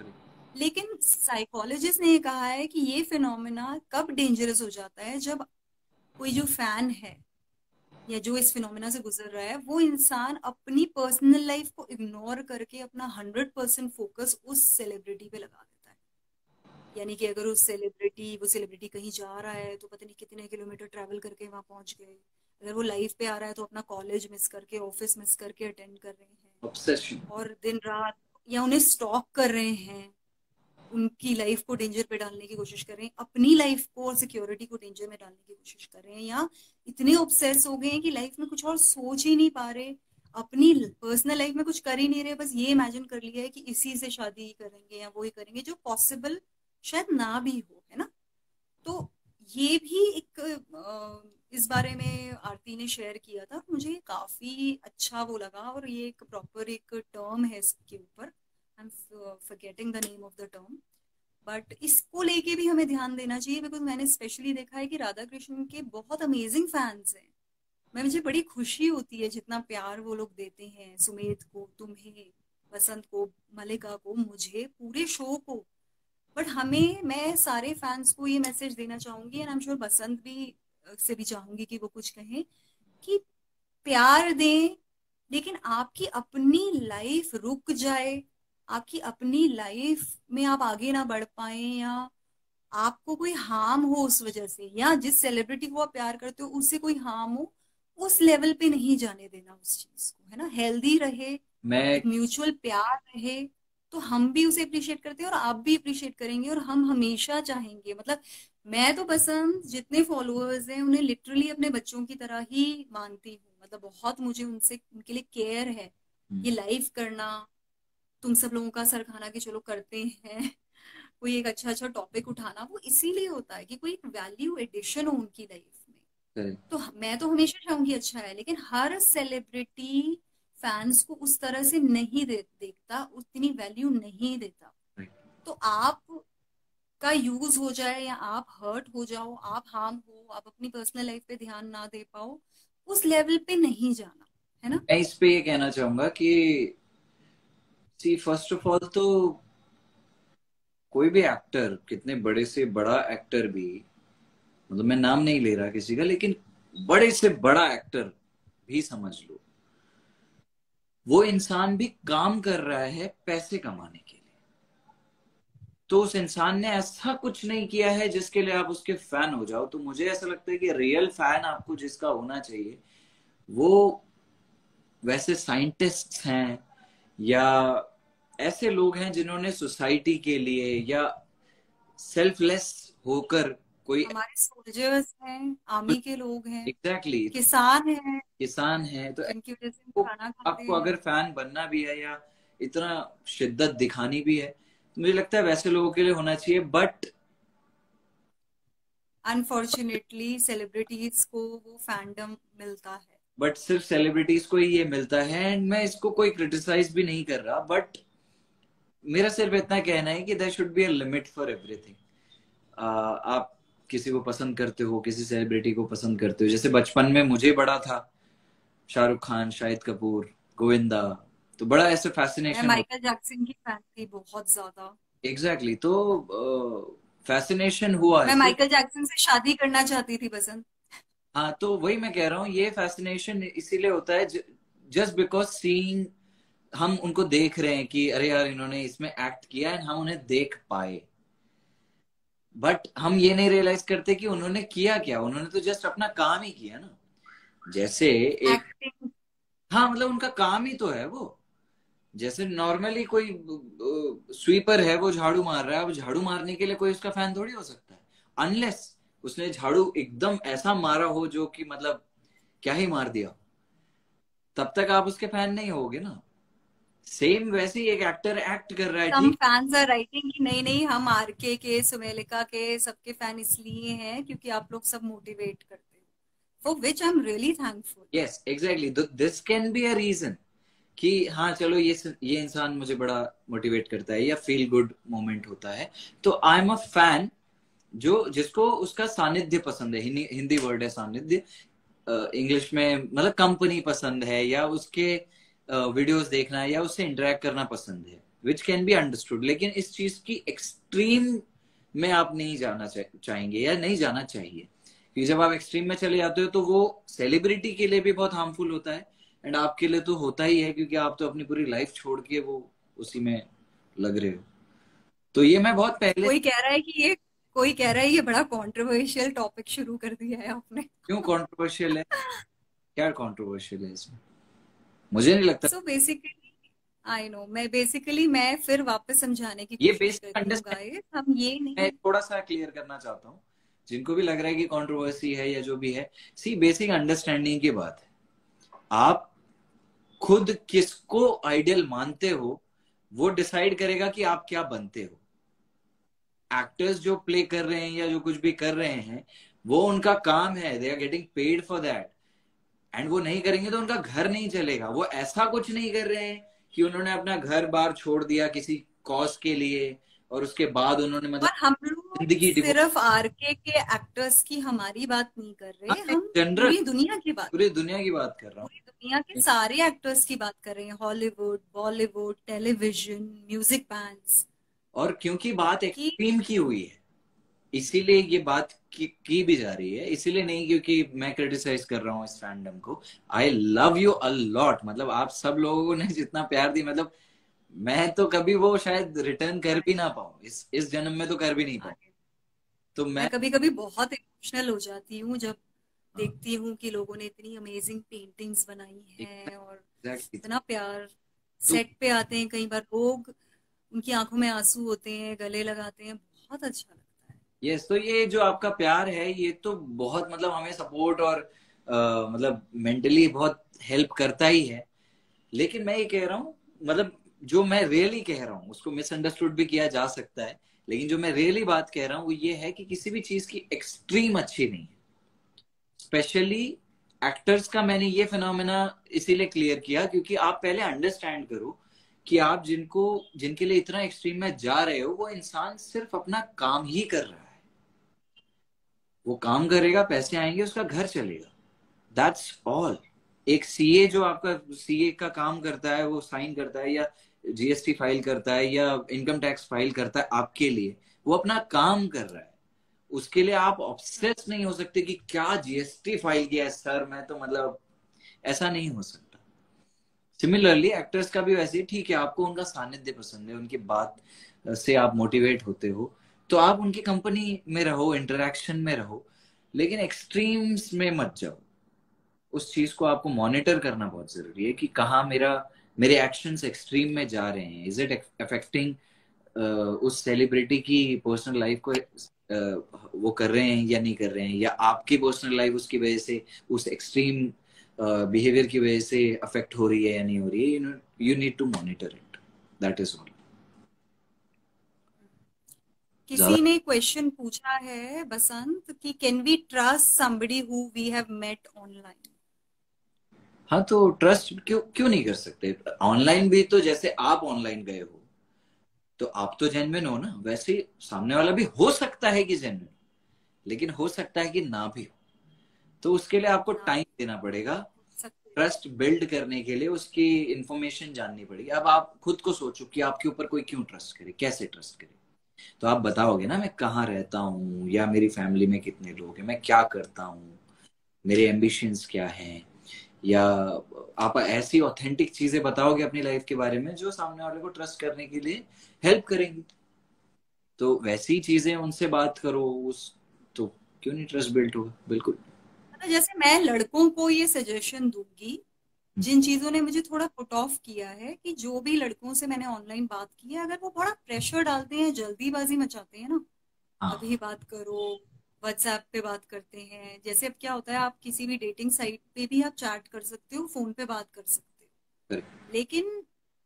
A: लेकिन साइकोलॉजिस्ट ने ये कहा है कि ये फिनोमेना कब डेंजरस हो जाता है, जब कोई जो फैन है या जो इस फिनोमेना से गुजर रहा है, वो इंसान अपनी पर्सनल लाइफ को इग्नोर करके अपना हंड्रेड परसेंट फोकस उस सेलिब्रिटी पे लगा देता है। यानी कि अगर उस सेलिब्रिटी वो सेलिब्रिटी कहीं जा रहा है तो पता नहीं कितने किलोमीटर ट्रैवल करके वहां पहुंच गए। अगर वो लाइफ पे आ रहा है तो अपना कॉलेज मिस करके, ऑफिस मिस करके अटेंड कर रहे हैं,
B: ऑब्सेशन।
A: और दिन रात, या उन्हें स्टॉक कर रहे हैं, उनकी लाइफ को डेंजर पे डालने की कोशिश कर रहे हैं, अपनी लाइफ को और सिक्योरिटी को डेंजर में डालने की कोशिश कर रहे हैं, या इतने ऑब्सेस हो गए हैं कि लाइफ में कुछ और सोच ही नहीं पा रहे, अपनी पर्सनल लाइफ में कुछ कर ही नहीं रहे, बस ये इमेजिन कर लिया है कि इसी से शादी करेंगे या वो ही करेंगे, जो पॉसिबल शायद ना भी हो, है ना। तो ये भी एक अ, इस बारे में आरती ने शेयर किया था, मुझे काफी अच्छा वो लगा। और ये एक प्रॉपर एक टर्म है इसके ऊपर, I am forgetting the name of the term. But इसको लेके भी हमें ध्यान देना चाहिए, बिकॉज मैंने स्पेशली देखा है कि राधा कृष्ण के बहुत अमेजिंग फैंस हैं। मैं मुझे बड़ी खुशी होती है जितना प्यार वो लोग देते हैं, सुमेध को, तुम्हें, बसंत को, मलिका को, मुझे, पूरे शो को। बट हमें, मैं सारे फैंस को ये मैसेज देना चाहूंगी, and I am sure Basant भी अ, से भी चाहूंगी कि वो कुछ कहें, कि प्यार दें, लेकिन आपकी अपनी लाइफ रुक जाए, आपकी अपनी लाइफ में आप आगे ना बढ़ पाए, या आपको कोई हार्म हो उस वजह से, या जिस सेलिब्रिटी को आप प्यार करते हो उससे कोई हार्म हो, उस लेवल पे नहीं जाने देना उस चीज को, है ना। हेल्दी रहे,
B: मैं
A: एक म्यूचुअल प्यार रहे, तो हम भी उसे अप्रिशिएट करते हैं और आप भी अप्रिशिएट करेंगे, और हम हमेशा चाहेंगे, मतलब मैं तो पसंद जितने फॉलोअर्स हैं उन्हें लिटरली अपने बच्चों की तरह ही मानती हूँ, मतलब बहुत मुझे उनसे उनके लिए केयर है।
B: हम्म।
A: ये लाइव करना, तुम सब लोगों का सर खाना कि चलो करते हैं कोई एक अच्छा अच्छा टॉपिक उठाना, वो इसीलिए होता है कि कोई एक वैल्यू एडिशन हो उनकी लाइफ में।
B: करेक्ट।
A: तो ह- मैं तो हमेशा चाहूंगी अच्छा है, लेकिन हर सेलिब्रिटी फैंस को उस तरह से नहीं दे, देखता, उतनी वैल्यू नहीं देता। तो आप का यूज हो जाए या आप हर्ट हो जाओ, आप हार्म हो, आप अपनी पर्सनल लाइफ पे ध्यान ना दे पाओ, उस लेवल पे नहीं जाना, है ना।
B: मैं इस पे ये कहना चाहूंगा कि सी फर्स्ट ऑफ ऑल तो कोई भी एक्टर, कितने बड़े से बड़ा एक्टर भी, मतलब मैं नाम नहीं ले रहा किसी का, लेकिन बड़े से बड़ा एक्टर भी समझ लो, वो इंसान भी काम कर रहा है पैसे कमाने के लिए। तो उस इंसान ने ऐसा कुछ नहीं किया है जिसके लिए आप उसके फैन हो जाओ। तो मुझे ऐसा लगता है कि रियल फैन आपको जिसका होना चाहिए, वो वैसे साइंटिस्ट्स हैं या ऐसे लोग हैं जिन्होंने सोसाइटी के लिए या सेल्फलेस होकर कोई
A: हमारे सोल्जर्स हैं, आर्मी के लोग हैं,
B: एग्जैक्टली exactly,
A: किसान हैं,
B: किसान है। तो
A: जिनकी वजह से हम
B: आपको
A: खाना खाते
B: आपको
A: हैं।
B: अगर फैन बनना भी है या इतना शिद्दत दिखानी भी है, तो मुझे लगता है वैसे लोगों के लिए होना चाहिए। बट
A: अनफॉर्चुनेटली सेलिब्रिटीज को वो फैंडम मिलता है।
B: बट सिर्फ सेलिब्रिटीज को ही ये मिलता है, एंड मैं इसको कोई क्रिटिसाइज भी नहीं कर रहा, बट मेरा सिर्फ इतना कहना है कि there should be a limit for everything. आप किसी को पसंद करते हो, किसी सेलिब्रिटी को पसंद करते हो, जैसे बचपन में मुझे बड़ा था शाहरुख खान, शाहिद कपूर, गोविंदा, तो बड़ा ऐसे
A: मैं
B: फैसिनेशन हो।
A: माइकल जैक्सन की फैन थी बहुत ज्यादा।
B: एग्जैक्टली exactly, तो फैसिनेशन हुआ
A: मैं
B: इससे।
A: माइकल जैक्सन से शादी करना चाहती थी बसंत।
B: हाँ, तो वही मैं कह रहा हूँ, ये फैसिनेशन इसीलिए होता है जस्ट बिकॉज सीइंग, हम उनको देख रहे हैं कि अरे यार इन्होंने इसमें एक्ट किया है, हम उन्हें देख पाए। बट हम ये नहीं रियलाइज करते कि उन्होंने किया क्या, उन्होंने तो जस्ट अपना काम ही किया ना। जैसे एक,
A: एक्टिंग।
B: हाँ मतलब उनका काम ही तो है वो। जैसे नॉर्मली कोई स्वीपर है, वो झाड़ू मार रहा है, अब झाड़ू मारने के लिए कोई उसका फैन थोड़ी हो सकता है, अनलेस उसने झाड़ू एकदम ऐसा मारा हो जो कि मतलब क्या ही मार दिया, तब तक आप उसके फैन नहीं होगे ना। सेम वैसे ही एक एक्टर एक्ट कर रहा है,
A: सम
B: ठीक।
A: फैंस आर राइटिंग कि नहीं नहीं, हम आरके के, सुमेलिका के, सबके फैन इसलिए हैं क्योंकि आप लोग सब मोटिवेट करते हो, for which I am really thankful.
B: Yes exactly, this can be a reason कि हाँ चलो ये ये इंसान मुझे बड़ा मोटिवेट करता है या फील गुड मोमेंट होता है, तो आई एम अ फैन। जो जिसको उसका सानिध्य पसंद है, हिंदी हिंदी वर्ड है सानिध्य, इंग्लिश में मतलब कंपनी पसंद है, या उसके वीडियोस uh, देखना है या उससे इंटरेक्ट करना पसंद है, विच कैन बी अंडरस्टूड। लेकिन इस चीज की एक्सट्रीम में आप नहीं जाना चा, चाहेंगे या नहीं जाना चाहिए, क्योंकि जब आप एक्सट्रीम में चले जाते हो तो वो सेलिब्रिटी के लिए भी बहुत हार्मफुल होता है, एंड आपके लिए तो होता ही है, क्योंकि आप तो अपनी पूरी लाइफ छोड़ के वो उसी में लग रहे हो। तो ये मैं बहुत पहले
A: कोई
B: से।
A: कह रहा है कि ये कोई कह रहा है ये बड़ा कंट्रोवर्शियल टॉपिक शुरू कर दिया है आपने।
B: क्यों कंट्रोवर्शियल है? क्या कंट्रोवर्शियल है इसमें? मुझे नहीं लगता।
A: सो बेसिकली आई नो, मैं बेसिकली मैं फिर वापस समझाने की
B: ये
A: कोशिश
B: बेसिक
A: करती हूँ
B: अंडरस्टैंडिंग
A: गाइस, हम ये
B: मैं
A: नहीं।
B: थोड़ा सा क्लियर करना चाहता हूँ, जिनको भी लग रहा है कि कंट्रोवर्सी है या जो भी है। सी बेसिक अंडरस्टैंडिंग की बात है, आप खुद किसको आइडियल मानते हो, वो डिसाइड करेगा कि आप क्या बनते हो। एक्टर्स जो प्ले कर रहे हैं या जो कुछ भी कर रहे हैं, वो उनका काम है, they are getting paid for that, and वो नहीं करेंगे तो उनका घर नहीं चलेगा। वो ऐसा कुछ नहीं कर रहे हैं कि उन्होंने अपना घर बार छोड़ दिया किसी कॉज के लिए, और उसके बाद उन्होंने मतलब
A: और हम लोग
B: जिंदगी डिवोट।
A: सिर्फ आरके के एक्टर्स की हमारी बात नहीं कर
B: हाँ,
A: रहे, हम
B: जनरल
A: पूरी दुनिया की बात,
B: पूरी दुनिया की बात कर रहा
A: पूरी दुनिया के सारे एक्टर्स की बात कर रहे हैं, Hollywood, Bollywood, television, music bands
B: हूँ। और क्योंकि बात
A: की।
B: एक्सट्रीम की हुई है, इसीलिए ये बात की, की भी जा रही है, इसीलिए नहीं क्योंकि मैं क्रिटिसाइज कर रहा हूँ इस फैंडम को। I love you a lot, मतलब आप सब लोगों ने जितना प्यार दिया, मतलब मैं तो कभी वो शायद रिटर्न कर भी ना पाऊं, इस इस जन्म में तो कर भी नहीं पाऊं। तो
A: मैं
B: मैं,
A: कभी कभी बहुत इमोशनल हो जाती हूँ जब
B: हाँ,
A: देखती हूँ कि लोगों ने इतनी अमेजिंग पेंटिंग्स बनाई हैं, और
B: एग्जैक्टली।
A: इतना प्यार।
B: तो
A: सेट पे आते हैं कई बार लोग, उनकी आंखों में आंसू होते हैं, गले लगाते हैं, बहुत अच्छा लगता है।
B: यस, तो ये जो आपका प्यार है ये तो बहुत मतलब हमें सपोर्ट और अ, मतलब मेंटली बहुत हेल्प करता ही है। लेकिन मैं ये कह रहा हूँ, मतलब जो मैं रियली कह रहा हूँ उसको मिसअंडरस्टूड भी किया जा सकता है, लेकिन जो मैं रियली बात कह रहा हूँ वो ये है कि किसी भी चीज की एक्सट्रीम अच्छी नहीं है। स्पेशली एक्टर्स का मैंने ये फिनोमेना इसीलिए क्लियर किया क्योंकि आप पहले अंडरस्टैंड करो कि आप जिनको जिनके लिए इतना एक्सट्रीम में जा रहे हो वो इंसान सिर्फ अपना काम ही कर रहा है। वो काम करेगा, पैसे आएंगे, उसका घर चलेगा, दैट्स ऑल। एक सीए जो आपका सीए का काम करता है, वो साइन करता है या जीएसटी फाइल करता है या इनकम टैक्स फाइल करता है आपके लिए, वो अपना काम कर रहा है। उसके लिए आप ऑब्सेस नहीं हो सकते कि क्या जीएसटी फाइल किया है सर, मैं तो मतलब ऐसा नहीं हो सकता। सिमिलरली एक्टर्स का भी वैसे ही, ठीक है आपको उनका सानिध्य पसंद है, उनकी बात से आप मोटिवेट होते हो, तो आप उनकी कंपनी में रहो, इंटरेक्शन में रहो, लेकिन एक्सट्रीम्स में मत जाओ। उस चीज को आपको मॉनिटर करना बहुत जरूरी है कि कहाँ मेरा मेरे एक्शंस एक्सट्रीम में जा रहे हैं, इज इट अफेक्टिंग उस सेलिब्रिटी की पर्सनल लाइफ को, uh, वो कर रहे हैं या नहीं कर रहे हैं, या आपकी पर्सनल लाइफ उसकी वजह से, उस एक्सट्रीम बिहेवियर की वजह से अफेक्ट हो रही है या नहीं हो रही है। You need to monitor it, that is all. ज्यादा।
A: किसी ने क्वेश्चन पूछा है बसंत कि can we trust somebody who we have met online.
B: हाँ, तो ट्रस्ट क्यों क्यों नहीं कर सकते ऑनलाइन भी? तो जैसे आप ऑनलाइन गए हो तो आप तो जेन्युइन हो ना, वैसे ही सामने वाला भी हो सकता है कि जेन्युइन, लेकिन हो सकता है कि ना भी हो। तो उसके लिए आपको
A: ना
B: टाइम
A: भी
B: देना पड़ेगा,
A: सकते।
B: ट्रस्ट बिल्ड करने के लिए उसकी इंफॉर्मेशन जाननी पड़ेगी। अब आप खुद को सोचो कि आपके ऊपर कोई क्यों ट्रस्ट करे, कैसे ट्रस्ट करे। तो आप बताओगे ना मैं कहाँ रहता हूँ, या मेरी फैमिली में कितने लोग हैं, मैं क्या करता हूँ, मेरे एम्बिशंस क्या हैं, या आप ऐसी ऑथेंटिक चीजें बताओगे अपनी लाइफ के बारे में जो सामने वाले को ट्रस्ट करने के लिए हेल्प करेंगी। तो वैसी चीजें उनसे बात करो, उस तो क्यों नहीं ट्रस्ट बिल्ड होगा, बिल्कुल।
A: मतलब जैसे मैं लड़कों को ये सजेशन दूंगी, जिन चीजों ने मुझे थोड़ा पुट ऑफ किया है, कि जो भी लड़कों से मैंने ऑनलाइन बात की है, अगर वो बड़ा प्रेशर डालते हैं, जल्दीबाजी मचाते हैं ना, अभी
B: हाँ,
A: बात करो, व्हाट्सएप पे बात करते हैं। जैसे अब क्या होता है, आप किसी भी डेटिंग साइट पे भी आप चैट कर सकते हो, फोन पे बात कर सकते हो,
B: करेक्ट।
A: लेकिन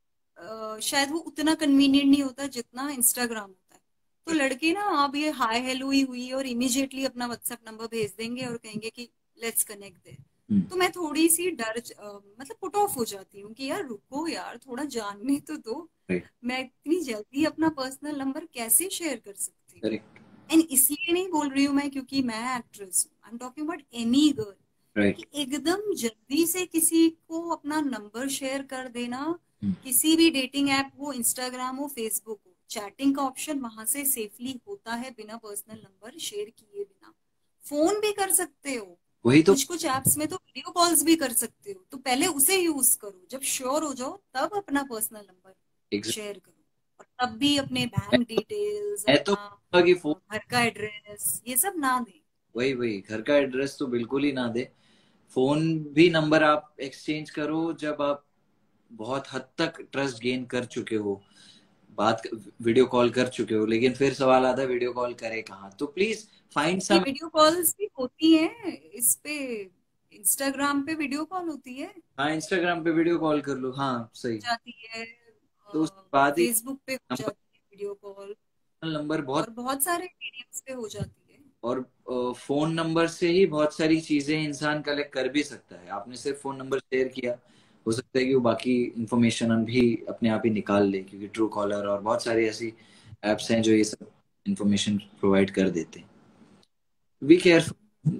A: अ, शायद वो उतना कन्वीनियंट नहीं होता जितना इंस्टाग्राम होता है। तो लड़के ना, आप ये हाय हेलो ही हुई और इमीडिएटली अपना व्हाट्सएप नंबर भेज देंगे और कहेंगे कि लेट्स कनेक्ट देयर।
B: हम्म।
A: तो मैं थोड़ी सी डर अ, मतलब पुट ऑफ हो जाती हूँ कि यार रुको यार, थोड़ा जानने तो दो।
B: राइट।
A: मैं इतनी जल्दी अपना पर्सनल नंबर कैसे शेयर कर सकती हूँ?
B: करेक्ट।
A: एंड इसलिए नहीं बोल रही हूँ मैं क्योंकि मैं एक्ट्रेस हूँ, I am talking about any girl,
B: right.
A: कि एकदम जल्दी से किसी को अपना नंबर शेयर कर देना।
B: हम्म।
A: किसी भी डेटिंग ऐप हो, इंस्टाग्राम हो, फेसबुक हो, चैटिंग का ऑप्शन वहां से सेफली होता है बिना पर्सनल नंबर शेयर किए बिना। फोन भी कर सकते हो,
B: वही तो।
A: कुछ कुछ एप्स में तो वीडियो कॉल्स भी कर सकते हो, तो पहले उसे यूज करो, जब श्योर हो जाओ तब अपना पर्सनल नंबर
B: एग्जैक्ट।
A: शेयर करो। और तब भी अपने
B: मैं
A: बैंक
B: तो
A: डिटेल्स,
B: मैं तो
A: अपना
B: कहूंगा कि फोन,
A: अ, घर का एड्रेस, ये सब ना दें।
B: वही वही घर का एड्रेस तो बिल्कुल ही ना दे। फोन भी नंबर आप एक्सचेंज करो जब आप बहुत हद तक ट्रस्ट गेन कर चुके हो, बात वीडियो कॉल कर चुके हो, लेकिन फिर सवाल आता है वीडियो कॉल करे कहाँ, तो प्लीज फाइंड
A: ये
B: सम।
A: वीडियो कॉल्स भी होती हैं इस पे, इंस्टाग्राम पे वीडियो कॉल होती है,
B: हाँ, इंस्टाग्राम पे वीडियो कॉल कर लो, हाँ
A: हो
B: सही।
A: जाती है,
B: तो उसके बाद ही
A: फेसबुक पे हो
B: नंबर,
A: जाती है वीडियो कॉल,
B: नंबर बहुत,
A: और बहुत सारे मीडियम्स पे हो जाती है।
B: और फोन नंबर से ही बहुत सारी चीजें इंसान कलेक्ट कर भी सकता है। आपने सिर्फ फोन नंबर शेयर किया, हो सकता है कि वो बाकी इंफॉर्मेशन भी अपने आप ही निकाल ले, क्योंकि ट्रू कॉलर और बहुत सारी ऐसी एप्स हैं जो ये सब इंफॉर्मेशन प्रोवाइड कर देते हैं। Be careful.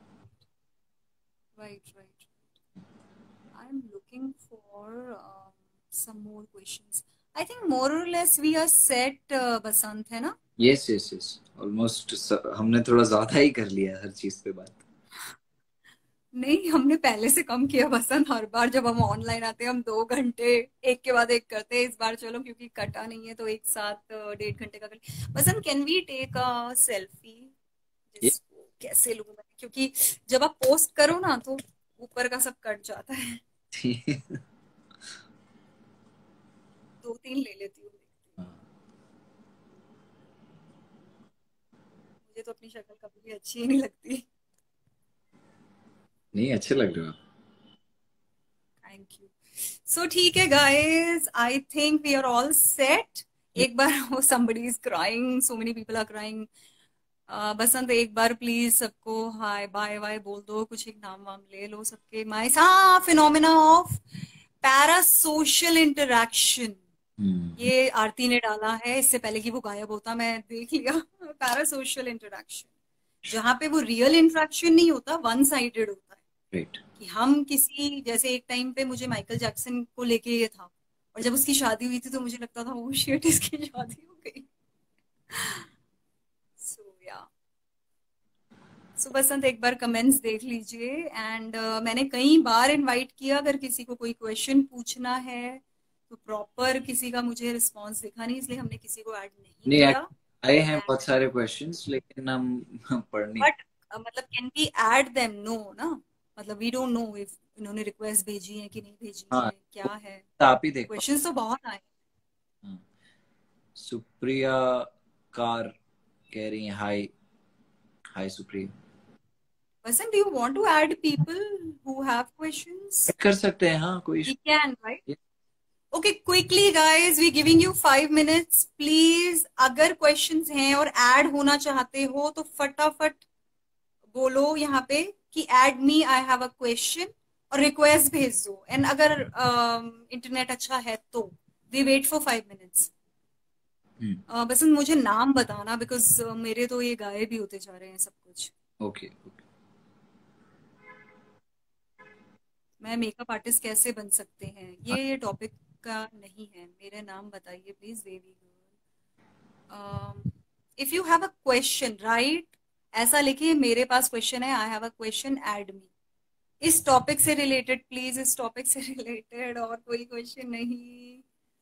A: Right right. I am looking for some more questions. I think more or less we are set, uh, Basant, है ना?
B: यस यस यस, ऑलमोस्ट हमने थोड़ा ज्यादा ही कर लिया हर चीज पे बात।
A: नहीं, हमने पहले से कम किया बसंत। हर बार जब हम ऑनलाइन आते हैं हम दो घंटे एक के बाद एक करते हैं। इस बार चलो क्योंकि कटा नहीं है तो एक साथ अ, डेढ़ घंटे का कर लिया। Basant, can we take a selfie?
B: ये
A: जिसको कैसे लूं मैं, क्योंकि जब आप पोस्ट करो ना तो ऊपर का सब कट जाता है। दो तीन ले लेती हूँ, देखती हूँ। मुझे तो अपनी शक्ल कभी भी अच्छी ही नहीं लगती।
B: नहीं, अच्छे लग रहे हो आप।
A: Thank you. सो ठीक है guys, I think we are all set.
B: ये-
A: एक बार वो somebody is crying, so many people are crying। अ, बसंत एक बार प्लीज सबको हाय बाय बाय बोल दो, कुछ एक नाम वाम ले लो सबके। माय हाँ, phenomena of parasocial interaction,
B: hmm.
A: ये आरती ने डाला है, इससे पहले कि वो गायब होता मैं देख लिया। पैरा सोशल इंटरैक्शन, जहां पे वो रियल इंटरेक्शन नहीं होता, वन साइडेड होता है।
B: राइट।
A: कि हम किसी, जैसे एक टाइम पे मुझे माइकल जैक्सन को लेके ये था, और जब उसकी शादी हुई थी तो मुझे लगता था ओ शिट, इसकी शादी हो गई। सो या, सो बसंत एक बार कमेंट्स देख लीजिए। एंड uh, मैंने कई बार इनवाइट किया, अगर किसी को कोई क्वेश्चन पूछना है तो प्रॉपर किसी का मुझे रिस्पांस दिखा नहीं, इसलिए हमने किसी को ऐड नहीं
B: नहीं,
A: किया।
B: आए हैं बहुत सारे क्वेश्चंस, लेकिन हम हम पढ़ नहीं।
A: बट मतलब can we add them, no ना, मतलब वी डोंट नो इफ इन्होंने रिक्वेस्ट भेजी है कि नहीं भेजी
B: हाँ,
A: है, क्या है।
B: तो आप ही देख पाओ।
A: क्वेश्चंस तो बहुत आए।
B: हाँ। सुप्रिया कार कह रही है हाय। हाय Supriya.
A: Vasan, do you want to add people who have questions?
B: कर सकते हैं, हाँ, कोई
A: We
B: issue.
A: can, right? Okay, quickly guys, we giving you five minutes. Please, अगर questions हैं और add होना चाहते हो तो फटाफट बोलो यहाँ पे कि add me, I have a question, और request भेज दो। एंड अगर इंटरनेट um, अच्छा है तो we wait for five minutes। uh, बसंत मुझे नाम बताना, बिकॉज uh, मेरे तो ये गायब ही होते जा रहे हैं सब कुछ।
B: Okay okay.
A: मैं मेकअप आर्टिस्ट कैसे बन सकते हैं, ये ये टॉपिक का नहीं है। मेरे नाम बताइए please, Devi girl. If you have a question right, ऐसा लिखिए मेरे पास क्वेश्चन है, I have a question, add me. इस टॉपिक से रिलेटेड प्लीज, इस टॉपिक से रिलेटेड, और कोई क्वेश्चन नहीं।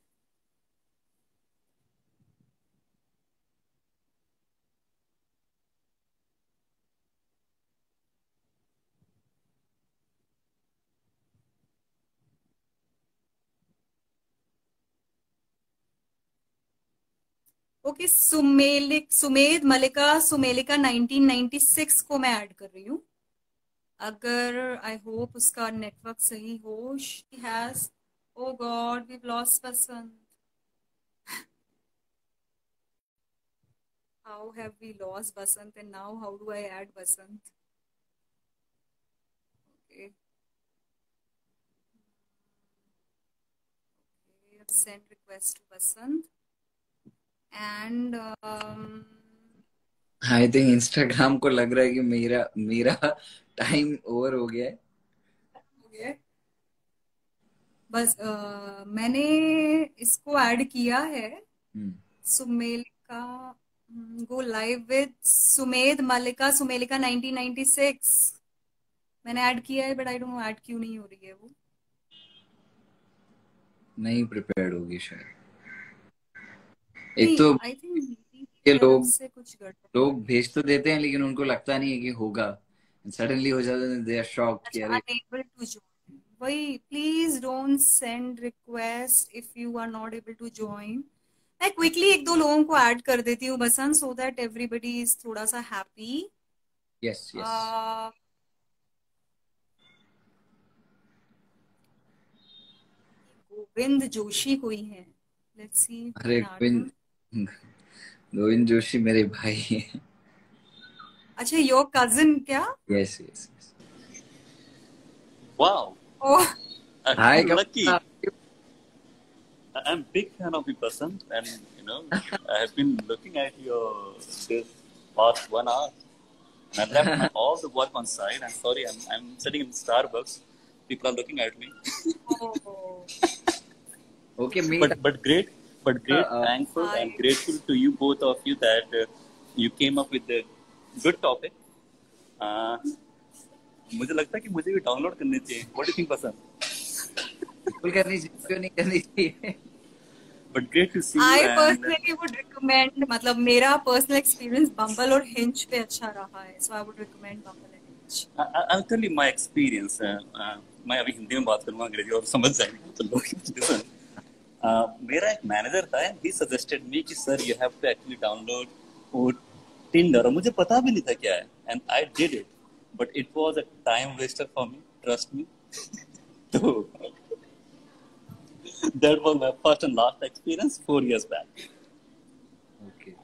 A: ओके, सुमेलिक Sumedh Malika Sumelika nineteen ninety six को मैं ऐड कर रही हूँ। अगर, आई होप उसका नेटवर्क सही हो। She has, oh god we lost person. How have we lost Basant, and now how do I add Basant? Okay. Okay, I've sent request to Basant. And um,
B: I think Instagram को लग रहा है कि मेरा मेरा टाइम ओवर हो गया है।
A: okay. बस uh, मैंने इसको ऐड किया है।
B: हम्म।
A: सुमेल का go live with Sumedh Malika Sumelika nineteen ninety six मैंने ऐड किया है, but I don't know add क्यों नहीं हो रही है वो।
B: नहीं प्रिपेयर्ड होगी शायद। एक
A: नहीं,
B: तो
A: आई थिंक मेरी
B: ये
A: तरफ
B: लोग
A: से कुछ गड़बड़।
B: लोग भेज तो देते हैं, लेकिन उनको लगता नहीं है कि होगा। सडनली हो जाता है, दे आर शॉक्ड कि
A: अच्छा,
B: अरे।
A: अनेबल टू ज्वाइन, वही please don't send request if you are not able to join. मैं क्विकली एक दो लोगों को ऐड कर देती हूँ Basant, so that everybody is थोड़ा सा happy.
B: Yes yes.
A: Govind Joshi कोई है, लेट्स सी इफ वी
B: अरे
A: can add
B: Govind,
A: him.
B: Govind Joshi मेरे भाई हैं।
A: अच्छा, योर कजिन क्या?
B: Yes yes yes.
C: Wow,
A: oh,
C: I
B: hi
C: feel lucky.
B: कब।
C: I- I'm big fan of your person, and you know, I have been looking at your this past one hour, and I left my, all the work on side. I'm sorry, I'm I'm sitting in Starbucks. People are looking at me,
B: okay meet.
C: but but great, but great, thankful
A: hi.
C: and grateful to you both of you that uh, you came up with a good topic. Uh, मुझे लगता है कि मुझे भी डाउनलोड करनी चाहिए। What do you think, person?
B: बिल्कुल करनी चाहिए, क्यों नहीं करनी चाहिए।
C: But great to see you
A: I
C: and
A: personally would recommend, मतलब मेरा पर्सनल एक्सपीरियंस बम्बल और हिंच पे अच्छा रहा है, so I would recommend Bumble and Hinge.
C: I- I- I'll tell you my experience. Uh, uh, मैं अभी हिंदी में बात करूंगा, अंग्रेजी और समझ जाएंगे तो लोग। Listen, uh, मेरा एक मैनेजर था, he suggested me कि sir you have to actually download Tinder, और मुझे पता भी नहीं था क्या है, and I did it, but it was a time waster for me, trust me. तो that was my first and last experience four years back.
B: Okay.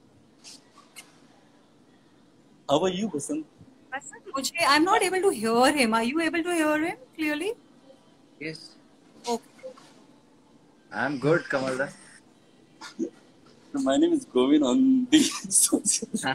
C: How are you, Basant?
A: बसंत, मुझे I'm not able to hear him. Are you able to hear him clearly?
B: Yes.
A: Okay.
B: I'm good, Kamal.
C: My name is Govin on the social.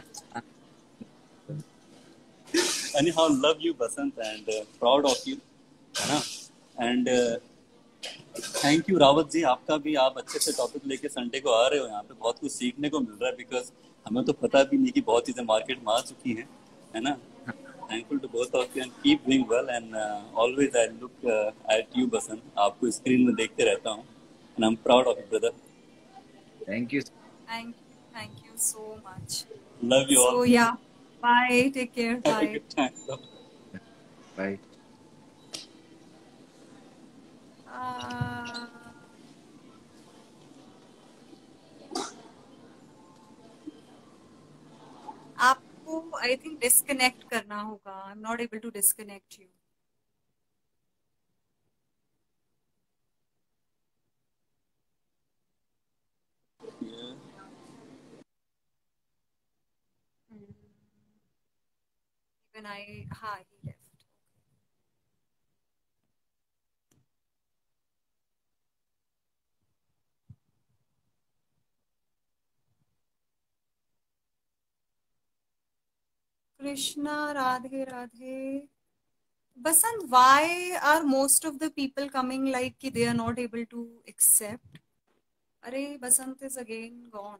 C: Anyhow, love you, Basant, and uh, proud of you, है ना. And thank you Rawat ji, आपका भी, आप अच्छे से टॉपिक लेके संडे को आ रहे हो. यहाँ पे बहुत कुछ सीखने को मिल रहा है, बिकॉज हमें तो पता भी नहीं कि बहुत चीजें मार्केट में आ चुकी हैं, है ना. Thankful to both of you and keep doing well, and always I look at you Basant. आपको स्क्रीन में देखते रहता हूँ, and I am proud of you brother.
B: Thank you.
A: Thank you. Thank you so much.
C: Love you
A: So
C: all.
A: yeah. Bye. Take care. Bye.
B: Bye.
A: Uh, आपको आई थिंक डिस्कनेक्ट करना होगा. I am not able to disconnect you. Even I, हाँ, he left. Krishna, Radhe, Radhe. Basant, why are most of the people coming like they are not able to accept? Arey, Basant is again gone.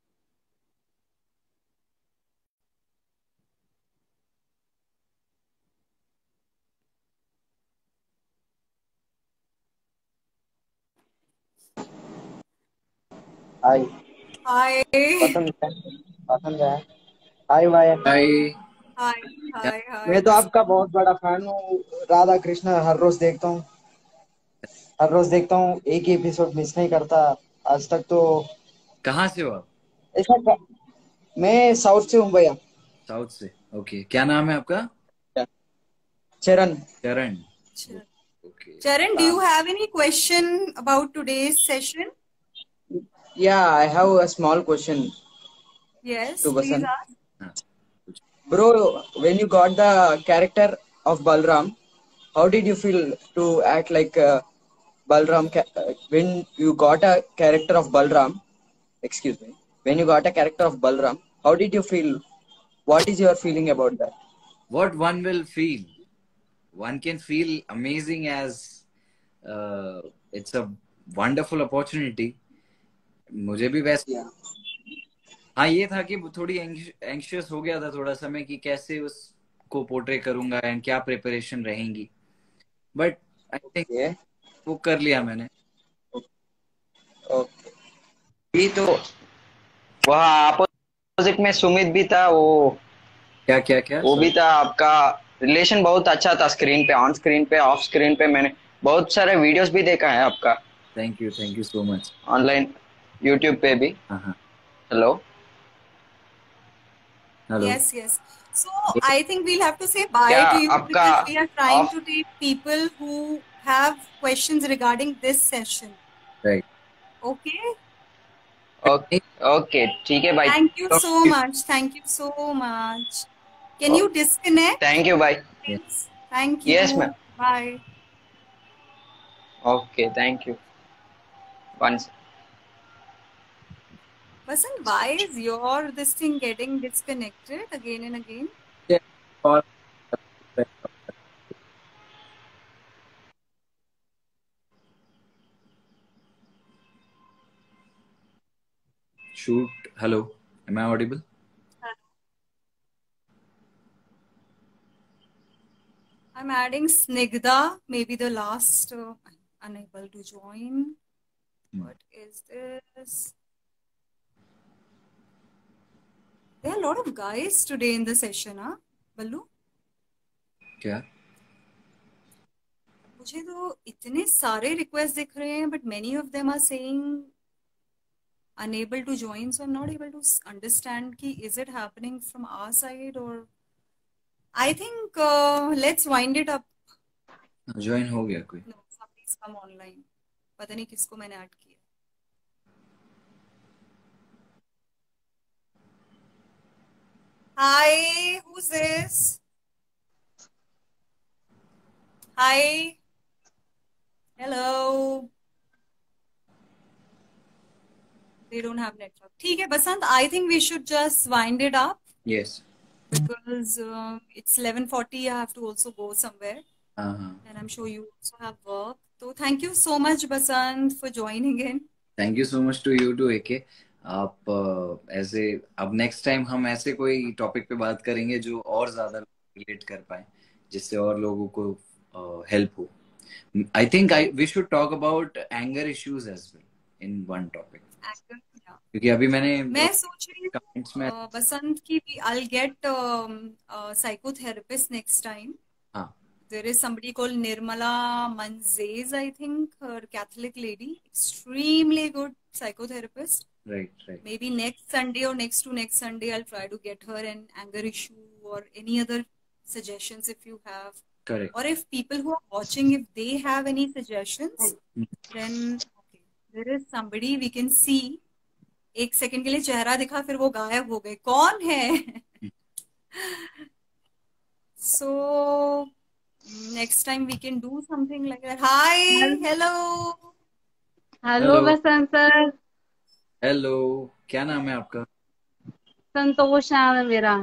D: Hi.
A: Hi.
D: पसंद है, पसंद है. हाय भाई.
B: Bye.
A: Hi, hi, hi.
D: मैं तो
A: Basant.
D: आपका बहुत बड़ा फैन हूँ. राधा कृष्ण हर रोज देखता हूँ, हर रोज देखता हूँ, एक ही एपिसोड मिस नहीं करता आज तक. तो
B: कहाँ से हो आप?
D: ऐसा क- मैं साउथ से हूँ भैया.
B: साउथ से. ओके, क्या नाम है आपका?
D: Charan.
B: Charan.
A: Charan,
B: okay.
A: Charan, do
D: हाँ.
A: you have any question about today's session?
D: या I have a small question
A: Yes,
D: to
A: please
D: Basant.
A: ask.
B: हाँ.
D: Bro, when you got the character of Balram, how did you feel to act like uh, Balram? Ca- uh, when you got a character of Balram, excuse me, when you got a character of Balram, how did you feel? What is your feeling about that?
B: What one will feel? One can feel amazing as uh, it's a wonderful opportunity. मुझे भी वैसे,
D: Yeah.
B: हाँ, ये था कि थोड़ी एंग्शियस हो गया था थोड़ा समय कि कैसे उसको पोर्ट्रे करूंगा एंड क्या प्रिपरेशन रहेंगी, बट आई थिंक
D: Okay.
B: वो कर लिया मैंने.
D: Okay. भी तो वहाँ अपोजिट में सुमित भी था. वो
B: क्या क्या क्या
D: वो भी
B: सॉरी.
D: था. आपका रिलेशन बहुत अच्छा था, स्क्रीन पे, ऑन स्क्रीन पे, ऑफ स्क्रीन पे. मैंने बहुत सारे वीडियोस भी देखा है आपका
B: thank you, thank you so much.
D: Online, YouTube पे भी.
B: हाँ हाँ.
D: Hello.
B: Hello.
A: Yes, yes. So I think we'll have to say bye
D: क्या
A: to you
D: आपका
A: because we are trying
D: off.
A: to take people who have questions regarding this session.
B: Right.
A: Okay?
D: Okay. Okay, ठीक है भाई.
A: Thank you so much. Thank you so much. Can you disconnect,
D: thank you भाई.
A: please? Thank
D: yes ma'am.
A: you. Bye.
D: Okay, thank you. Once.
A: Vasant, why is your this thing getting disconnected again and again?
B: और shoot. Hello, am I audible?
A: I'm adding Snigdha, maybe the last uh, unable to join.
B: Hmm.
A: What is this? There are a lot of guys today in the session, huh? Ballu?
B: क्या?
A: मुझे तो इतने सारे रिक्वेस्ट दिख रहे हैं, but many of them are saying unable to join, so I'm not able to understand ki is it happening from our side or I think uh, let's wind it up.
B: Join हो गया कोई?
A: No, somebody's come online. पता नहीं किसको मैंने ऐड किया. Hi, who's this? Hi. Hello. They don't have network. ठीक है बसंत, I think we should just wind it up.
B: Yes.
A: Because uh, it's eleven forty. I have to also go somewhere.
B: Uh-huh.
A: And I'm sure you also have work. So thank you so much, Basant, for joining in.
B: Thank you so much to you too, A K. आप uh, ऐसे अब नेक्स्ट टाइम हम ऐसे कोई टॉपिक पे बात करेंगे जो और ज्यादा रिलेट कर पाए, जिससे और लोगों को हेल्प uh, हो. I think I we should talk about anger issues as well in one topic. क्योंकि अभी मैंने
A: मैं सोच रही
B: कमेंट्स में
A: हूँ बसंत की I'll get um, a psychotherapist next time.
B: हाँ.
A: There is somebody called Nirmala Manzes, I think, her Catholic lady, extremely good psychotherapist.
B: Right, right.
A: Maybe next Sunday or next to next Sunday, I'll try to get her an anger issue or any other suggestions if you have.
B: Correct.
A: Or if people who are watching, if they have any suggestions, then okay, there is somebody we can see. एक सेकंड के लिए चेहरा दिखा फिर वो गायब हो गए, कौन है? So next time we can do something like that. Hi, hello.
E: Hello Basant sir.
B: Hello, क्या नाम है आपका?
E: संतोष नाम है मेरा.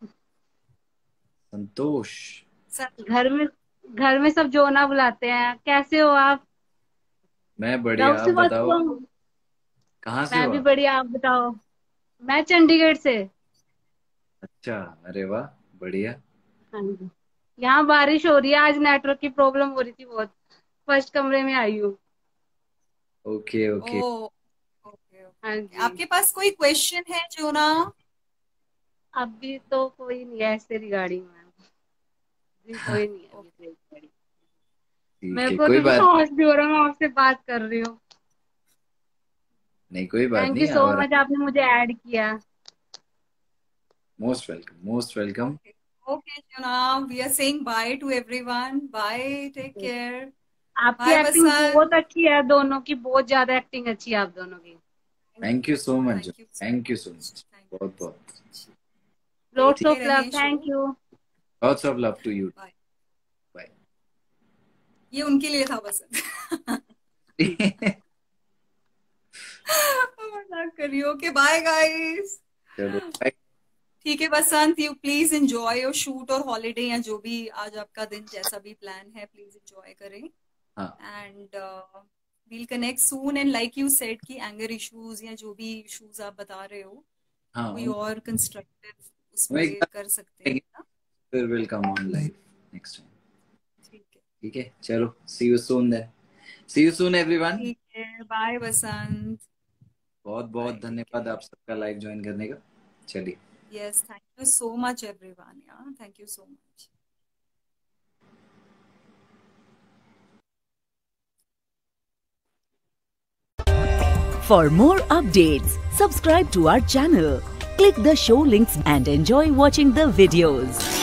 B: संतोष.
E: घर में घर में सब जोना बुलाते हैं. कैसे हो आप?
B: मैं बढ़िया, आप बताओ. कहाँ से हो?
E: मैं भी बढ़िया, आप बताओ. मैं चंडीगढ़ से. अच्छा,
B: अरे वाह, बढ़िया.
E: हाँ जी, यहाँ बारिश हो रही है. आज नेटवर्क की प्रॉब्लम हो रही थी बहुत. फर्स्ट कमरे में आई हूँ.
B: Okay okay.
E: हाँ जी.
A: आपके पास कोई क्वेश्चन है जोना?
E: अभी तो कोई नहीं है इससे रिगार्डिंग मैम. कोई नहीं है अभी. मेरे को तो साहस भी हो रहा है, मैं आपसे बात कर रही हूँ.
B: नहीं कोई बात नहीं.
E: थैंक यू सो मच, आपने मुझे ऐड किया.
B: Most welcome, most welcome.
A: Okay Jona, we are saying bye to everyone. Bye, take care.
E: आपकी एक्टिंग बहुत अच्छी है, दोनों की बहुत ज्यादा एक्टिंग अच्छी है आप दोनों की.
B: Thank you so much, thank you so much. बहुत बहुत.
E: Lots of love. Thank you.
B: Lots of love to you. Bye.
A: ये उनके लिए था बस. मजाक कर रही हूँ. Okay bye guys. ठीक है Basant, you please enjoy your shoot और हॉलीडे या जो भी आज आपका दिन जैसा भी प्लान है, प्लीज एंजॉय करें. And we'll connect soon. And like you said कि एंगर इश्यूज या जो भी इश्यूज आप बता रहे हो, कोई और कंस्ट्रक्टिव उसमें कर सकते हैं ना.
B: फिर will come on live next time.
A: ठीक है,
B: ठीक है, चलो. See you soon then. See you soon everyone.
A: ठीक है, बाय बसंत.
B: बहुत बहुत धन्यवाद आप सबका लाइव ज्वाइन करने का. चलिए.
A: Yes, thank you so much everyone. Yeah, thank you so much.
F: For more updates, subscribe to our channel, click the show links and enjoy watching the videos.